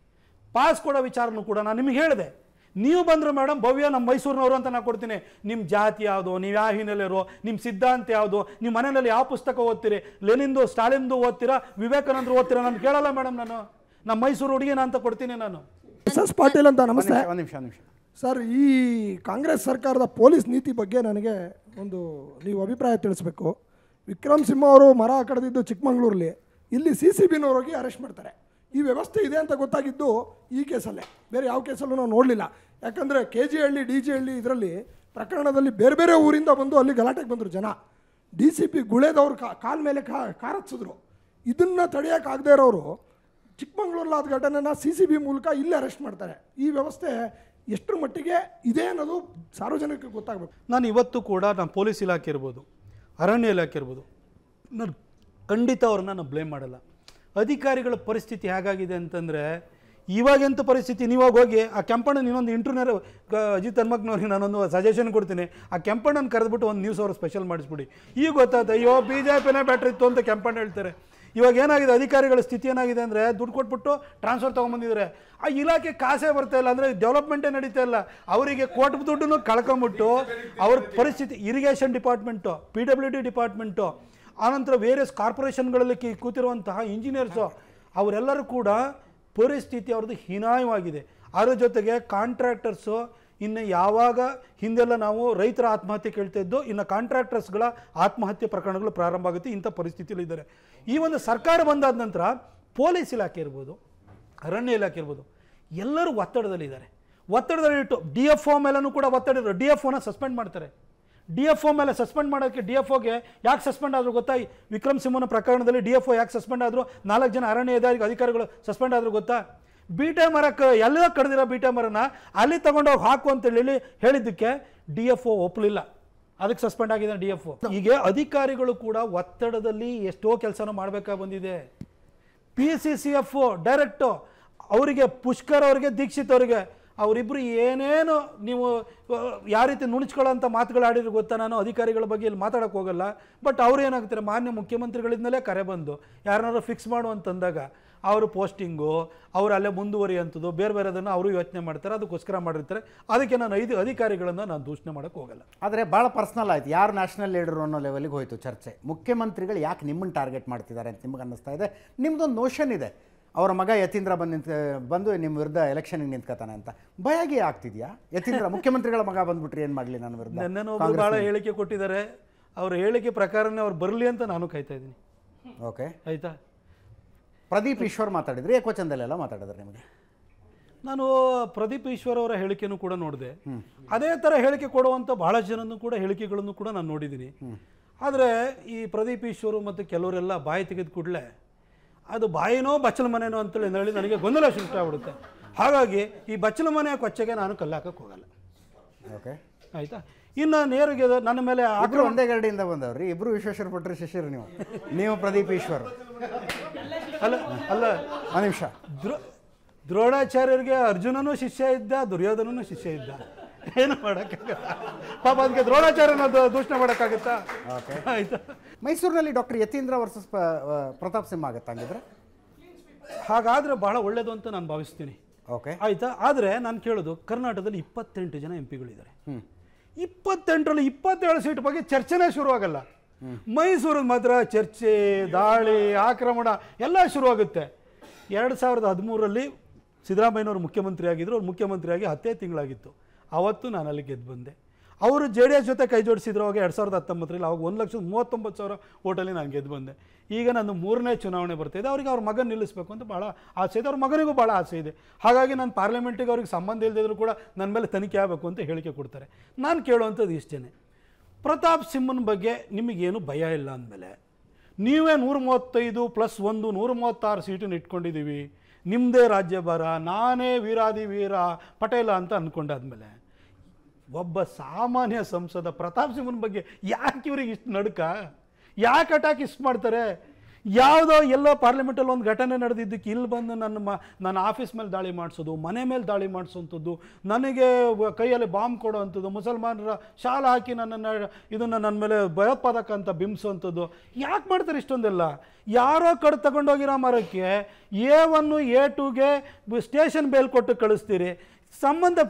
ಪಾಸ್ ಕೊಡೋ ವಿಚಾರನೂ ಕೂಡ ನಾನು ನಿಮಗೆ ಹೇಳಿದೆ. ನೀವು ಬಂದರೆ ಮೇಡಮ್ ಭವ್ಯ ನಮ್ಮ ಮೈಸೂರಿನವರು ಅಂತ ನಾನು ಕೊಡ್ತೀನಿ. ನಿಮ್ಮ ಜಾತಿ ಯಾವುದು, ನೀವು ಯಾವ ಹಿನ್ನೆಲೆಯರು, ನಿಮ್ಮ ಸಿದ್ಧಾಂತ ಯಾವುದು, ನಿಮ್ಮ ಮನೆಯಲ್ಲಿ ಯಾವ ಪುಸ್ತಕ ಓದ್ತೀರಿ, ಲೆನಿನ್ದು ಸ್ಟಾಲಿನ್ದು ಓದ್ತೀರಾ, ವಿವೇಕಾನಂದರು ಓದ್ತೀರಾ, ನಾನು ಕೇಳಲ್ಲ ಮೇಡಮ್. ನಾನು ನಮ್ಮ ಮೈಸೂರು ಹುಡುಗಿನ ಅಂತ ಕೊಡ್ತೀನಿ ನಾನು. ಎಸ್ ಎಸ್ ಪಾಟೀಲ್ ಅಂತ. ನಮಸ್ತೆ. ಒಂದು ನಿಮಿಷ ನಿಮಿಷ ಸರ್, ಈ ಕಾಂಗ್ರೆಸ್ ಸರ್ಕಾರದ ಪೊಲೀಸ್ ನೀತಿ ಬಗ್ಗೆ ನನಗೆ ಒಂದು ನೀವು ಅಭಿಪ್ರಾಯ ತಿಳಿಸ್ಬೇಕು. ವಿಕ್ರಮ್ ಸಿಂಹ ಅವರು ಮರ ಕಡ್ದಿದ್ದು ಚಿಕ್ಕಮಂಗ್ಳೂರಲ್ಲಿ, ಇಲ್ಲಿ ಸಿ ಸಿ ಬಿನವರಿಗೆ ಅರೆಸ್ಟ್ ಮಾಡ್ತಾರೆ. ಈ ವ್ಯವಸ್ಥೆ ಇದೆ ಅಂತ ಗೊತ್ತಾಗಿದ್ದು ಈ ಕೇಸಲ್ಲೇ, ಬೇರೆ ಯಾವ ಕೇಸಲ್ಲೂ ನಾವು ನೋಡಲಿಲ್ಲ. ಯಾಕಂದರೆ K G Halli, D J Halli ಇದರಲ್ಲಿ ಪ್ರಕರಣದಲ್ಲಿ ಬೇರೆ ಬೇರೆ ಊರಿಂದ ಬಂದು ಅಲ್ಲಿ ಗಲಾಟೆಗೆ ಬಂದರು ಜನ. ಡಿ ಸಿ ಪಿ ಗುಳೇದವ್ರು ಕಾಲ ಮೇಲೆ ಕಾ ಕಾರತ್ಸಿದ್ರು. ಇದನ್ನು ತಡೆಯೋಕ್ಕಾಗದೇ ಇರೋರು ಚಿಕ್ಕಮಂಗ್ಳೂರಲ್ಲಾದ ಘಟನೆನ ಸಿ ಸಿ ಬಿ ಮೂಲಕ ಇಲ್ಲಿ ಅರೆಸ್ಟ್ ಮಾಡ್ತಾರೆ. ಈ ವ್ಯವಸ್ಥೆ ಎಷ್ಟರ ಮಟ್ಟಿಗೆ ಇದೆ ಅನ್ನೋದು ಸಾರ್ವಜನಿಕರಿಗೆ ಗೊತ್ತಾಗಬೇಕು. ನಾನು ಇವತ್ತು ಕೂಡ ನಾನು ಪೊಲೀಸ್ ಇಲಾಖೆ ಇರ್ಬೋದು, ಅರಣ್ಯ ಇಲಾಖೆ ಇರ್ಬೋದು, ನಾನು ಖಂಡಿತ ಅವ್ರನ್ನ ನಾನು ಬ್ಲೇಮ್ ಮಾಡಲ್ಲ. ಅಧಿಕಾರಿಗಳ ಪರಿಸ್ಥಿತಿ ಹೇಗಾಗಿದೆ ಅಂತಂದರೆ, ಇವಾಗೆಂಥ ಪರಿಸ್ಥಿತಿ, ನೀವಾಗ ಹೋಗಿ ಆ ಕೆಂಪಣ್ಣನ ಇನ್ನೊಂದು ಇಂಟರ್ವ್ಯೂನರ್ ಅಜಿತ್ ಹನ್ಮಕ್ನವ್ರಿಗೆ ನಾನೊಂದು ಸಜೆಷನ್ ಕೊಡ್ತೀನಿ. ಆ ಕೆಂಪಣ್ಣನ ಕರೆದ್ಬಿಟ್ಟು ಒಂದು ನ್ಯೂಸ್ ಅವರು ಸ್ಪೆಷಲ್ ಮಾಡಿಸ್ಬಿಡಿ. ಈಗ ಗೊತ್ತಾಯ್ತು, ಅಯ್ಯೋ ಬಿ ಜೆ ಪಿನೇ ಬ್ಯಾಟ್ರಿ ಇತ್ತು ಅಂತ ಕೆಂಪಣ್ಣ ಹೇಳ್ತಾರೆ. ಇವಾಗ ಏನಾಗಿದೆ, ಅಧಿಕಾರಿಗಳ ಸ್ಥಿತಿ ಏನಾಗಿದೆ ಅಂದರೆ, ದುಡ್ಡು ಕೊಟ್ಬಿಟ್ಟು ಟ್ರಾನ್ಸ್ಫರ್ ತೊಗೊಂಬಂದಿದ್ದಾರೆ. ಆ ಇಲಾಖೆ ಕಾಸೇ ಬರ್ತಾ ಇಲ್ಲ, ಅಂದರೆ ಡೆವಲಪ್ಮೆಂಟೇ ನಡೀತಾ ಇಲ್ಲ. ಅವರಿಗೆ ಕೋಟಿ ದುಡ್ಡನ್ನು ಕಳ್ಕೊಂಬಿಟ್ಟು ಅವ್ರ ಪರಿಸ್ಥಿತಿ, irrigation department, P W D department, ಆನಂತರ ವೇರಿಯಸ್ ಕಾರ್ಪೊರೇಷನ್ಗಳಲ್ಲಿ ಕೂತಿರುವಂತಹ ಇಂಜಿನಿಯರ್ಸು, ಅವರೆಲ್ಲರೂ ಕೂಡ ಪರಿಸ್ಥಿತಿ ಅವ್ರದ್ದು ಹೀನಾಯವಾಗಿದೆ. ಅದರ ಜೊತೆಗೆ ಕಾಂಟ್ರಾಕ್ಟರ್ಸು, ಇನ್ನು ಯಾವಾಗ ಹಿಂದೆಲ್ಲ ನಾವು ರೈತರ ಆತ್ಮಹತ್ಯೆ ಕೇಳ್ತಾ ಇದ್ದು, ಇನ್ನು ಕಾಂಟ್ರಾಕ್ಟರ್ಸ್ಗಳ ಆತ್ಮಹತ್ಯೆ ಪ್ರಕರಣಗಳು ಪ್ರಾರಂಭ ಆಗುತ್ತೆ. ಇಂಥ ಪರಿಸ್ಥಿತಿಯಲ್ಲಿ ಇದ್ದಾರೆ. ಈ ಒಂದು ಸರ್ಕಾರ ಬಂದಾದ ನಂತರ ಪೊಲೀಸ್ ಇಲಾಖೆ ಇರ್ಬೋದು, ಅರಣ್ಯ ಇಲಾಖೆ ಇರ್ಬೋದು, ಎಲ್ಲರೂ ಒತ್ತಡದಲ್ಲಿದ್ದಾರೆ. ಒತ್ತಡದಲ್ಲಿಟ್ಟು ಡಿ ಎಫ್ ಒ ಮೇಲೂ ಕೂಡ ಒತ್ತಡ ಇರೋ, ಡಿ ಎಫ್ ಒನ ಸಸ್ಪೆಂಡ್ ಮಾಡ್ತಾರೆ. ಡಿ ಎಫ್ ಒ ಮೇಲೆ ಸಸ್ಪೆಂಡ್ ಮಾಡೋಕ್ಕೆ, ಡಿ ಎಫ್ ಒಗೆ ಯಾಕೆ ಸಸ್ಪೆಂಡ್ ಆದರೂ ಗೊತ್ತಾ? ವಿಕ್ರಮ್ ಸಿಂಹನ ಪ್ರಕರಣದಲ್ಲಿ ಡಿ ಎಫ್ ಒ ಯಾಕೆ ಸಸ್ಪೆಂಡ್ ಆದರೂ, ನಾಲ್ಕು ಜನ ಅರಣ್ಯ ಅಧಿಕಾರಿಗಳು ಸಸ್ಪೆಂಡ್ ಆದರೂ ಗೊತ್ತಾ? ಬೀಟೆ ಮರಕ್ಕೆ ಎಲ್ಲ ಕಡ್ದಿರೋ ಬೀಟೆ ಮರನ ಅಲ್ಲಿ ತಗೊಂಡೋಗಿ ಹಾಕು ಅಂತ ಹೇಳಿ ಹೇಳಿದ್ದಕ್ಕೆ ಡಿ ಎಫ್ ಒ ಒಪ್ಪಲಿಲ್ಲ, ಅದಕ್ಕೆ ಸಸ್ಪೆಂಡ್ ಆಗಿದೆ ಡಿ ಎಫ್ ಒ. ಹೀಗೆ ಅಧಿಕಾರಿಗಳು ಕೂಡ ಒತ್ತಡದಲ್ಲಿ ಎಷ್ಟೋ ಕೆಲಸನೂ ಮಾಡಬೇಕಾಗಿ ಬಂದಿದೆ. P C C F direct ಅವರಿಗೆ, ಪುಷ್ಕರ್ ಅವರಿಗೆ, ದೀಕ್ಷಿತ್ ಅವರಿಗೆ, ಅವರಿಬ್ಬರು ಏನೇನು ನೀವು ಯಾವ ರೀತಿ ನುಣಿಸ್ಕೊಳ್ಳೋಂಥ ಮಾತುಗಳು ಆಡಿದ್ರು ಗೊತ್ತಾ? ನಾನು ಅಧಿಕಾರಿಗಳ ಬಗ್ಗೆ ಇಲ್ಲಿ ಮಾತಾಡೋಕ್ಕೆ ಹೋಗಲ್ಲ. ಬಟ್ ಅವ್ರು ಏನಾಗ್ತಾರೆ, ಮಾನ್ಯ ಮುಖ್ಯಮಂತ್ರಿಗಳಿಂದಲೇ ಕರೆ ಬಂದು ಯಾರನ್ನಾರು ಫಿಕ್ಸ್ ಮಾಡುವಂತಂದಾಗ ಅವರು ಪೋಸ್ಟಿಂಗು, ಅವರು ಅಲ್ಲೇ ಮುಂದುವರಿಯುವಂಥದ್ದು, ಬೇರೆ ಬೇರೆದನ್ನು ಅವರು ಯೋಚನೆ ಮಾಡ್ತಾರೆ, ಅದಕ್ಕೋಸ್ಕರ ಮಾಡಿರ್ತಾರೆ. ಅದಕ್ಕೆ ನಾನು ಐದು ಅಧಿಕಾರಿಗಳನ್ನು ನಾನು ದೂಷಣೆ ಮಾಡೋಕ್ಕೆ ಹೋಗಲ್ಲ. ಆದರೆ ಭಾಳ ಪರ್ಸ್ನಲ್ ಆಯ್ತು, ಯಾರು ನ್ಯಾಷನಲ್ ಲೀಡರು ಅನ್ನೋ ಲೆವೆಲ್ಗೆ ಹೋಯಿತು ಚರ್ಚೆ. ಮುಖ್ಯಮಂತ್ರಿಗಳು ಯಾಕೆ ನಿಮ್ಮನ್ನು ಟಾರ್ಗೆಟ್ ಮಾಡ್ತಿದ್ದಾರೆ ಅಂತ ನಿಮ್ಗೆ ಅನ್ನಿಸ್ತಾ ಇದೆ? ನಿಮ್ಮದೊಂದು ನೋಷನ್ ಇದೆ, ಅವರ ಮಗ ಯತೀಂದ್ರ ಬಂದು ನಿಂತ ಬಂದು ನಿಮ್ಮ ವಿರುದ್ಧ ಎಲೆಕ್ಷನ್ಗೆ ನಿಂತ್ಕೋತಾನೆ ಅಂತ. ಭಯಗೆ ಆಗ್ತಿದೆಯಾ? ಯತೀಂದ್ರ ಮುಖ್ಯಮಂತ್ರಿಗಳ ಮಗ ಬಂದ್ಬಿಟ್ರೆ ಏನು ಮಾಡಲಿ ನನ್ನ ವಿರುದ್ಧ? ನನ್ನನ್ನು ಒಬ್ಬರು ಭಾಳ ಹೇಳಿಕೆ ಕೊಟ್ಟಿದ್ದಾರೆ. ಅವ್ರ ಹೇಳಿಕೆ ಪ್ರಕಾರನೇ ಅವ್ರು ಬರಲಿ ಅಂತ ನಾನು ಕಾಯ್ತಾ ಇದ್ದೀನಿ. ಓಕೆ, ಆಯಿತಾ? ಪ್ರದೀಪ್ ಈಶ್ವರ್ ಮಾತಾಡಿದ್ರೆ, ಏಕವಚನದಲ್ಲೆಲ್ಲ ಮಾತಾಡಿದ್ರೆ ನಿಮಗೆ. ನಾನು ಪ್ರದೀಪ್ ಈಶ್ವರ್ ಅವರ ಹೇಳಿಕೆನೂ ಕೂಡ ನೋಡಿದೆ. ಅದೇ ಥರ ಹೇಳಿಕೆ ಕೊಡುವಂಥ ಭಾಳ ಜನನೂ ಕೂಡ ಹೇಳಿಕೆಗಳನ್ನು ಕೂಡ ನಾನು ನೋಡಿದ್ದೀನಿ. ಆದರೆ ಈ ಪ್ರದೀಪ್ ಈಶ್ವರು ಮತ್ತು ಕೆಲವರೆಲ್ಲ ಬಾಯಿ ತೆಗೆದ ಕೂಡಲೇ ಅದು ಬಾಯಿನೋ ಬಚ್ಚಲ ಮನೆನೋ ಅಂತೇಳಿ ಹೇಳಿ ನನಗೆ ಗೊಂದಲ ಸೃಷ್ಟಿ ಆಗ್ಬಿಡುತ್ತೆ. ಹಾಗಾಗಿ ಈ ಬಚ್ಚಲ ಮನೆಯ ಕೊಚ್ಚೆಗೆ ನಾನು ಕಲ್ಲಾಕಕ್ಕೆ ಹೋಗಲ್ಲ. ಓಕೆ, ಆಯಿತಾ? ಇನ್ನು ನೇರಿಗೆ ನನ್ನ ಮೇಲೆ ಆಕ್ರ ಒಂದೇ ಗರಡಿಯಿಂದ ಬಂದವ್ರಿ, ಇಬ್ಬರು ವಿಶ್ವೇಶ್ವರ ಭಟ್ರು ಶಿಷ್ಯರು. ನೀವು ನೀವು ಪ್ರದೀಪ್ ಈಶ್ವರ್ ಅಲ್ಲ ಅಲ್ಲ ಒಂದು ನಿಮಿಷ. ದ್ರೋ ದ್ರೋಣಾಚಾರ್ಯರಿಗೆ ಅರ್ಜುನನೂ ಶಿಷ್ಯ ಇದ್ದ, ದುರ್ಯೋಧನನೂ ಶಿಷ್ಯ ಇದ್ದ. ಏನು ಮಾಡೋಕ್ಕಾಗಲ್ಲ ಪಾಪ, ಅದಕ್ಕೆ ದ್ರೋಣಾಚಾರ್ಯನ ದೂಷಣೆ ಮಾಡೋಕ್ಕಾಗತ್ತಾ? ಆಯ್ತಾ? ಮೈಸೂರಿನಲ್ಲಿ ಡಾಕ್ಟರ್ ಯತೀಂದ್ರ ವರ್ಸಸ್ ಪ್ರತಾಪ್ ಸಿಂಹ ಆಗುತ್ತೆ ಹಂಗಿದ್ರೆ? ಹಾಗಾದರೆ ಬಹಳ ಒಳ್ಳೆಯದು ಅಂತ ನಾನು ಭಾವಿಸ್ತೀನಿ. ಓಕೆ, ಆಯಿತಾ? ಆದರೆ ನಾನು ಕೇಳೋದು, ಕರ್ನಾಟಕದಲ್ಲಿ ಇಪ್ಪತ್ತೆಂಟು ಜನ ಎಂ ಪಿಗಳಿದ್ದಾರೆ. ಇಪ್ಪತ್ತೆಂಟರಲ್ಲಿ ಇಪ್ಪತ್ತೇಳು ಸೀಟ್ ಬಗ್ಗೆ ಚರ್ಚೆನೇ ಶುರುವಾಗಲ್ಲ. ಮೈಸೂರಿಗೆ ಮಾತ್ರ ಚರ್ಚೆ, ದಾಳಿ, ಆಕ್ರಮಣ ಎಲ್ಲ ಶುರುವಾಗುತ್ತೆ. ಎರಡು ಸಾವಿರದ ಹದಿಮೂರರಲ್ಲಿ ಸಿದ್ದರಾಮಯ್ಯನವರು ಮುಖ್ಯಮಂತ್ರಿ ಆಗಿದ್ದರು. ಅವ್ರು ಮುಖ್ಯಮಂತ್ರಿಯಾಗಿ ಹತ್ತೇ ತಿಂಗಳಾಗಿತ್ತು. ಅವತ್ತು ನಾನು ಅಲ್ಲಿ ಗೆದ್ದು ಬಂದೆ. ಅವರು ಜೆ ಡಿ ಎಸ್ ಜೊತೆ ಕೈ ಜೋಡಿಸಿದ್ರು ಅವಾಗ ಎರಡು ಸಾವಿರದ ಹತ್ತೊಂಬತ್ತರಲ್ಲಿ. ಅವಾಗ ಒಂದು ಲಕ್ಷದ ಮೂವತ್ತೊಂಬತ್ತು ಸಾವಿರ ಓಟಲ್ಲಿ ನಾನು ಗೆದ್ದು ಬಂದೆ. ಈಗ ನನ್ನ ಮೂರನೇ ಚುನಾವಣೆ ಬರ್ತಾಯಿದೆ. ಅವ್ರಿಗೆ ಅವ್ರ ಮಗನ ನಿಲ್ಲಿಸಬೇಕು ಅಂತ ಭಾಳ ಆಸೆ ಇದೆ. ಅವ್ರ ಮಗನಿಗೂ ಭಾಳ ಆಸೆ ಇದೆ. ಹಾಗಾಗಿ ನಾನು ಪಾರ್ಲಿಮೆಂಟಿಗೆ ಅವ್ರಿಗೆ ಸಂಬಂಧ ಇಲ್ಲದಿದ್ರು ಕೂಡ ನನ್ನ ಮೇಲೆ ತನಿಖೆ ಆಗಬೇಕು ಅಂತ ಹೇಳಿಕೆ ಕೊಡ್ತಾರೆ. ನಾನು ಕೇಳುವಂಥದ್ದು ಇಷ್ಟೇ, ಪ್ರತಾಪ್ ಸಿಂಹನ ಬಗ್ಗೆ ನಿಮಗೇನು ಭಯ ಇಲ್ಲ ಅಂದಮೇಲೆ ನೀವೇ ನೂರ ಮೂವತ್ತೈದು ಪ್ಲಸ್ ಒಂದು ನೂರ ಮೂವತ್ತಾರು ಸೀಟನ್ನು ಇಟ್ಕೊಂಡಿದ್ದೀವಿ, ನಿಮ್ಮದೇ ರಾಜ್ಯಭಾರ, ನಾನೇ ವೀರಾದಿ ವೀರ ಪಟೇಲ ಅಂತ ಅಂದ್ಕೊಂಡಾದ್ಮೇಲೆ ಒಬ್ಬ ಸಾಮಾನ್ಯ ಸಂಸದ ಪ್ರತಾಪ್ ಸಿಂಹನ ಬಗ್ಗೆ ಯಾಕೆ ಇವ್ರಿಗೆ ಇಷ್ಟು ನಡುಕ, ಯಾಕೆ ಅಟ್ಯಾಕ್ ಇಷ್ಟು ಮಾಡ್ತಾರೆ? ಯಾವುದೋ ಎಲ್ಲೋ ಪಾರ್ಲಿಮೆಂಟಲ್ಲಿ ಒಂದು ಘಟನೆ ನಡೆದಿದ್ದಕ್ಕೆ ಇಲ್ಲಿ ಬಂದು ನನ್ನ ಮ ನನ್ನ ಆಫೀಸ್ ಮೇಲೆ ದಾಳಿ ಮಾಡಿಸೋದು, ಮನೆ ಮೇಲೆ ದಾಳಿ ಮಾಡಿಸೋವಂಥದ್ದು, ನನಗೆ ಕೈಯಲ್ಲಿ ಬಾಂಬ್ ಕೊಡೋವಂಥದ್ದು, ಮುಸಲ್ಮಾನರ ಶಾಲ ಹಾಕಿ ನನ್ನನ್ನು ಇದನ್ನು ನನ್ನ ಮೇಲೆ ಭಯೋತ್ಪಾದಕ ಅಂತ ಬಿಂಬಿಸೋವಂಥದ್ದು ಯಾಕೆ ಮಾಡ್ತಾರೆ ಇಷ್ಟೊಂದೆಲ್ಲ? ಯಾರೋ ಕಡೆ ತಗೊಂಡೋಗಿರೋ ಮರಕ್ಕೆ ಎ ಒನ್ನು ಎ ಟೂಗೆ ಸ್ಟೇಷನ್ ಬೇಲ್ ಕೊಟ್ಟು ಕಳಿಸ್ತೀರಿ. ಸಂಬಂಧ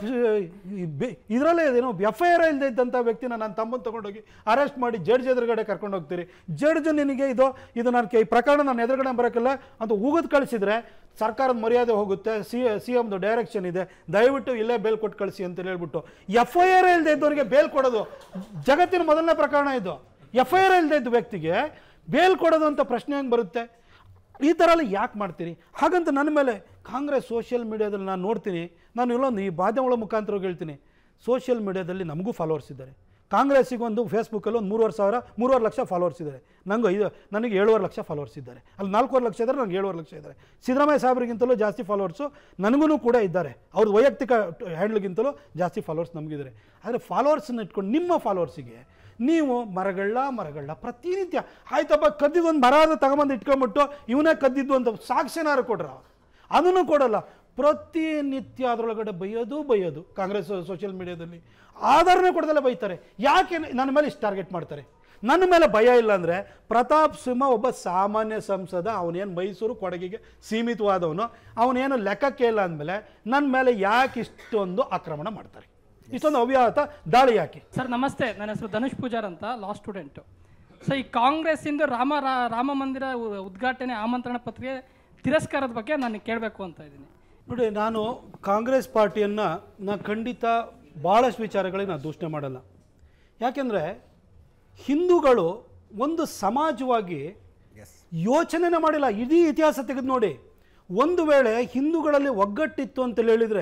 ಇದರಲ್ಲೇ ಏನೋ ಎಫ್ ಐ ಆರ್ ಇಲ್ಲದೆ ಇದ್ದಂಥ ವ್ಯಕ್ತಿನ ನನ್ನ ತಮ್ಮನ್ನು ತೊಗೊಂಡೋಗಿ ಅರೆಸ್ಟ್ ಮಾಡಿ ಜಡ್ಜ್ ಎದುರುಗಡೆ ಕರ್ಕೊಂಡು ಹೋಗ್ತೀರಿ. ಜಡ್ಜ್ ನಿನಗೆ ಇದು ಇದು ನಾನು ಈ ಪ್ರಕರಣ ನಾನು ಎದುರುಗಡೆ ಬರೋಕ್ಕಿಲ್ಲ ಅಂತ ಉಗಿದು ಕಳಿಸಿದರೆ ಸರ್ಕಾರದ ಮರ್ಯಾದೆ ಹೋಗುತ್ತೆ. ಸಿ ಸಿ ಎಮ್ದು ಡೈರೆಕ್ಷನ್ ಇದೆ, ದಯವಿಟ್ಟು ಇಲ್ಲೇ ಬೇಲ್ ಕೊಟ್ಟು ಕಳಿಸಿ ಅಂತ ಹೇಳ್ಬಿಟ್ಟು ಎಫ್ ಐ ಆರ್ ಇಲ್ಲದೆ ಇದ್ದವರಿಗೆ ಬೇಲ್ ಕೊಡೋದು ಜಗತ್ತಿನ ಮೊದಲನೇ ಪ್ರಕರಣ ಇದು. ಎಫ್ ಐ ಆರ್ ಇಲ್ಲದೆ ಇದ್ದ ವ್ಯಕ್ತಿಗೆ ಬೇಲ್ ಕೊಡೋದು ಅಂತ ಪ್ರಶ್ನೆ ಹೆಂಗೆ ಬರುತ್ತೆ? ಈ ಥರ ಎಲ್ಲ ಯಾಕೆ ಮಾಡ್ತೀರಿ? ಹಾಗಂತ ನನ್ನ ಮೇಲೆ ಕಾಂಗ್ರೆಸ್ ಸೋಷಿಯಲ್ ಮೀಡಿಯಾದಲ್ಲಿ ನಾನು ನೋಡ್ತೀನಿ, ನಾನು ಇಲ್ಲೊಂದು ಈ ಮಾಧ್ಯಮಗಳ ಮುಖಾಂತರ ಹೇಳ್ತೀನಿ, ಸೋಷಿಯಲ್ ಮೀಡಿಯಾದಲ್ಲಿ ನಮಗೂ ಫಾಲೋವರ್ಸ್ ಇದ್ದಾರೆ. ಕಾಂಗ್ರೆಸ್ಸಿಗೆ ಒಂದು ಫೇಸ್ಬುಕ್ಕಲ್ಲಿ ಒಂದು ಮೂರುವರೆ ಸಾವಿರ ಮೂರುವರೆ ಲಕ್ಷ ಫಾಲೋವರ್ಸ್ ಇದ್ದಾರೆ. ನನಗೆ ಇದು ನನಗೆ ಏಳುವರೆ ಲಕ್ಷ ಫಾಲೋವರ್ಸ್ ಇದ್ದಾರೆ. ಅಲ್ಲಿ ನಾಲ್ಕೂವರೆ ಲಕ್ಷ ಇದ್ದಾರೆ, ನನಗೆ ಏಳುವರೆ ಲಕ್ಷ ಇದ್ದಾರೆ. ಸಿದ್ದರಾಮಯ್ಯ ಸಾಹೇಬ್ರಿಗಿಂತಲೂ ಜಾಸ್ತಿ ಫಾಲೋವರ್ಸು ನನಗೂ ಕೂಡ ಇದ್ದಾರೆ. ಅವ್ರದ್ದು ವೈಯಕ್ತಿಕ ಹ್ಯಾಂಡ್ಲ್ಗಿಂತಲೂ ಜಾಸ್ತಿ ಫಾಲೋವರ್ಸ್ ನಮಗಿದ್ದಾರೆ. ಆದರೆ ಫಾಲೋವರ್ಸನ್ನ ಇಟ್ಕೊಂಡು ನಿಮ್ಮ ಫಾಲೋವರ್ಸಿಗೆ ನೀವು ಮರಗಳ ಮರಗಳ ಪ್ರತಿನಿತ್ಯ ಆಯ್ತಪ್ಪ ಕದ್ದಿದ್ದು ಒಂದು ಮರ ತಗೊಂಬಂದು ಇಟ್ಕೊಂಡ್ಬಿಟ್ಟು ಇವನೇ ಕದ್ದಿದ್ದು ಅಂತ ಸಾಕ್ಷಿನಾರು ಕೊಡ್ರ, ಅದನ್ನು ಕೊಡಲ್ಲ. ಪ್ರತಿನಿತ್ಯ ಅದರೊಳಗಡೆ ಬೈಯೋದು ಬೈಯೋದು ಕಾಂಗ್ರೆಸ್ ಸೋಷಿಯಲ್ ಮೀಡಿಯಾದಲ್ಲಿ ಆಧಾರನೇ ಕೊಡ್ದಲ್ಲ ಬೈತಾರೆ. ಯಾಕೆ ನನ್ನ ಮೇಲೆ ಇಷ್ಟು ಟಾರ್ಗೆಟ್ ಮಾಡ್ತಾರೆ? ನನ್ನ ಮೇಲೆ ಭಯ ಇಲ್ಲ ಅಂದರೆ ಪ್ರತಾಪ್ ಸಿಂಹ ಒಬ್ಬ ಸಾಮಾನ್ಯ ಸಂಸದ, ಅವನೇನು ಮೈಸೂರು ಕೊಡಗಿಗೆ ಸೀಮಿತವಾದವನು, ಅವನೇನು ಲೆಕ್ಕಕ್ಕೆ ಇಲ್ಲ ಅಂದಮೇಲೆ ನನ್ನ ಮೇಲೆ ಯಾಕೆ ಇಷ್ಟೊಂದು ಆಕ್ರಮಣ ಮಾಡ್ತಾರೆ, ಇಷ್ಟೊಂದು ಅವ್ಯಾಹತ ದಾಳಿ ಯಾಕೆ? ಸರ್ ನಮಸ್ತೆ, ನನ್ನ ಹೆಸರು ಧನುಷ್ ಪೂಜಾರ್ ಅಂತ, ಲಾ ಸ್ಟೂಡೆಂಟು. ಸೊ ಈ ಕಾಂಗ್ರೆಸ್ಸಿಂದ ರಾಮ ರಾಮ ಮಂದಿರ ಉದ್ಘಾಟನೆ ಆಮಂತ್ರಣ ಪತ್ರಿಕೆ ತಿರಸ್ಕಾರದ ಬಗ್ಗೆ ನಾನು ಕೇಳಬೇಕು ಅಂತ ಇದ್ದೀನಿ. ನೋಡಿ, ನಾನು ಕಾಂಗ್ರೆಸ್ ಪಾರ್ಟಿಯನ್ನು ನಾನು ಖಂಡಿತ ಭಾಳಷ್ಟು ವಿಚಾರಗಳಿಗೆ ನಾನು ದೂಷಣೆ ಮಾಡಲ್ಲ. ಯಾಕೆಂದರೆ ಹಿಂದೂಗಳು ಒಂದು ಸಮಾಜವಾಗಿ ಯೋಚನೆನೇ ಮಾಡಿಲ್ಲ. ಇಡೀ ಇತಿಹಾಸ ತೆಗೆದು ನೋಡಿ, ಒಂದು ವೇಳೆ ಹಿಂದೂಗಳಲ್ಲಿ ಒಗ್ಗಟ್ಟಿತ್ತು ಅಂತೇಳಿ ಹೇಳಿದರೆ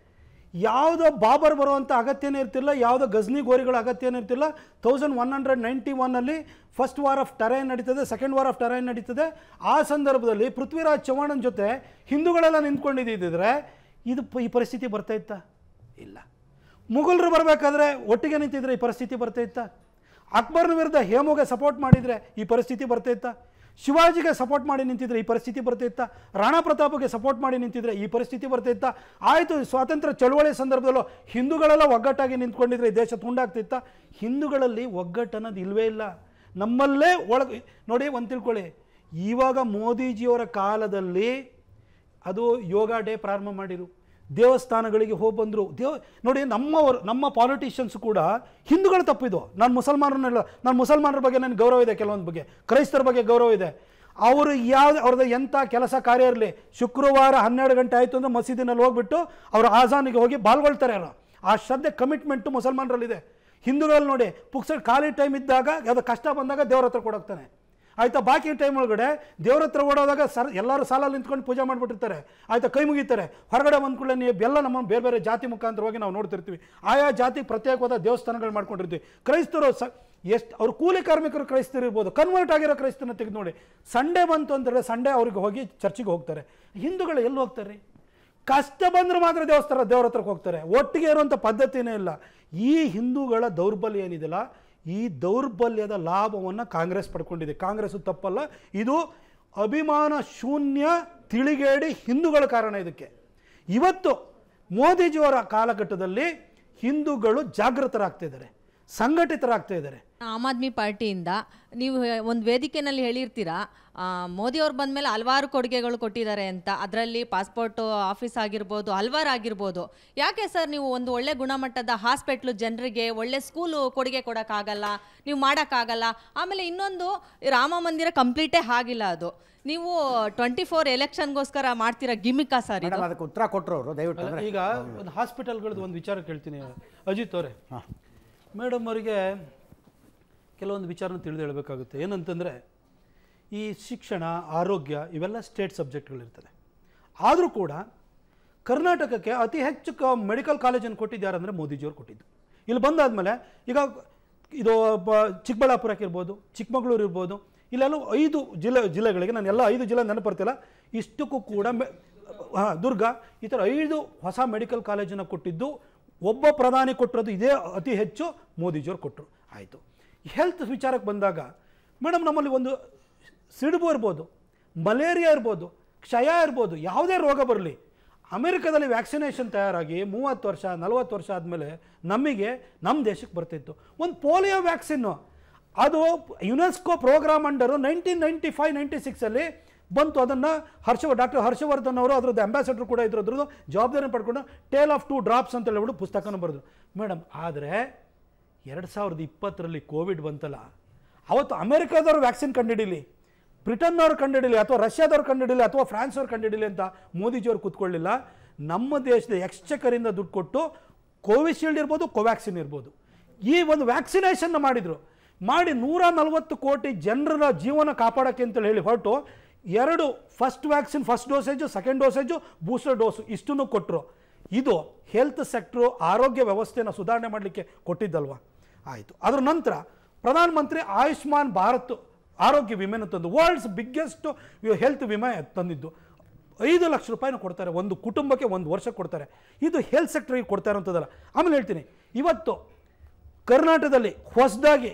ಯಾವುದೋ ಬಾಬರ್ ಬರುವಂಥ ಅಗತ್ಯನೇ ಇರ್ತಿಲ್ಲ, ಯಾವುದೋ ಗಜ್ನಿ ಗೋರಿಗಳ ಅಗತ್ಯನೇ ಇರ್ತಿಲ್ಲ. ತೌಸಂಡ್ ಒನ್ ಹಂಡ್ರೆಡ್ ನೈಂಟಿ ಒನ್ನಲ್ಲಿ ಫಸ್ಟ್ ವಾರ್ ಆಫ್ ಟರೈನ್ ನಡೀತದೆ, ಸೆಕೆಂಡ್ ವಾರ್ ಆಫ್ ಟರೈನ್ ನಡೀತದೆ. ಆ ಸಂದರ್ಭದಲ್ಲಿ ಪೃಥ್ವಿರಾಜ್ ಚೌಹಾಣನ ಜೊತೆ ಹಿಂದೂಗಳೆಲ್ಲ ನಿಂತ್ಕೊಂಡಿದ್ದಿದ್ರೆ ಇದು ಈ ಪರಿಸ್ಥಿತಿ ಬರ್ತಾ ಇತ್ತಾ? ಇಲ್ಲ. ಮುಘಲರು ಬರಬೇಕಾದ್ರೆ ಒಟ್ಟಿಗೆ ನಿಂತಿದ್ರೆ ಈ ಪರಿಸ್ಥಿತಿ ಬರ್ತಾ ಇತ್ತಾ? ಅಕ್ಬರ್ನ ವಿರುದ್ಧ ಹೇಮುಗೆ ಸಪೋರ್ಟ್ ಮಾಡಿದರೆ ಈ ಪರಿಸ್ಥಿತಿ ಬರ್ತಾ ಇತ್ತಾ? ಶಿವಾಜಿಗೆ ಸಪೋರ್ಟ್ ಮಾಡಿ ನಿಂತಿದ್ರೆ ಈ ಪರಿಸ್ಥಿತಿ ಬರ್ತಿತ್ತ? ರಾಣಾ ಪ್ರತಾಪ್ಗೆ ಸಪೋರ್ಟ್ ಮಾಡಿ ನಿಂತಿದ್ರೆ ಈ ಪರಿಸ್ಥಿತಿ ಬರ್ತಿತ್ತ? ಆಯಿತು, ಸ್ವಾತಂತ್ರ್ಯ ಚಳುವಳಿ ಸಂದರ್ಭದಲ್ಲೂ ಹಿಂದೂಗಳೆಲ್ಲ ಒಗ್ಗಟ್ಟಾಗಿ ನಿಂತ್ಕೊಂಡಿದ್ರೆ ಈ ದೇಶ ತುಂಡಾಗ್ತಿತ್ತ? ಹಿಂದೂಗಳಲ್ಲಿ ಒಗ್ಗಟ್ಟು ಅನ್ನೋದು ಇಲ್ಲವೇ ಇಲ್ಲ. ನಮ್ಮಲ್ಲೇ ಒಳಗೆ ನೋಡಿ, ಒಂದು ತಿಳ್ಕೊಳ್ಳಿ, ಇವಾಗ ಮೋದಿಜಿಯವರ ಕಾಲದಲ್ಲಿ ಅದು ಯೋಗ ಡೇ ಪ್ರಾರಂಭ ಮಾಡಿರು, ದೇವಸ್ಥಾನಗಳಿಗೆ ಹೋಗಿ ಬಂದರು. ದೇವ ನೋಡಿ, ನಮ್ಮವರು ನಮ್ಮ ಪಾಲಿಟಿಷಿಯನ್ಸ್ ಕೂಡ ಹಿಂದೂಗಳು ತಪ್ಪಿದ್ದು. ನಾನು ಮುಸಲ್ಮಾನರನ್ನೆಲ್ಲ ನಾನು ಮುಸಲ್ಮಾನರ ಬಗ್ಗೆ ನನಗೆ ಗೌರವ ಇದೆ, ಕೆಲವೊಂದು ಬಗ್ಗೆ ಕ್ರೈಸ್ತರ ಬಗ್ಗೆ ಗೌರವ ಇದೆ. ಅವರು ಯಾವ್ದು ಅವ್ರದ್ದು ಎಂಥ ಕೆಲಸ ಕಾರ್ಯ ಇರಲಿ, ಶುಕ್ರವಾರ ಹನ್ನೆರಡು ಗಂಟೆ ಆಯಿತು ಅಂದರೆ ಮಸೀದಿನಲ್ಲಿ ಹೋಗ್ಬಿಟ್ಟು ಅವರು ಆಜಾನಿಗೆ ಹೋಗಿ ಬಾಲ್ಗೊಳ್ತಾರೆ. ಅವರು ಆ ಶ್ರದ್ಧೆ ಕಮಿಟ್ಮೆಂಟು ಮುಸಲ್ಮಾನರಲ್ಲಿದೆ. ಹಿಂದೂಗಳಲ್ಲಿ ನೋಡಿ, ಪುಕ್ಸಟ್ ಖಾಲಿ ಟೈಮ್ ಇದ್ದಾಗ ಯಾವುದೋ ಕಷ್ಟ ಬಂದಾಗ ದೇವ್ರ ಹತ್ರ ಕೊಡೋಗ್ತಾನೆ, ಆಯಿತಾ. ಬಾಕಿ ಟೈಮ್ ಒಳಗಡೆ ದೇವ್ರ ಹತ್ರ ಓಡೋದಾಗ ಸರ್ ಎಲ್ಲರೂ ಸಾಲಲ್ಲಿ ನಿಂತ್ಕೊಂಡು ಪೂಜೆ ಮಾಡಿಬಿಟ್ಟಿರ್ತಾರೆ, ಆಯಿತಾ, ಕೈ ಮುಗಿತಾರೆ. ಹೊರಗಡೆ ಬಂದ ಕೂಡಲೇ ನೀವು ಎಲ್ಲ ನಮ್ಮ ಬೇರೆ ಬೇರೆ ಜಾತಿ ಮುಖಾಂತರವಾಗಿ ನಾವು ನೋಡ್ತಿರ್ತೀವಿ. ಆಯಾ ಜಾತಿ ಪ್ರತ್ಯೇಕವಾದ ದೇವಸ್ಥಾನಗಳು ಮಾಡ್ಕೊಂಡಿರ್ತೀವಿ. ಕ್ರೈಸ್ತರು ಸ ಎಷ್ಟು ಅವ್ರು ಕೂಲಿ ಕಾರ್ಮಿಕರು ಕ್ರೈಸ್ತರು ಇರ್ಬೋದು, ಕನ್ವರ್ಟ್ ಆಗಿರೋ ಕ್ರೈಸ್ತರನ್ನ ತೆಗೆದು ನೋಡಿ. ಸಂಡೇ ಬಂತು ಅಂತೇಳಿ ಸಂಡೇ ಅವ್ರಿಗೆ ಹೋಗಿ ಚರ್ಚಿಗೆ ಹೋಗ್ತಾರೆ. ಹಿಂದೂಗಳು ಎಲ್ಲಿ ಹೋಗ್ತಾರೆ? ಕಷ್ಟ ಬಂದರೆ ಮಾತ್ರ ದೇವಸ್ಥಾನ ದೇವ್ರ ಹತ್ರಕ್ಕೆ ಹೋಗ್ತಾರೆ. ಒಟ್ಟಿಗೆ ಇರುವಂಥ ಪದ್ಧತಿನೇ ಇಲ್ಲ. ಈ ಹಿಂದೂಗಳ ದೌರ್ಬಲ್ಯ ಏನಿದೆಯಲ್ಲ, ಈ ದೌರ್ಬಲ್ಯದ ಲಾಭವನ್ನು ಕಾಂಗ್ರೆಸ್ ಪಡ್ಕೊಂಡಿದೆ. ಕಾಂಗ್ರೆಸ್ಸು ತಪ್ಪಲ್ಲ, ಇದು ಅಭಿಮಾನ ಶೂನ್ಯ ತಿಳಿಗೇಡಿ ಹಿಂದೂಗಳ ಕಾರಣ ಇದಕ್ಕೆ. ಇವತ್ತು ಮೋದಿಜಿಯವರ ಕಾಲಘಟ್ಟದಲ್ಲಿ ಹಿಂದೂಗಳು ಜಾಗೃತರಾಗ್ತಿದ್ದಾರೆ, ಸಂಘಟಿತರಾಗ್ತಾ ಇದ್ದಾರೆ. ಆಮ್ ಆದ್ಮಿ ಪಾರ್ಟಿಯಿಂದ ನೀವು ಒಂದು ವೇದಿಕೆಯಲ್ಲಿ ಹೇಳಿರ್ತೀರಾ ಮೋದಿಯವ್ರು ಬಂದ ಮೇಲೆ ಹಲವಾರು ಕೊಡುಗೆಗಳು ಕೊಟ್ಟಿದ್ದಾರೆ ಅಂತ. ಅದರಲ್ಲಿ ಪಾಸ್ಪೋರ್ಟ್ ಆಫೀಸ್ ಆಗಿರ್ಬೋದು, ಹಲವಾರು ಆಗಿರ್ಬೋದು. ಯಾಕೆ ಸರ್ ನೀವು ಒಂದು ಒಳ್ಳೆ ಗುಣಮಟ್ಟದ ಹಾಸ್ಪಿಟ್ಲು ಜನರಿಗೆ ಒಳ್ಳೆ ಸ್ಕೂಲು ಕೊಡುಗೆ ಕೊಡೋಕ್ಕಾಗಲ್ಲ, ನೀವು ಮಾಡೋಕ್ಕಾಗಲ್ಲ? ಆಮೇಲೆ ಇನ್ನೊಂದು, ರಾಮ ಮಂದಿರ ಕಂಪ್ಲೀಟೇ ಆಗಿಲ್ಲ. ಅದು ನೀವು ಟ್ವೆಂಟಿ ಫೋರ್ ಎಲೆಕ್ಷನ್ಗೋಸ್ಕರ ಮಾಡ್ತೀರಾ ಗಿಮಿಕಾ ಸರ್? ಇದು ಅದಕ್ಕೆ ಉತ್ತರ ಕೊಟ್ಟರು ಅವರು ದಯವಿಟ್ಟು. ಈಗ ಒಂದು ಹಾಸ್ಪಿಟಲ್ಗಳದ್ದು ಒಂದು ವಿಚಾರ ಕೇಳ್ತೀನಿ ಅಜಿತ್ ಅವರೇ. ಮೇಡಮ್ ಅವರಿಗೆ ಕೆಲವೊಂದು ವಿಚಾರನ ತಿಳಿದು ಹೇಳಬೇಕಾಗುತ್ತೆ. ಏನಂತಂದರೆ, ಈ ಶಿಕ್ಷಣ, ಆರೋಗ್ಯ ಇವೆಲ್ಲ ಸ್ಟೇಟ್ ಸಬ್ಜೆಕ್ಟ್ಗಳಿರ್ತದೆ. ಆದರೂ ಕೂಡ ಕರ್ನಾಟಕಕ್ಕೆ ಅತಿ ಹೆಚ್ಚು ಕ ಮೆಡಿಕಲ್ ಕಾಲೇಜನ್ನು ಕೊಟ್ಟಿದ್ದಾರೆ ಅಂದರೆ ಮೋದಿಜಿಯವ್ರು ಕೊಟ್ಟಿದ್ದು. ಇಲ್ಲಿ ಬಂದಾದಮೇಲೆ ಈಗ ಇದು ಚಿಕ್ಕಬಳ್ಳಾಪುರಕ್ಕೆ ಇರ್ಬೋದು, ಚಿಕ್ಕಮಗಳೂರು ಇರ್ಬೋದು, ಇಲ್ಲೆಲ್ಲ ಐದು ಜಿಲ್ಲೆ ಜಿಲ್ಲೆಗಳಿಗೆ ನಾನು ಎಲ್ಲ ಐದು ಜಿಲ್ಲೆ ನೆನಪರ್ತಿಲ್ಲ, ಇಷ್ಟಕ್ಕೂ ಕೂಡ ಮೆ ಹಾಂ ದುರ್ಗ ಈ ಥರ ಐದು ಹೊಸ ಮೆಡಿಕಲ್ ಕಾಲೇಜನ್ನು ಕೊಟ್ಟಿದ್ದು ಒಬ್ಬ ಪ್ರಧಾನಿ ಕೊಟ್ಟಿರೋದು ಇದೇ ಅತಿ ಹೆಚ್ಚು ಮೋದಿಜಿಯವ್ರು ಕೊಟ್ಟರು. ಆಯಿತು. ಹೆಲ್ತ್ ವಿಚಾರಕ್ಕೆ ಬಂದಾಗ ಮೇಡಮ್, ನಮ್ಮಲ್ಲಿ ಒಂದು ಸಿಡುಬು ಇರ್ಬೋದು, ಮಲೇರಿಯಾ ಇರ್ಬೋದು, ಕ್ಷಯ ಇರ್ಬೋದು, ಯಾವುದೇ ರೋಗ ಬರಲಿ, ಅಮೆರಿಕದಲ್ಲಿ ವ್ಯಾಕ್ಸಿನೇಷನ್ ತಯಾರಾಗಿ ಮೂವತ್ತು ವರ್ಷ ನಲವತ್ತು ವರ್ಷ ಆದಮೇಲೆ ನಮಗೆ ನಮ್ಮ ದೇಶಕ್ಕೆ ಬರ್ತಿತ್ತು. ಒಂದು ಪೋಲಿಯೋ ವ್ಯಾಕ್ಸಿನ್ನು ಅದು UNESCO programme under nineteen ninety five ninety ಸಿಕ್ಸಲ್ಲಿ ಬಂತು. ಅದನ್ನು ಹರ್ಷ ಡಾಕ್ಟರ್ ಹರ್ಷವರ್ಧನ್ ಅವರು ಅದರದ್ದು ಅಂಬಾಸಡರ್ ಕೂಡ ಇದ್ರು, ಅದ್ರದ್ದು ಜವಾಬ್ದಾರಿ ಪಡ್ಕೊಂಡು ಟೇಲ್ ಆಫ್ ಟು ಡ್ರಾಪ್ಸ್ ಅಂತ ಹೇಳ್ಬಿಟ್ಟು ಪುಸ್ತಕನೂ ಬರೆದ್ರು ಮೇಡಮ್. ಆದರೆ ಎರಡು ಸಾವಿರದ ಇಪ್ಪತ್ತರಲ್ಲಿ ಕೋವಿಡ್ ಬಂತಲ್ಲ, ಅವತ್ತು ಅಮೆರಿಕಾದವ್ರು ವ್ಯಾಕ್ಸಿನ್ ಕಂಡುಹಿಡೀಲಿ, ಬ್ರಿಟನ್ನವ್ರು ಕಂಡುಹಿಡೀಲಿ, ಅಥವಾ ರಷ್ಯಾದವ್ರು ಕಂಡುಹಿಡೀಲಿ, ಅಥವಾ ಫ್ರಾನ್ಸವ್ರು ಕಂಡುಹಿಡೀಲಿ ಅಂತ ಮೋದಿಜಿಯವ್ರು ಕೂತ್ಕೊಳ್ಳಿಲ್ಲ. ನಮ್ಮ ದೇಶದ ಎಕ್ಸ್ಚೆಕರಿಂದ ದುಡ್ಡು ಕೊಟ್ಟು ಕೋವಿಶೀಲ್ಡ್ ಇರ್ಬೋದು, ಕೋವ್ಯಾಕ್ಸಿನ್ ಇರ್ಬೋದು, ಈ ಒಂದು ವ್ಯಾಕ್ಸಿನೇಷನ್ನ ಮಾಡಿದರು. ಮಾಡಿ ನೂರ ನಲವತ್ತು ಕೋಟಿ ಜನರ ಜೀವನ ಕಾಪಾಡೋಕ್ಕೆ ಅಂತೇಳಿ ಹೇಳಿ ಹೊರಟು ಎರಡು first vaccine first dosage, second dosage, booster dose ಇಷ್ಟನ್ನು ಕೊಟ್ಟರು. ಇದು ಹೆಲ್ತ್ ಸೆಕ್ಟ್ರು, ಆರೋಗ್ಯ ವ್ಯವಸ್ಥೆನ ಸುಧಾರಣೆ ಮಾಡಲಿಕ್ಕೆ ಕೊಟ್ಟಿದ್ದಲ್ವ? ಆಯಿತು. ಅದರ ನಂತರ ಪ್ರಧಾನಮಂತ್ರಿ ಆಯುಷ್ಮಾನ್ ಭಾರತ್ ಆರೋಗ್ಯ ವಿಮೆನ ತಂದು, ವರ್ಲ್ಡ್ಸ್ ಬಿಗ್ಗೆಸ್ಟ್ ಹೆಲ್ತ್ ವಿಮೆ ತಂದಿದ್ದು. ಐದು ಲಕ್ಷ ರೂಪಾಯಿನ ಕೊಡ್ತಾರೆ ಒಂದು ಕುಟುಂಬಕ್ಕೆ, ಒಂದು ವರ್ಷ ಕೊಡ್ತಾರೆ. ಇದು ಹೆಲ್ತ್ ಸೆಕ್ಟ್ರಿಗೆ ಕೊಡ್ತಾ ಇರೋಂಥದ್ದಲ್ಲ. ಆಮೇಲೆ ಹೇಳ್ತೀನಿ, ಇವತ್ತು ಕರ್ನಾಟಕದಲ್ಲಿ ಹೊಸದಾಗಿ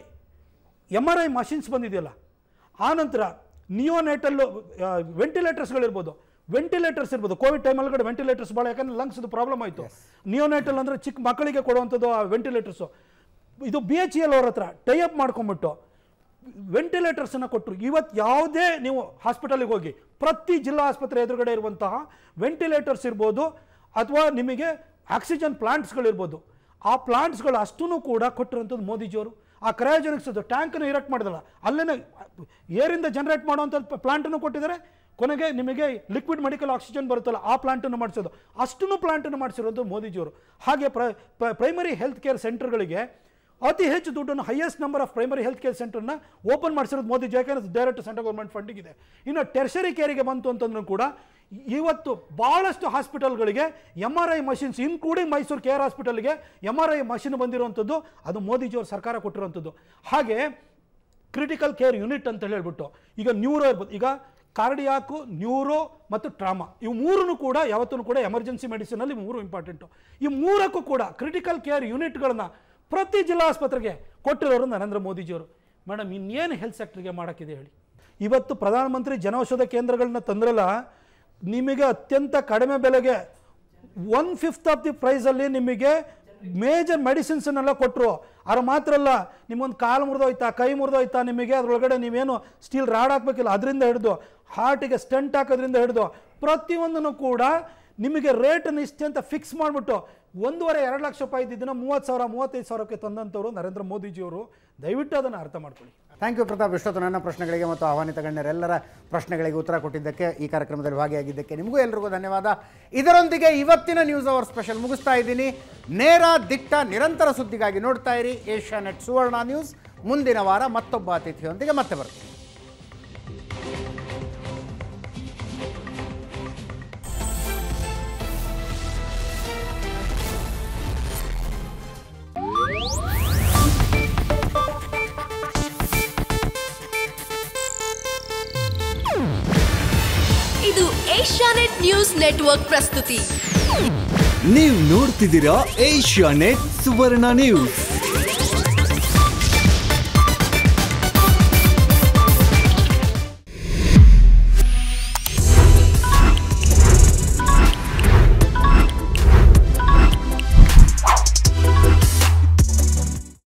ಎಮ್ ಆರ್ ಐ ಮಷಿನ್ಸ್ ಬಂದಿದೆಯಲ್ಲ, ಆನಂತರ ನಿಯೋನೇಟಲ್ಲು ವೆಂಟಿಲೇಟರ್ಸ್ಗಳಿರ್ಬೋದು, ವೆಂಟಿಲೇಟರ್ಸ್ ಇರ್ಬೋದು. ಕೋವಿಡ್ ಟೈಮಲ್ಲಿ ಕಡೆ ವೆಂಟಿಲೇಟರ್ಸ್ ಭಾಳ, ಯಾಕಂದರೆ ಲಂಗ್ಸ್ದು ಪ್ರಾಬ್ಲಮ್ ಆಯಿತು. ನಿಯೋನೇಟಲ್ ಅಂದರೆ ಚಿಕ್ಕ ಮಕ್ಕಳಿಗೆ ಕೊಡುವಂಥದ್ದು ಆ ವೆಂಟಿಲೇಟರ್ಸು. ಇದು ಬಿ ಎಚ್ ಇ ಎಲ್ ಅವ್ರ ಹತ್ರ ಟೈಅಪ್ ಮಾಡ್ಕೊಂಬಿಟ್ಟು ವೆಂಟಿಲೇಟರ್ಸನ್ನು ಕೊಟ್ಟರು. ಇವತ್ತು ಯಾವುದೇ ನೀವು ಹಾಸ್ಪಿಟಲಿಗೆ ಹೋಗಿ ಪ್ರತಿ ಜಿಲ್ಲಾ ಆಸ್ಪತ್ರೆ ಎದುರುಗಡೆ ಇರುವಂತಹ ವೆಂಟಿಲೇಟರ್ಸ್ ಇರ್ಬೋದು, ಅಥವಾ ನಿಮಗೆ ಆಕ್ಸಿಜನ್ ಪ್ಲಾಂಟ್ಸ್ಗಳಿರ್ಬೋದು, ಆ ಪ್ಲಾಂಟ್ಸ್ಗಳು ಅಷ್ಟೂ ಕೂಡ ಕೊಟ್ಟಿರುವಂಥದ್ದು ಮೋದಿಜಿಯವರು. ಆ ಕ್ರಯೋಜೆನಿಕ್ಸ್ ಟ್ಯಾಂಕನ್ನು ಇರೆಕ್ಟ್ ಮಾಡಿದಲ್ಲ, ಅಲ್ಲೇ ಏರಿಂದ ಜನರೇಟ್ ಮಾಡುವಂಥ ಪ್ಲಾಂಟನ್ನು ಕೊಟ್ಟಿದ್ದಾರೆ. ಕೊನೆಗೆ ನಿಮಗೆ ಲಿಕ್ವಿಡ್ ಮೆಡಿಕಲ್ ಆಕ್ಸಿಜನ್ ಬರುತ್ತಲ್ಲ, ಆ ಪ್ಲಾಂಟನ್ನು ಮಾಡಿಸೋದು, ಅಷ್ಟೂ ಪ್ಲಾಂಟನ್ನು ಮಾಡಿಸಿರೋದು ಮೋದಿಜಿಯವರು. ಹಾಗೆ ಪ್ರ ಪ್ರೈಮರಿ ಹೆಲ್ತ್ ಕೇರ್ ಸೆಂಟರ್ಗಳಿಗೆ ಅತಿ ಹೆಚ್ಚು ದುಡ್ಡನ್ನು, highest number of primary health care ಸೆಂಟರ್ನ ಓಪನ್ ಮಾಡಿಸಿರೋದು ಮೋದಿಜಿ, ಯಾಕೆಂದರೆ ಡೈರೆಕ್ಟ್ ಸೆಂಟ್ರಲ್ ಗೌರ್ಮೆಂಟ್ ಫಂಡಿಗಿದೆ. ಇನ್ನು ಟೆರ್ಷರಿ ಕೇರಿಗೆ ಬಂತು ಅಂತಂದ್ರೂ ಕೂಡ ಇವತ್ತು ಭಾಳಷ್ಟು ಹಾಸ್ಪಿಟಲ್ಗಳಿಗೆ M R I machines, including Mysuru K R ಹಾಸ್ಪಿಟಲ್ಗೆ ಎಮ್ ಆರ್ ಐ ಮಷಿನ್ ಬಂದಿರುವಂಥದ್ದು ಅದು ಮೋದಿಜಿಯವ್ರ ಸರ್ಕಾರ ಕೊಟ್ಟಿರುವಂಥದ್ದು. ಹಾಗೆ ಕ್ರಿಟಿಕಲ್ ಕೇರ್ ಯೂನಿಟ್ ಅಂತ ಹೇಳ್ಬಿಟ್ಟು ಈಗ ನ್ಯೂರೋ ಇರ್ಬೋದು, ಈಗ ಕಾರ್ಡಿಯಾಕು, ನ್ಯೂರೋ ಮತ್ತು ಟ್ರಾಮಾ, ಇವು ಮೂರನ್ನು ಕೂಡ ಯಾವತ್ತೂ ಕೂಡ ಎಮರ್ಜೆನ್ಸಿ ಮೆಡಿಸಿನಲ್ಲಿ ಮೂರು ಇಂಪಾರ್ಟೆಂಟು. ಈ ಮೂರಕ್ಕೂ ಕೂಡ ಕ್ರಿಟಿಕಲ್ ಕೇರ್ ಯೂನಿಟ್ಗಳನ್ನ ಪ್ರತಿ ಜಿಲ್ಲಾ ಆಸ್ಪತ್ರೆಗೆ ಕೊಟ್ಟಿರೋರು ನರೇಂದ್ರ ಮೋದಿಜಿಯವರು. ಮೇಡಮ್, ಇನ್ನೇನು ಹೆಲ್ತ್ ಸೆಕ್ಟರ್ಗೆ ಮಾಡೋಕ್ಕಿದೆ ಹೇಳಿ? ಇವತ್ತು ಪ್ರಧಾನಮಂತ್ರಿ ಜನೌಷಧ ಕೇಂದ್ರಗಳನ್ನ ತಂದ್ರಲ್ಲ, ನಿಮಗೆ ಅತ್ಯಂತ ಕಡಿಮೆ ಬೆಲೆಗೆ ಒನ್ ಫಿಫ್ತ್ ಆಫ್ ದಿ ಪ್ರೈಸಲ್ಲಿ ನಿಮಗೆ ಮೇಜರ್ ಮೆಡಿಸಿನ್ಸನ್ನೆಲ್ಲ ಕೊಟ್ಟರು. ಅದು ಮಾತ್ರ ಅಲ್ಲ, ನಿಮ್ಮೊಂದು ಕಾಲು ಮುರಿದೋಯ್ತಾ, ಕೈ ಮುರಿದೋಯ್ತಾ, ನಿಮಗೆ ಅದರೊಳಗಡೆ ನೀವೇನು ಸ್ಟೀಲ್ ರಾಡ್ ಹಾಕಬೇಕಿಲ್ಲ, ಅದರಿಂದ ಹಿಡಿದು ಹಾರ್ಟಿಗೆ ಸ್ಟಂಟ್ ಹಾಕೋದ್ರಿಂದ ಹಿಡಿದು ಪ್ರತಿಯೊಂದನ್ನು ಕೂಡ ನಿಮಗೆ ರೇಟನ್ನು ಇಷ್ಟೇ ಅಂತ ಫಿಕ್ಸ್ ಮಾಡಿಬಿಟ್ಟು ಒಂದೂವರೆ ಎರಡು ಲಕ್ಷ ರೂಪಾಯಿ ಇದ್ದಿದ್ದನ್ನು ಮೂವತ್ತು ಸಾವಿರ ಮೂವತ್ತೈದು ಸಾವಿರಕ್ಕೆ ತಂದಂಥವ್ರು ನರೇಂದ್ರ ಮೋದಿಜಿಯವರು. ದಯವಿಟ್ಟು ಅದನ್ನು ಅರ್ಥ ಮಾಡ್ಕೊಳ್ಳಿ. Thank you Pratap. ಇಷ್ಟೊತ್ತು ನನ್ನ ಪ್ರಶ್ನೆಗಳಿಗೆ ಮತ್ತು ಆಹ್ವಾನಿತ ಗಣ್ಯರೆಲ್ಲರ ಪ್ರಶ್ನೆಗಳಿಗೆ ಉತ್ತರ ಕೊಟ್ಟಿದ್ದಕ್ಕೆ, ಈ ಕಾರ್ಯಕ್ರಮದಲ್ಲಿ ಭಾಗಿಯಾಗಿದ್ದಕ್ಕೆ ನಿಮಗೂ ಎಲ್ರಿಗೂ ಧನ್ಯವಾದ. ಇದರೊಂದಿಗೆ ಇವತ್ತಿನ ನ್ಯೂಸ್ ಅವರ್ ಸ್ಪೆಷಲ್ ಮುಗಿಸ್ತಾ ಇದ್ದೀನಿ. ನೇರ, ದಿಟ್ಟ, ನಿರಂತರ ಸುದ್ದಿಗಾಗಿ ನೋಡ್ತಾ ಇರಿ ಏಷ್ಯಾನೆಟ್ ಸುವರ್ಣ ನ್ಯೂಸ್. ಮುಂದಿನ ವಾರ ಮತ್ತೊಬ್ಬ ಅತಿಥಿಯೊಂದಿಗೆ ಮತ್ತೆ ಬರ್ತೀನಿ. ಏಷ್ಯಾನೆಟ್ ನ್ಯೂಸ್ ನೆಟ್ವರ್ಕ್ ಪ್ರಸ್ತುತಿ. ನೀವು ನೋಡ್ತಿದ್ದೀರಾ ಏಷ್ಯಾನೆಟ್ ಸುವರ್ಣ ನ್ಯೂಸ್.